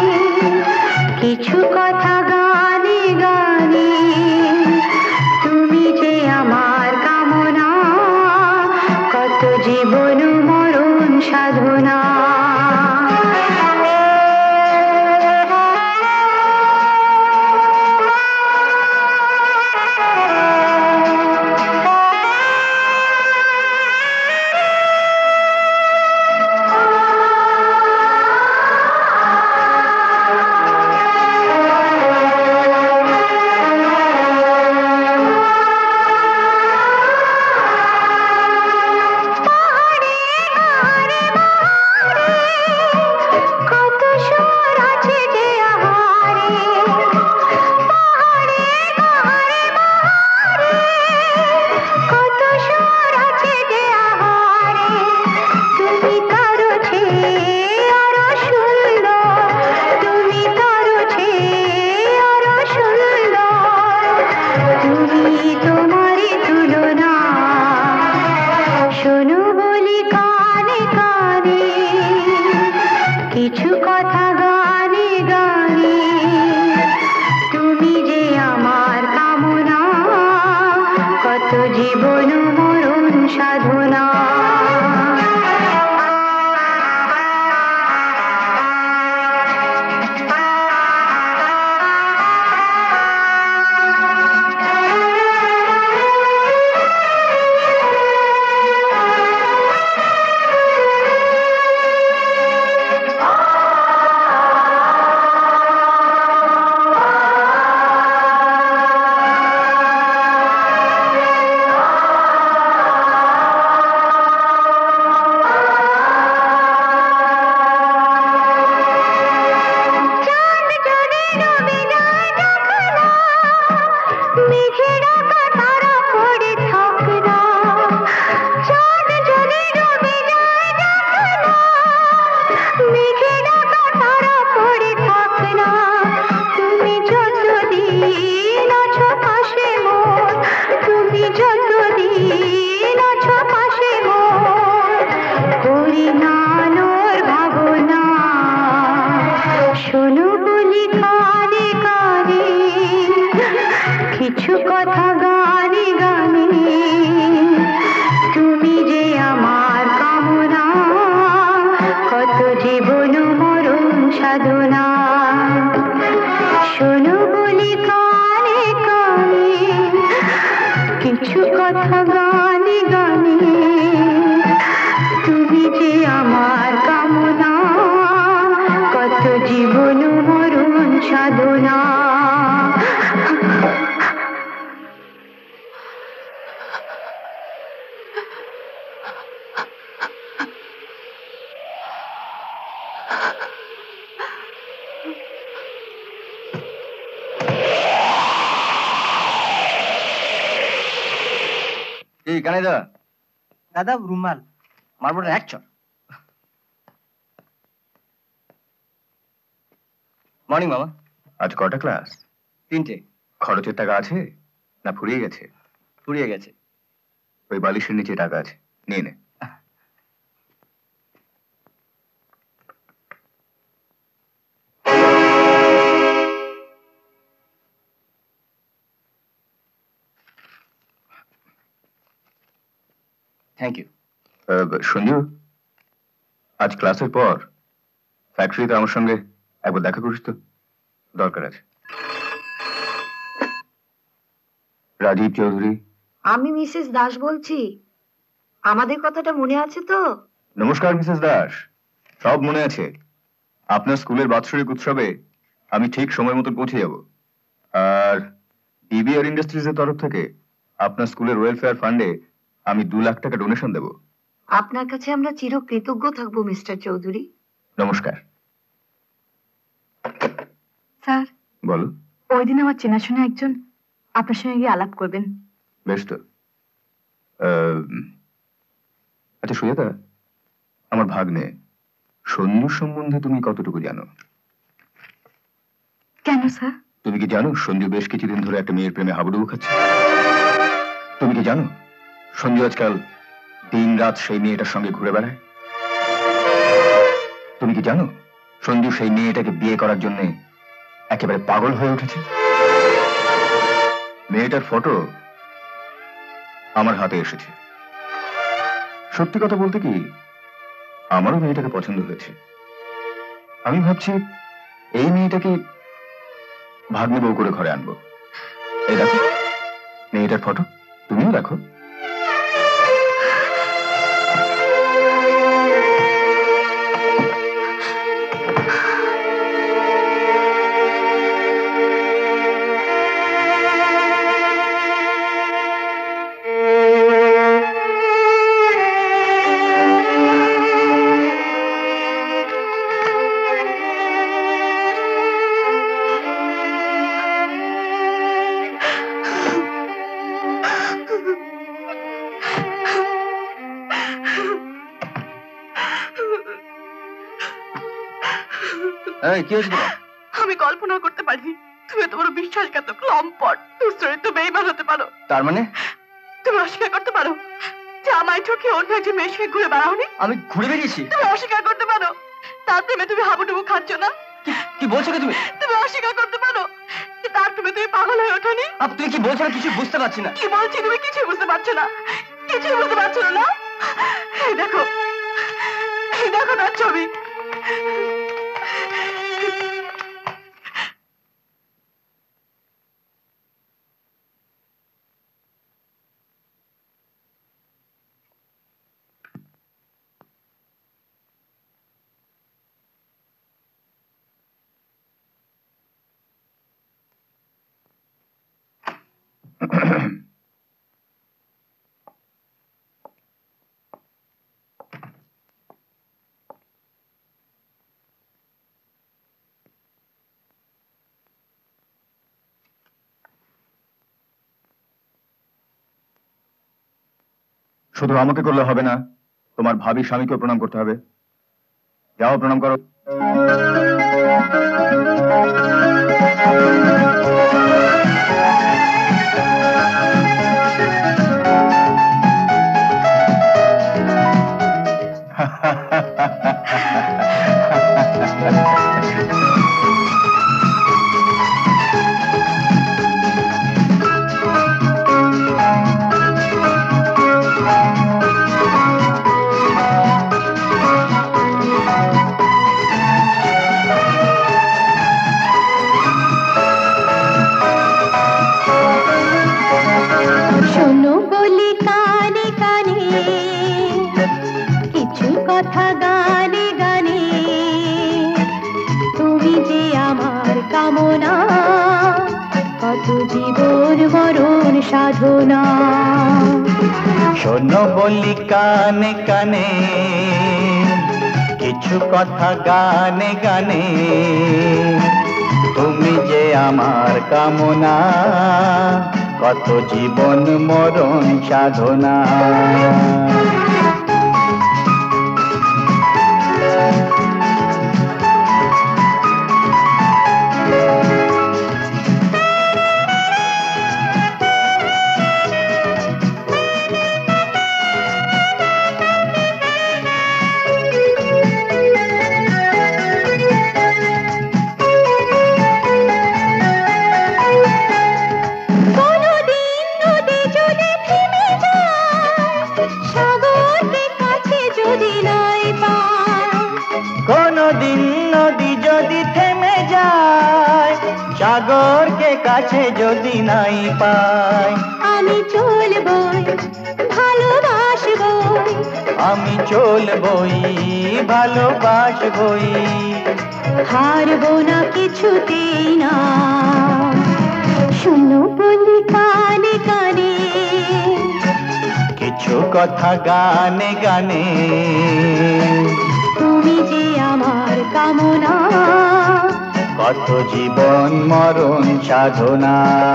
কিছু কথা গানে গানে, তুমি যে আমার কামনা, কত জীবন মরণ সাধনা। কিছু কথা গানে গানে, তুমি যে আমার কামনা, কত জীবন মরণ সাধনা। গানে গানে তুমি যে আমার কামনা কত জীবন মরণ সাধনা কানে দা দাদা রুমাল মারবো এক চর। মর্নিং মামা। আজ কটা ক্লাস? 3টে। খরচের টাকা আছে না ফুরিয়ে গেছে? ফুরিয়ে গেছে। ওই বালিশের নিচে টাকা আছে, নিয়ে নে। Thank you. সঞ্জু, আজ ক্লাসের পর ফ্যাক্টরিতে আমার সঙ্গে একবার দেখা করিস তো, দরকার আছে। রাজীব চৌধুরী। আমি মিসেস দাস বলছি, আমাদের কথাটা মনে আছে তো? নমস্কার মিসেস দাস, সব মনে আছে। আপনার স্কুলের বাৎসরিক উৎসবে আমি ঠিক সময় মতো পৌঁছে যাব। আর ডিবিআর ইন্ডাস্ট্রিজের তরফ থেকে আপনার স্কুলের ওয়েলফেয়ার ফান্ডে আমি 2 লাখ টাকা ডোনেশন দেব। আপনার কাছে আমরা চিরকৃতজ্ঞ থাকবো মিস্টার চৌধুরী। নমস্কার। স্যার, বলো। ওই দিন আমার চেনাশোনা একজন আপনার সঙ্গে গিয়ে আলাপ করবেন। বেশ তো। আচ্ছা সুজাতা, আমার ভাগ্নে সঞ্জু সম্বন্ধে তুমি কতটুকু জানো? কেন স্যার? তুমি কি জানো সঞ্জু বেশ কিছুদিন ধরে একটা মেয়ের প্রেমে হাবুডুবু খাচ্ছে? তুমি কি জানো সঞ্জু আজকাল দিন রাত সেই মেয়েটার সঙ্গে ঘুরে বেড়ায়? তুমি কি জানো সঞ্জু সেই মেয়েটাকে বিয়ে করার জন্য একেবারে পাগল হয়ে উঠেছে? মেয়েটার ফটো আমার হাতে এসেছে। সত্যি কথা বলতে কি, আমারও মেয়েটাকে পছন্দ হয়েছে। আমি ভাবছি এই মেয়েটাকে ভাগ্নে বউ করে ঘরে আনবো। এই দেখো মেয়েটার ফটো, তুমিও দেখো। কি হয়েছে তোমার? আমি কল্পনা করতে পারিনি তুমি এত বড় বিশ্বাসঘাতক, লম্পট, দুশ্চরিত্র বেঈমান হতে পারো। তার মানে? তুমি অস্বীকার করতে পারো যে আমায় ঠকে অন্য একজন মেয়ের সঙ্গে ঘুরে বেড়াওনি? আমি ঘুরে বেরিয়েছি? তুমি অস্বীকার করতে পারো তার প্রেমে তুমি হাবুডুবু খাচ্ছ না? কি বলছো কি তুমি? তুমি অস্বীকার করতে পারো যে তার প্রেমে তুমি পাগল হয়ে ওঠোনি? তুমি কি বলছো? কিছু বুঝতে পারছি না। কি বলছি তুমি কিছুই বুঝতে পারছো না? কিছুই বুঝতে পারছো না? এই দেখো, এই দেখো তার ছবি। শুধু আমাকে করলে হবে না, তোমার ভাবি স্বামীকেও প্রণাম করতে হবে। যাও প্রণাম করো। মরণ সাধনা। শোনো বলি কানে কানে কিছু কথা গানে গানে, তুমি যে আমার কামনা, কত জীবন মরণ সাধনা। কোনদিন নদী যদি থেমে যায়, সাগরকে কাছে যদি নাই পাই, আমি চলবই ভালোবাসবই, আমি চলবই ভালোবাসবই, হারবো না কিছুতেই না। শোনো বলি কানে কানে কিছু কথা গানে গানে, তুমি যে আমার কামনা, কত জীবন মরণ সাধনা।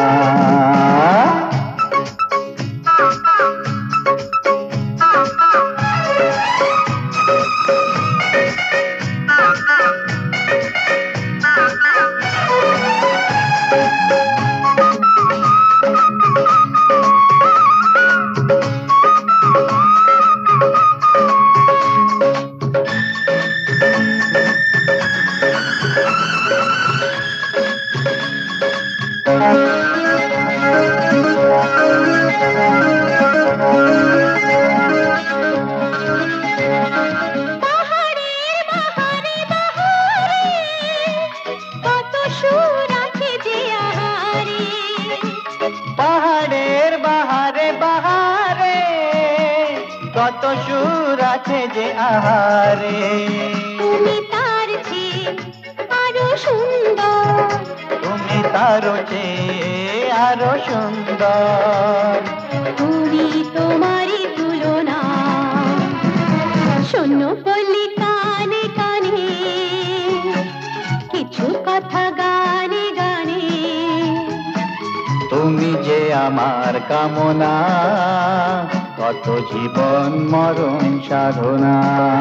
পাহাড়ের বাহারে বাহারে কত সুর আছে যে আহারে, তুমি তার চেয়ে আরো সুন্দর, তুমি তার চেয়ে আরো সুন্দর, তুমি তোমারই তুলনা। শোনো বলি কানে কানে কিছু কথা গানে গানে, তুমি যে আমার কামনা, কত জীবন মরণ সাধনা।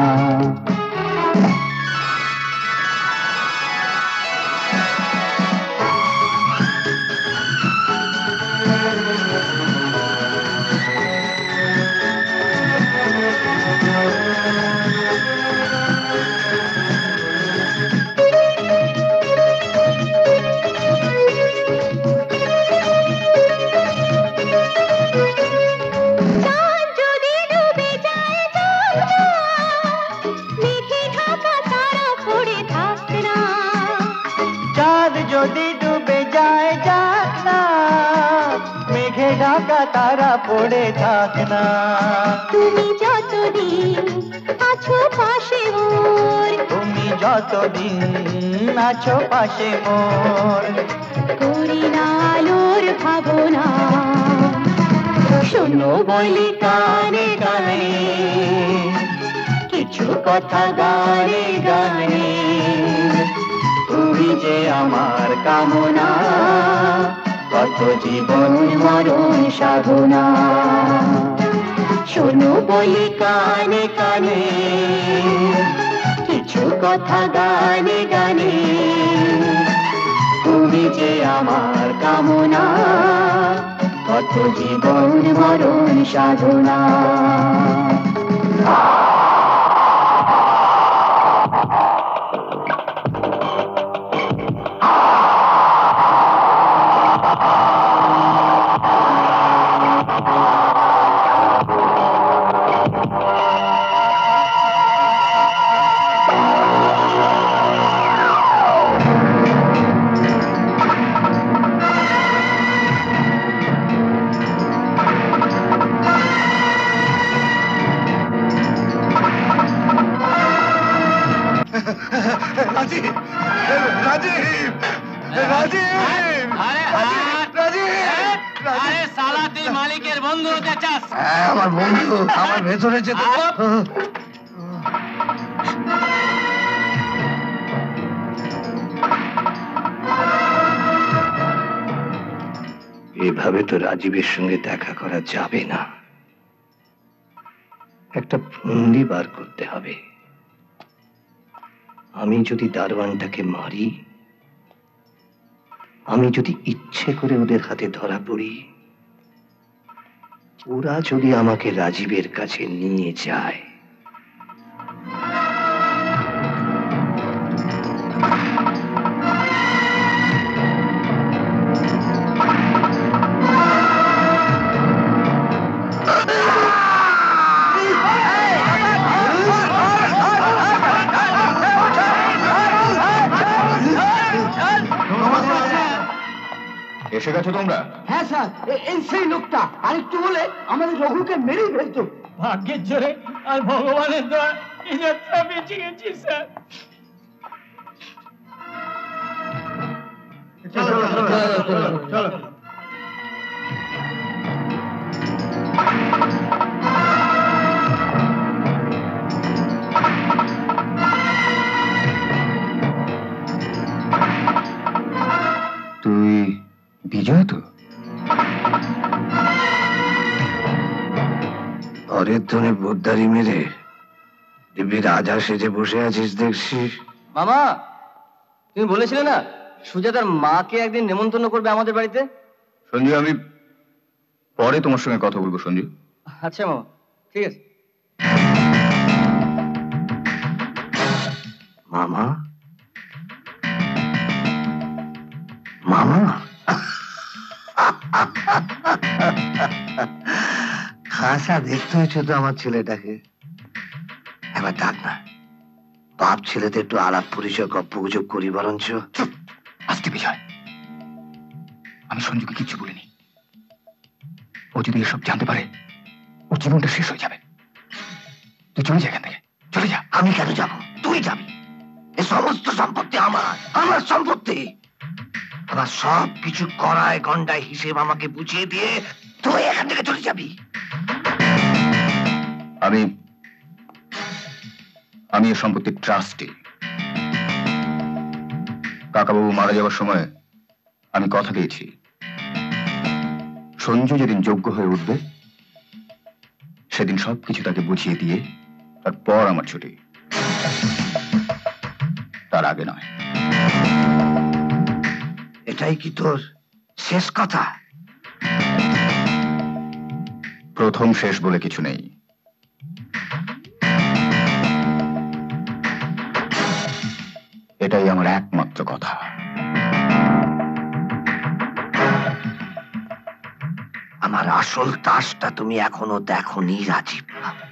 চাঁদ যদি ডুবে যায় যাক না, মেঘে ঢাকা তারা পড়ে থাক না, তুমি যতদিন আছো পাশে মোর, তুমি যতদিন আছো পাশে মোর, করি না আলোর ভাবনা। শোনো বলি কানে কানে কিছু কথা গানে গানে, তুমি যে আমার কামনা, কত জীবন মরণ সাধনা। শোনো বলি কানে কানে কিছু কথা গানে গানে, তুমি যে আমার কামনা, কত জীবন মরণ সাধনা। রাজীব রাজীব রাজীব রাজীব তুই মালিকের বন্ধু হতে চাস? হ্যাঁ আমার বন্ধু, আমার ভেতরে যেতে এভাবে তো রাজীবের সঙ্গে দেখা করা যাবে না, একটা ফন্দি বার করতে হবে। আমি যদি দারোয়ানটাকে মারি, আমি যদি ইচ্ছে করে ওদের হাতে ধরা পড়ি, ওরা যদি আমাকে রাজীবের কাছে নিয়ে যায়, এসে গেছো তোমরা? হ্যাঁ স্যার, এই সেই লোকটা আরেকটু হলে আমাদের রঘুকে মেরেই ফেলতো। ভাগ্যের জোরে আর ভগবানের দয়া এই যাত্রা বেঁচে গেছি স্যার। চলো। তুই বিজয় তো? পরের ধনে বোদ্দারি মেরে দিব্যি রাজা সেজে বসে আছিস দেখছি। মামা, তুমি বলেছিলে না সুজাতার মাকে একদিন নেমন্তন্ন করবে আমাদের বাড়িতে? সঞ্জু, আমি পরে তোমার সঙ্গে কথা বলবো সঞ্জু। আচ্ছা মামা, ঠিক আছে। মামা, মামা, খাসা দেখতে হয়েছে তো আমার ছেলেটাকে। এবার ডাক না, বাপ ছেলেতে একটু আলাপ পরিচয় গপ্প গুজব করি বরঞ্চ। আজকে বিজয়, আমি সঞ্জুকে কিচ্ছু বলিনি। ও যদি এসব জানতে পারে, ওর জীবনটা শেষ হয়ে যাবে। তুই চলে যা এখান থেকে, চলে যা। আমি কেন যাব? তুই যাবি। এই সমস্ত সম্পত্তি আমার, আমার সম্পত্তি। আমার সব কিছু করায় গন্ডায় হিসেব আমাকে বুঝিয়ে দিয়ে তুই এখান থেকে চলে যাবি। আমি এই সম্পত্তির ট্রাস্টি। কাকাবাবু মারা যাওয়ার সময় আমি কথা দিয়েছি, সঞ্জু যেদিন যোগ্য হয়ে উঠবে সেদিন সবকিছু তাকে বুঝিয়ে দিয়ে তারপর আমার ছুটি, তার আগে নয়। এটাই কি তোর শেষ কথা? প্রথম শেষ বলে কিছু নেই। এটাই আমার একমাত্র কথা। আমার আসল তাসটা তুমি এখনো দেখোনি রাজীব।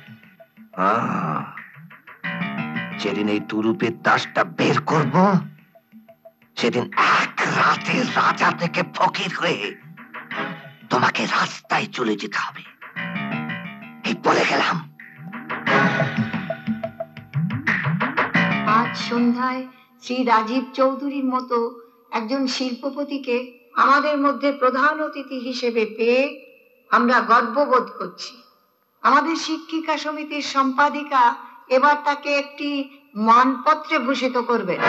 যেদিন এই তুরুপের তাসটা বের করব, সেদিন এক রাতে রাজা থেকে ফকির হয়ে তোমাকে রাস্তায় চলে যেতে হবে, এই বলে গেলাম। আজ সন্ধ্যায় শ্রী রাজীব চৌধুরীর মতো একজন শিল্পপতিকে আমাদের মধ্যে প্রধান অতিথি হিসেবে পেয়ে আমরা গর্ববোধ করছি। আমাদের শিক্ষিকা সমিতির সম্পাদিকা এবার তাকে একটি মানপত্রে ভূষিত করবেন।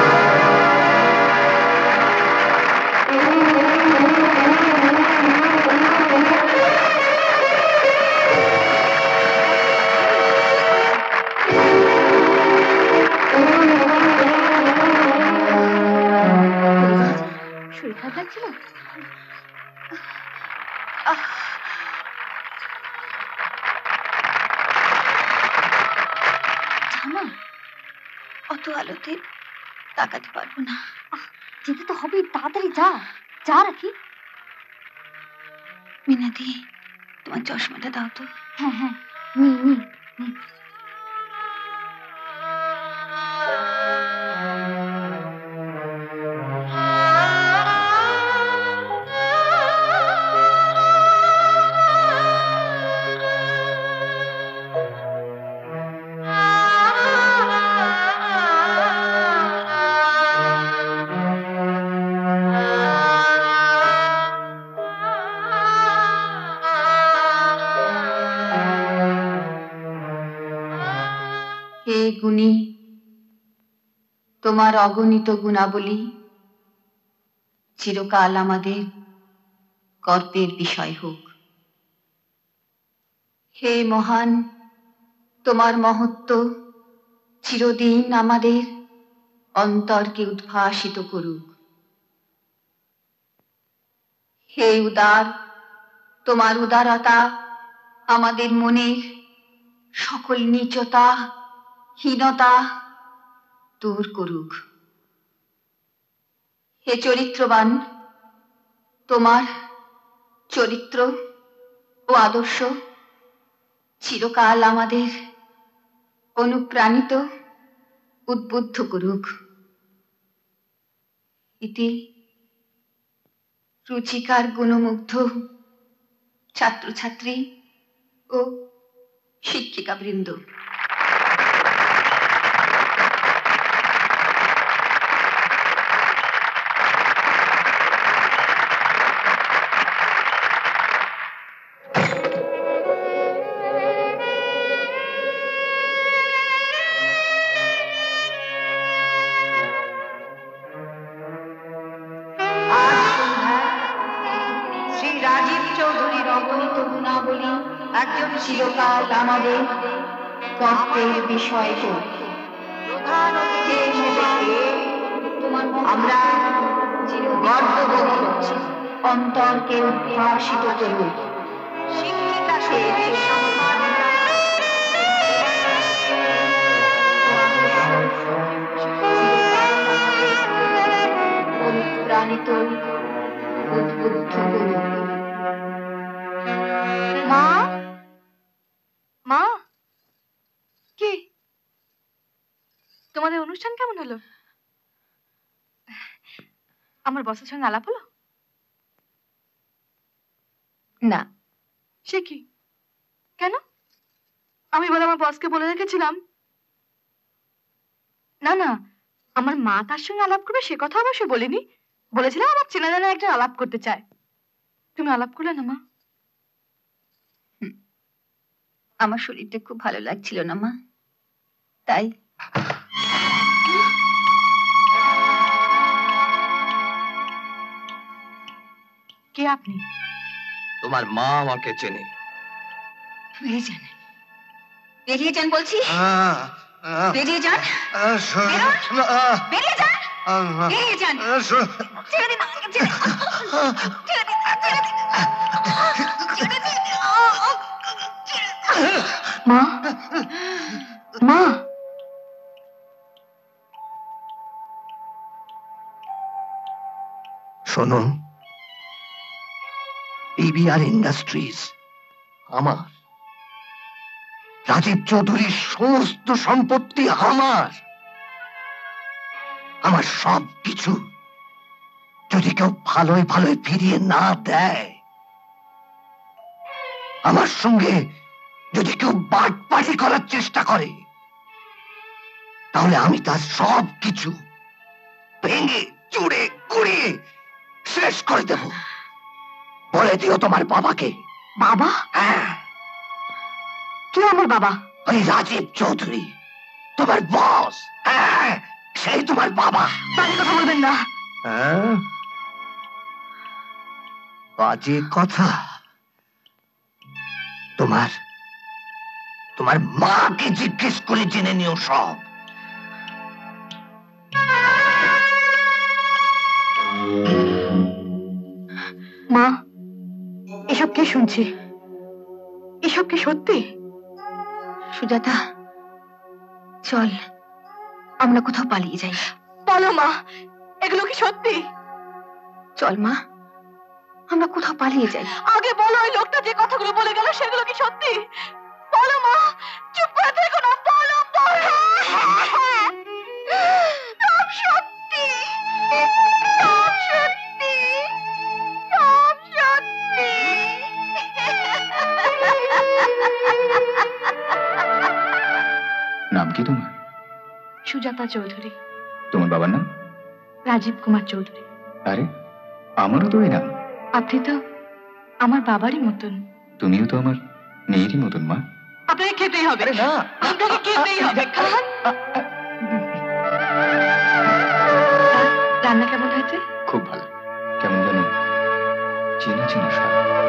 শরীর খারাপ লাগছিল? জামা, অত আলোতে তাকাতে পারবো না। যেতে তো হবে, তাড়াতাড়ি যা। যা রাখি। মিনাদি, তোমার চশমাটা দাও তো। হ্যাঁ হ্যাঁ, নি নি নি। হে গুণী, তোমার অগণিত গুণাবলী চিরকাল আমাদের গর্বের বিষয় হোক। হে মহান, তোমার মহত্ব চিরদিন আমাদের অন্তরকে উদ্ভাসিত করুক। হে উদার, তোমার উদারতা আমাদের মনের সকল নীচতা হীনতা দূর করুক। হে চরিত্রবান, তোমার চরিত্র ও আদর্শ চিরকাল আমাদের অনুপ্রাণিত উদ্বুদ্ধ করুক। ইতি রুচিকার গুণমুগ্ধ ছাত্রছাত্রী ও শিক্ষিকাবৃন্দ। শ্রী রাজীব চৌধুরীর অগণিত গুণাবলী একজন চিরকাল আমাদের গর্বের বিষয় হোক। আমরা গর্ববোধ করছি, অন্তরকে উদ্ভাসিত করুক। অনুপ্রাণিত উদ্বুদ্ধ করুক। মা, মা, কি তোমাদের অনুষ্ঠান কেমন হলো? আমার বসের সঙ্গে আলাপ হলো? না। সে কি? কেন? আমি বলে আমার বসকে বলে রেখেছিলাম। না না, আমার মা তার সঙ্গে আলাপ করবে সে কথা অবশ্য বলিনি। বলেছিলাম আমার চেনা জানা একজন আলাপ করতে চায়। তুমি আলাপ করলে না মা? আমার শরীরটা খুব ভালো লাগছিল না মা, তাই। কে আপনি? তোমার মা আমাকে চেনে। বেরিয়ে যান, বেরিয়ে যান বলছি। বেরিয়ে যান, বেরিয়ে যান, বেরিয়ে যান। ছেড়ে দিন আমাকে, ছেড়ে দিন, ছেড়ে দিন, ছেড়ে দিন, ছেড়ে দিন। মা, মা, শোনো, পিভিআর ইন্ডাস্ট্রিজ আমার, রাজীব চৌধুরীর সমস্ত সম্পত্তি আমার। আমার সব কিছু যদি কেউ ভালোই ভালোই ফিরিয়ে না দেয়, আমার সঙ্গে যদি কেউ বাটপাটি করার চেষ্টা করে, তাহলে আমি তার সব কিছু ভেঙে চুড়ে গুড়িয়ে শেষ করে দেব। বলে দিও তোমার বাবাকে। বাবা? হ্যাঁ। কে আমার বাবা? ওই রাজীব চৌধুরী, তোমার বস। হ্যাঁ, সেই তোমার বাবা। তাকে কথা বলবেন না। হ্যাঁ, বাজে কথা। তোমার তোমার মাকে জিজ্ঞেস করে জেনে নিও সব। মা, এসব কি শুনছি? এসব কি সত্যি? সুজাতা, চল আমরা কোথাও পালিয়ে যাই। বলো মা, এগুলো কি সত্যি? চল মা, আমরা কোথাও পালিয়ে যাই। আগে বলো, ওই লোকটা যে কথাগুলো বলে গেল সেগুলো কি সত্যি? বলো মা, চুপ করে থেকো না, বলো বলো। সব সত্যি, সব সত্যি, সব সত্যি। নাম কি তোমার? সুজাতা চৌধুরী। তোমার বাবার নাম? রাজীব কুমার চৌধুরী। আরে, আমারও তো এই নাম। আপনি তো আমার বাবারই মতন। তুমিও তো আমার মেয়েরই মতন মা। আপনাকে খেতেই হবে। না, আপনাকে খেতেই হবে। খান। রান্না কেমন হয়েছে? খুব ভালো। কেমন জানি চেনা চেনা স্বাদ।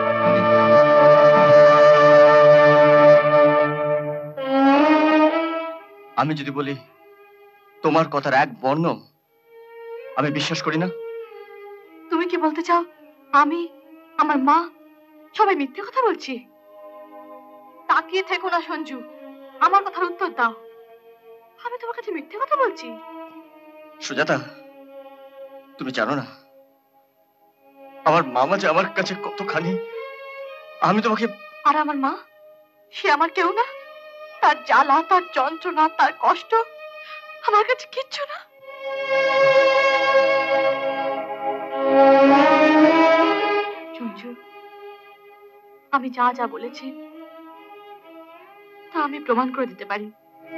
আমি যদি বলি তোমার কথার এক বর্ণ আমি বিশ্বাস করি না। তুমি কি বলতে চাও আমি, আমার মা সবাই মিথ্যে কথা বলছি? তাকিয়ে থেকো না সঞ্জু, আমার কথার উত্তর দাও। আমি তোমার কাছে মিথ্যে কথা বলছি? সুজাতা, তুমি জানো না আমার মামা যে আমার কাছে কতখানি। আমি তোমাকে। আর আমার মা, সে আমার কেউ না? তার জ্বালা, তার যন্ত্রণা, তার কষ্ট আমার কাছে কিচ্ছু না। সঞ্জু, আমি যা যা বলেছি তা আমি প্রমাণ করে দিতে পারি।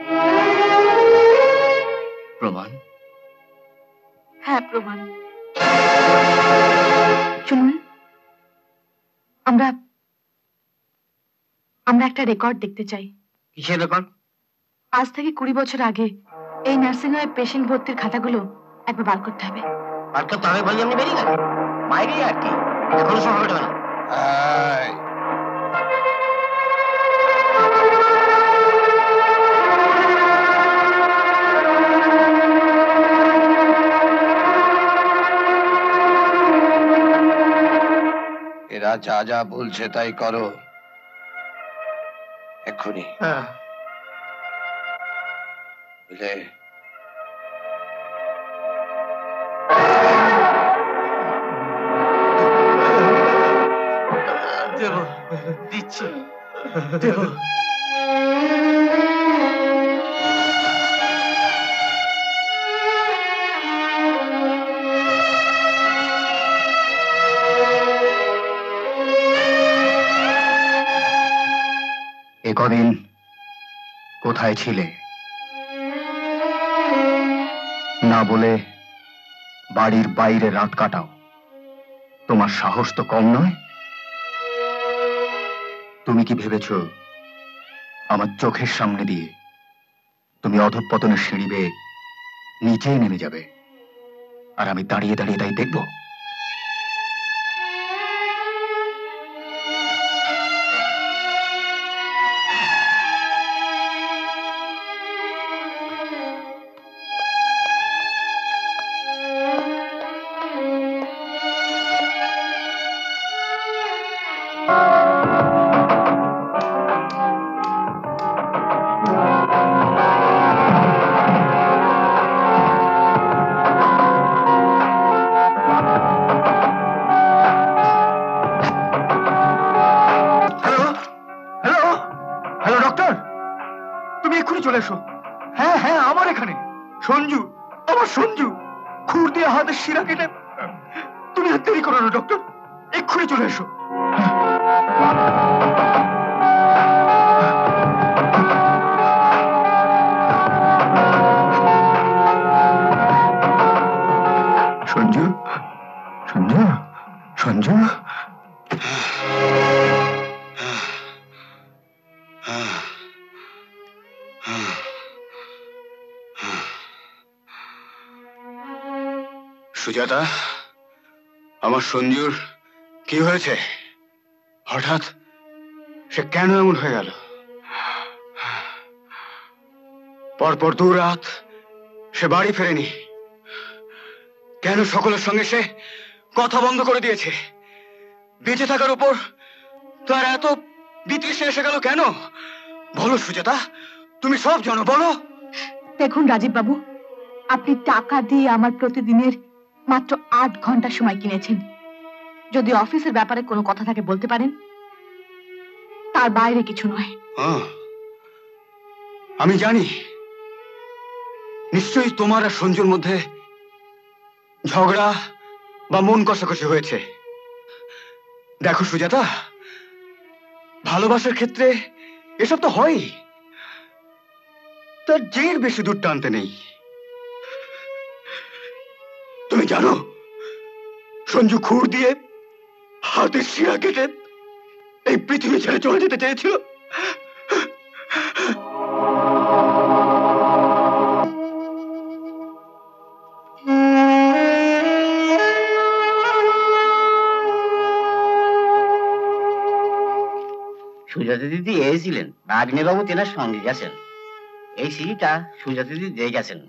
প্রমাণ? হ্যাঁ, প্রমাণ। শুনুন, আমরা একটা রেকর্ড দেখতে চাই। কিসের রেকর্ড? আজ থেকে 20 বছর আগে এই নার্সিং হোমে পেশেন্ট ভর্তির খাতাগুলো একবার বার করতে হবে। বার করতে হবে বলে এমনি বেরিয়ে গেল বাইরে আর কি, এখনো সময় হবে না। এরা যা যা বলছে তাই করো এক্ষুনি। বুঝলে? দেব, দিচ্ছি, দেব। কদিন কোথায় ছিলে? না বলে বাড়ির বাইরে রাত কাটাও। তোমার সাহস তো কম নয়। তুমি কি ভেবেছ আমার চোখের সামনে দিয়ে তুমি অধঃপতনের সিঁড়ি বেয়ে নিচেই নেমে যাবে আর আমি দাঁড়িয়ে দাঁড়িয়ে তাই দেখব? হ্যাঁ হ্যাঁ, আমার এখানে সঞ্জু, আমার সঞ্জু খুর দিয়ে হাতের শিরা কেটে। তুমি আর দেরি করো না ডক্টর, এক্ষুনি চলে এসো। সঞ্জু, সঞ্জু, সঞ্জু। সুজাতা, আমার সঞ্জুর কি হয়েছে? হঠাৎ সে কেন এমন হয়ে গেল? পরপর 2 রাত সে বাড়ি ফেরেনি কেন? সকলের সঙ্গে সে কথা বন্ধ করে দিয়েছে। বেঁচে থাকার উপর তার এত বিতৃষ্ণা এসে গেল কেন? বলো সুজাতা, তুমি সব জানো, বলো। দেখুন রাজীব বাবু, আপনি টাকা দিয়ে আমার প্রতিদিনের মাত্র 8 ঘন্টা সময় কিনেছেন। যদি অফিসের ব্যাপারে কোনো কথা থাকে বলতে পারেন, তার বাইরে কিছু নয়। আমি জানি নিশ্চয়ই তোমার আর সঞ্জুর মধ্যে ঝগড়া বা মন কষাকষি হয়েছে। দেখো সুজাতা, ভালোবাসার ক্ষেত্রে এসব তো হয়ই, তার জের বেশি দূর টানতে নেই। তুমি জানো সঞ্জু খুর দিয়ে হাতের শিরা কেটে এই পৃথিবী ছেড়ে চলে যেতে চেয়েছিল। সুজাতা দিদি এসেছিলেন, ভাগ্নেবাবু তেনার সঙ্গে গেছেন। এই সিঁড়িটা সুজাতা দিদি দিয়ে গেছেন।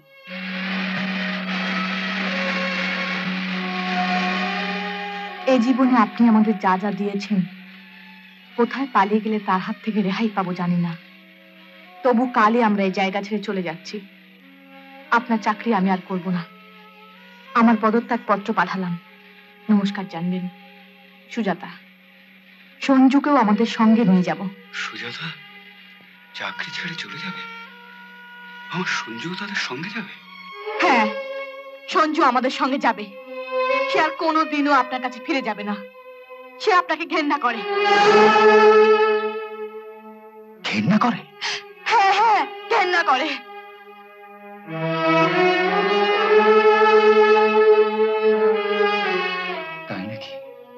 এই জীবনে আপনি আমাদের যা যা দিয়েছেন, কোথায় পালিয়ে গেলে তার হাত থেকে রেহাই পাবো জানি না, তবু কালে আমরা এই জায়গা ছেড়ে চলে যাচ্ছি। আপনার চাকরি আমি আর করব না। আমার পদত্যাগ পত্র পাঠালাম। নমস্কার জানবেন। সুজাতা, সঞ্জুকেও আমাদের সঙ্গে নিয়ে যাব। সুজাতা চাকরি ছেড়ে চলে যাবে? আমার সঞ্জু তাদের সঙ্গে যাবে? হ্যাঁ, সঞ্জু আমাদের সঙ্গে যাবে। সে আর কোনোদিনও আপনার কাছে ফিরে যাবে না। সে আপনাকে ঘেন্না করে। ঘেন্না করে? হ্যাঁ হ্যাঁ, ঘেন্না করে। তাই নাকি?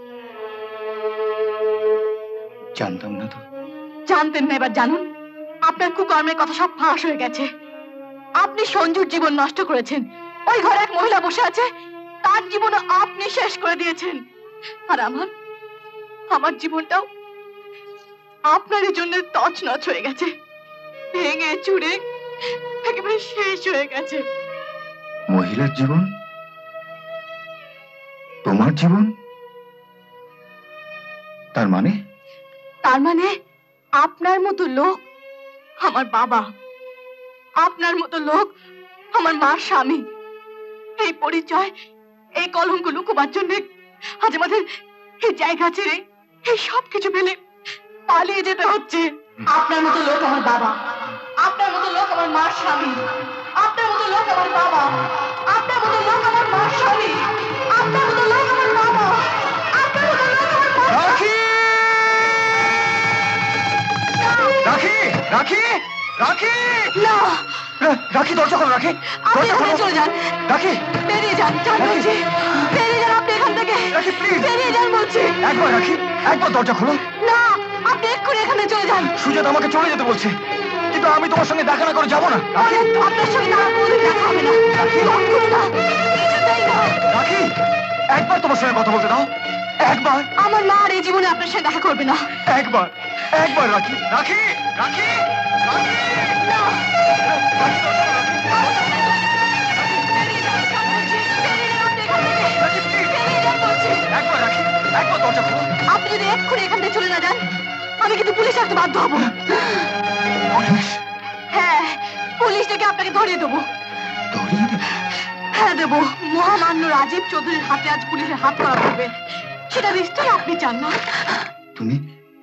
জানতাম না তো। জানতেন না, এবার জানুন। আপনার কুকর্মের কথা সব ফাঁস হয়ে গেছে। আপনি সঞ্জুর জীবন নষ্ট করেছেন। ওই ঘরে এক মহিলা বসে আছে, তার জীবন আপনি শেষ করে দিয়েছেন। আর আমার জীবনটাও আপনারই জন্য তছনছ হয়ে গেছে, ভেঙে চুরে একেবারে শেষ হয়ে গেছে। মহিলার জীবন? তোমার জীবন? তার মানে? তার মানে আপনার মতো লোক আমার বাবা, আপনার মতো লোক আমার মার স্বামী। এই পরিচয়, এই কলঙ্ক লুকোবার জন্য আজ আমাদের এই জায়গা ছেড়ে এই সব কিছু ফেলে পালিয়ে যেতে হচ্ছে। আপনার মতো লোক আমার বাবা, আপনার মতো লোক আমার মার স্বামী, আপনার মতো লোক আমার বাবা, আপনার মতো লোক আমার মার স্বামী, আপনার মতো লোক আমার বাবা, আপনার মতো লোক আমার মার। রাখি! রাখি! রাখি! রাখি! না! রাখি, দরজা খোলো। রাখি, আপনি এখান থেকে চলে যান। রাখি, বেরিয়ে যান, যান বলছি। বেরিয়ে যান আপনি এখান থেকে। রাখি প্লিজ, বেরিয়ে যান বলছি। একবার রাখি, একবার দরজা খোলো। না, আপনি এক্ষুনি এখান থেকে চলে যান। সুজাতা আমাকে চলে যেতে বলছে, কিন্তু আমি তোমার সঙ্গে দেখা না করে যাবো না। রাখি, আপনার সঙ্গে আমার কোনোদিন দেখা হবে না। কখনো না, কিছুতেই না। রাখি, একবার তোমার সঙ্গে কথা বলতে দাও। একবার। আমার মা আর এই জীবনে আপনার সঙ্গে দেখা করবে না। একবার, একবার রাখি। রাখি, রাখি, রাখি! না! একবার রাখি, একবার দরজা খোলো। আপনি যদি এক্ষুনি এখান থেকে চলে না যান, আমি কিন্তু পুলিশ আসতে বাধ্য হব। হ্যাঁ, পুলিশ ডেকে আপনাকে ধরিয়ে দেবো। হ্যাঁ দেবো। মহামান্য রাজীব চৌধুরীর হাতে আজ পুলিশের হাত করা পড়বে। সেটা নিশ্চয়ই আপনি চান না? তুমি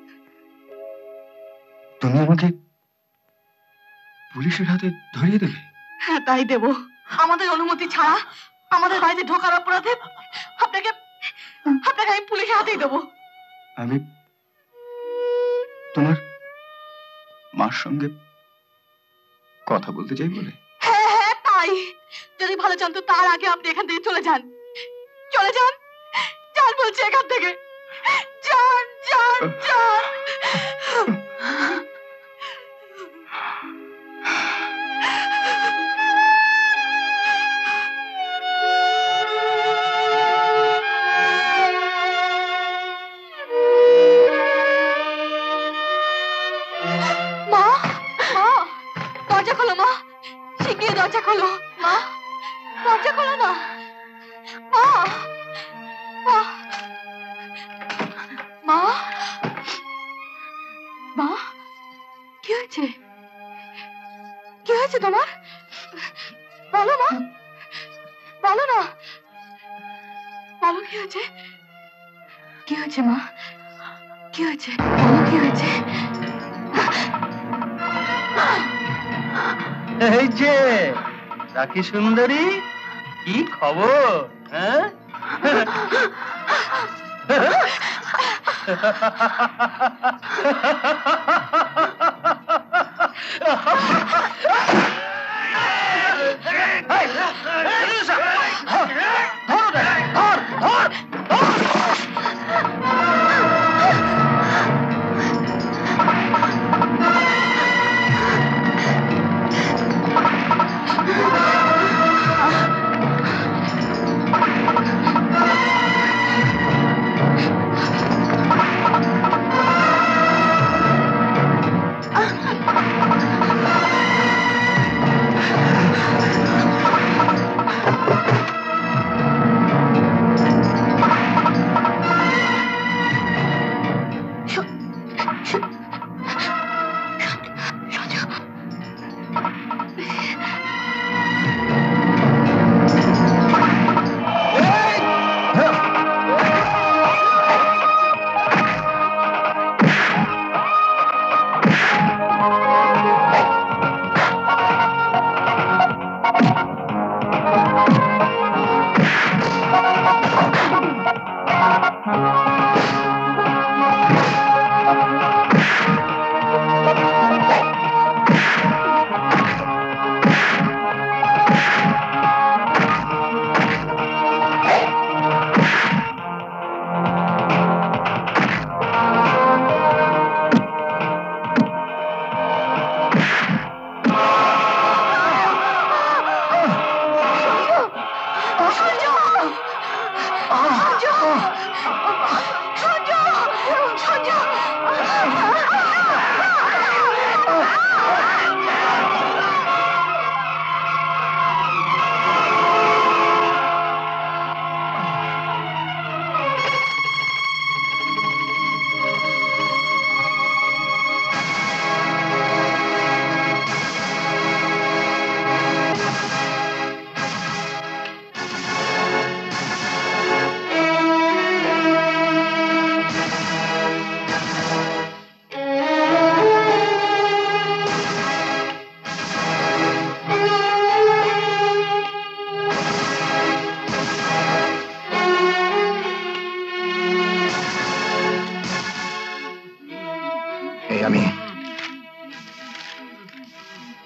আমাকে পুলিশের হাতে ধরিয়ে দেবে? হ্যাঁ, তাই দেব। আমাদের অনুমতি ছাড়া আমাদের বাড়িতে ঢোকার অপরাধে আপনাকে আমি পুলিশের হাতেই দেবো। আমি তোমার মার সঙ্গে কথা বলতে চাই বলে? হ্যাঁ হ্যাঁ, তাই। যদি ভালো চান তো তার আগে আপনি এখান থেকে চলে যান। চলে যান, যান বলছি এখান থেকে। যান, যান, যান। মা, মা, দরজা খোলো মা, শিগগির দরজা খোলো মা, দরজা খোলো না মা, মা, মা, মা, কি হয়েছে? কি হয়েছে তোমার? বলো মা, বলো না, বলো কি হয়েছে? কি হয়েছে মা? কি হয়েছে? বলো কি হয়েছে? এই যে রাখি সুন্দরী, কি খবর? হ্যাঁ,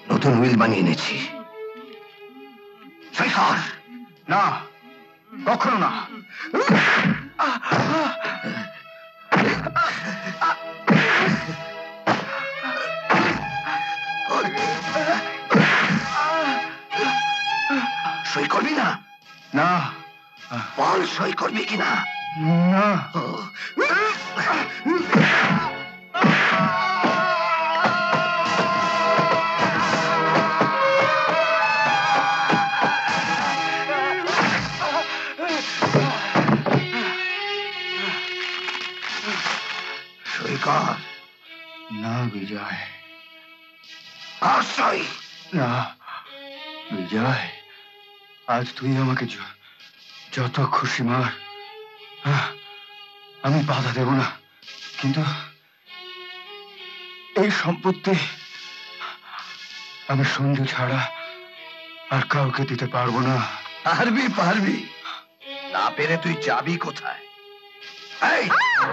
নতুন উইল বানিয়ে এনেছি। সই কর। না, কখনো না। সই করবি না? না। বল সই করবি কিনা? না। সই কর। না বিজয়। আর সই। না বিজয়, আজ তুই আমাকে যত খুশি মার, আমি বাধা দেব না, কিন্তু এই সম্পত্তি আমি সঞ্জু ছাড়া আর কাউকে দিতে পারবো না। পারবি পারবি, না পেরে তুই যাবি কোথায়? এই!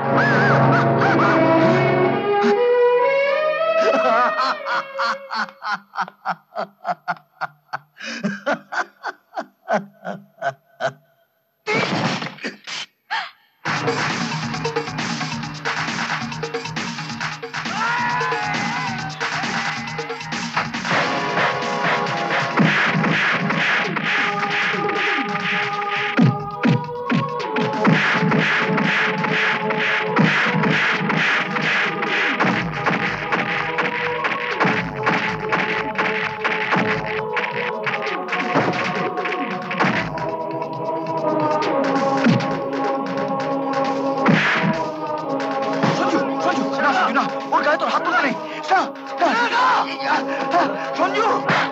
ওর গায়ে তোর হাত তুলতে নেই। সঞ্জু,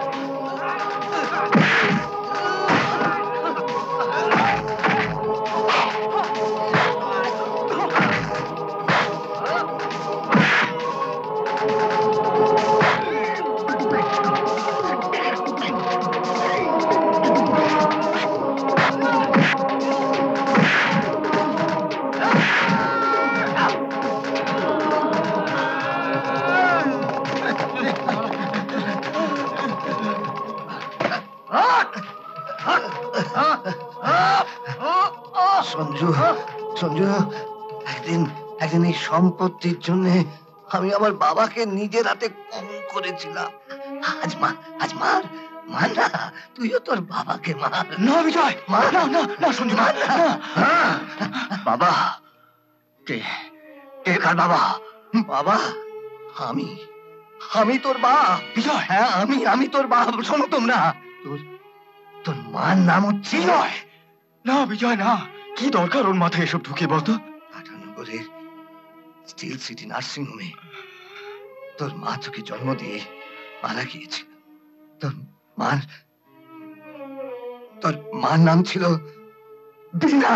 সঞ্জু, সঞ্জু, একদিন একদিন এই সম্পত্তির জন্য আমি আমার বাবাকে নিজের হাতে খুন করেছিলাম। আজ মার মার না, তুইও তোর বাবাকে মার। না বিজয়, না না না সঞ্জু, না। বাবা কে? কে কার বাবা? বাবা আমি, আমি তোর বাপ বিজয়। হ্যাঁ আমি তোর বাপ। শোনো তোমরা, তোর মার নাম হচ্ছে বিজয়। না বিজয় না, কি দরকার ওর মাথায় এসব ঢুকিয়ে বলতো? টাটানগরের স্টিল সিটি নার্সিং হোমে তোর মা তোকে জন্ম দিয়ে মারা গিয়েছিল। তোর মার নাম ছিল বীণা।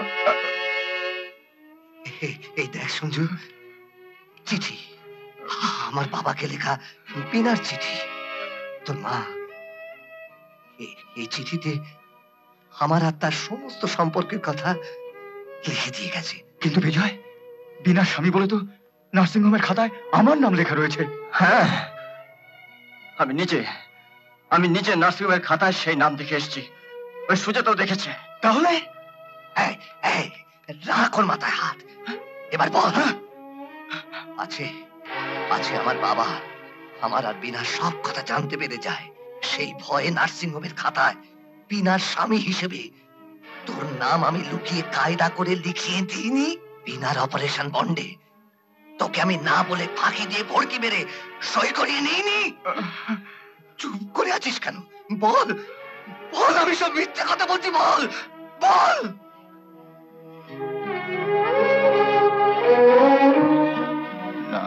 এই দেখ সঞ্জু, চিঠি, আমার বাবাকে লেখা বীণার চিঠি। তোর মা এই চিঠিতে আমার আর তার সমস্ত সম্পর্কের কথা লিখে দিয়ে গেছে। কিন্তু বিজয়, বীণার স্বামী বলে তো নার্সিং হোমের খাতায় আমার নাম লেখা রয়েছে। হ্যাঁ, আমি নিজে নার্সিং হোমের খাতায় সেই নাম দেখে এসেছি। ওই সুজাতাও দেখেছে। তাহলে রাখ ওর মাথায় হাত। এবার বল, আছে আমার বাবা আমার আর বীণার সব কথা জানতে পেরে যায়, সেই ভয়ে নার্সিং হোমের খাতায় বীণার স্বামী হিসেবে তোর নাম আমি লুকিয়ে কায়দা করে লিখিয়ে দিইনি। বীণার অপারেশন বন্ডে তোকে আমি না বলে ফাঁকি দিয়ে ভড়কি মেরে সই করিয়ে নিইনি। চুপ করে আছিস কেন? বল বল, আমি সব মিথ্যে কথা বলছি, বল বল। না,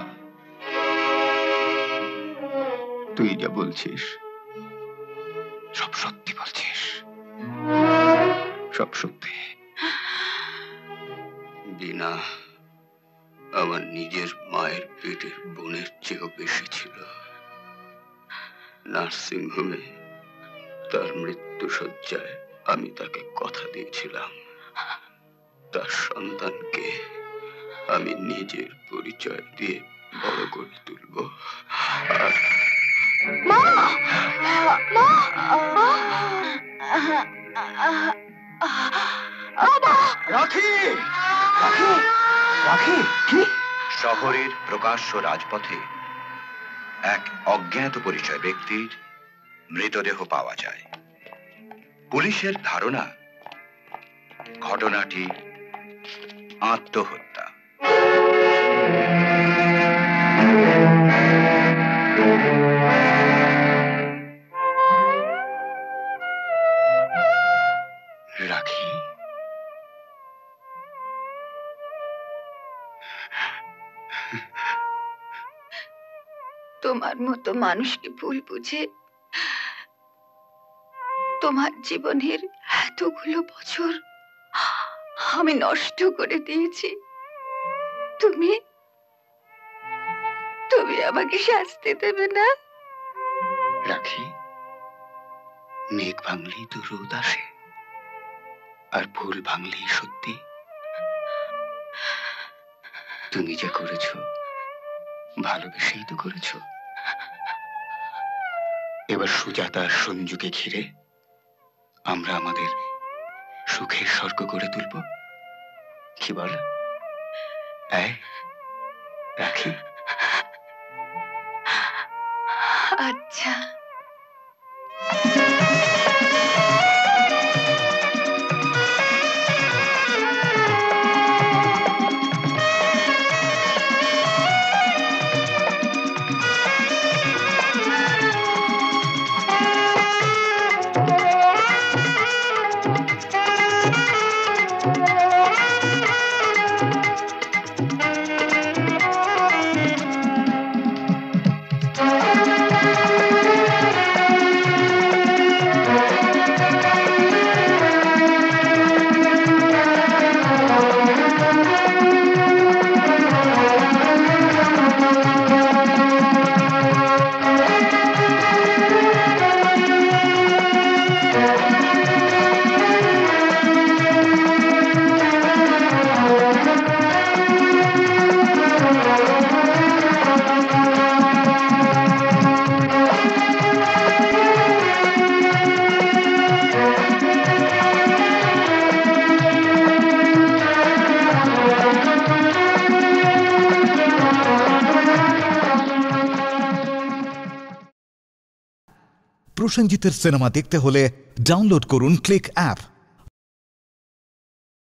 তুই যা বলছিস সব সত্যি বলছিস, সব সত্যি। বীণা আমার নিজের মায়ের পেটের বোনের চেয়েও বেশি ছিল। নার্সিং হোমে তার মৃত্যু শয্যায় আমি তাকে কথা দিয়েছিলাম, তার সন্তানকে আমি নিজের পরিচয় দিয়ে বড় করে তুলব। মা! রাখি রাখি রাখি কি শহরের প্রকাশ্য রাজপথে এক অজ্ঞাত পরিচয় ব্যক্তির মৃতদেহ পাওয়া যায়। পুলিশের ধারণা ঘটনাটি আত্মহত্যা। রাখি, তোমার মতো মানুষকে ভুল বুঝে তোমার জীবনের এতগুলো বছর আমি নষ্ট করে দিয়েছি। তুমি তুমি আমাকে শাস্তি দেবে না? রাখি, মেঘ ভাঙলেই তো রোদ আসে, আর ভুল ভাঙলেই সত্যি। তুমি যা করেছো ভালোবেসেই তো করেছো। এবার সুজাতা আর সঞ্জুকে ঘিরে আমরা আমাদের সুখের স্বর্গ গড়ে তুলব। কি বল? রাখি। আচ্ছা। প্রসেনজিতের সিনেমা দেখতে হলে ডাউনলোড করুন ক্লিক অ্যাপ।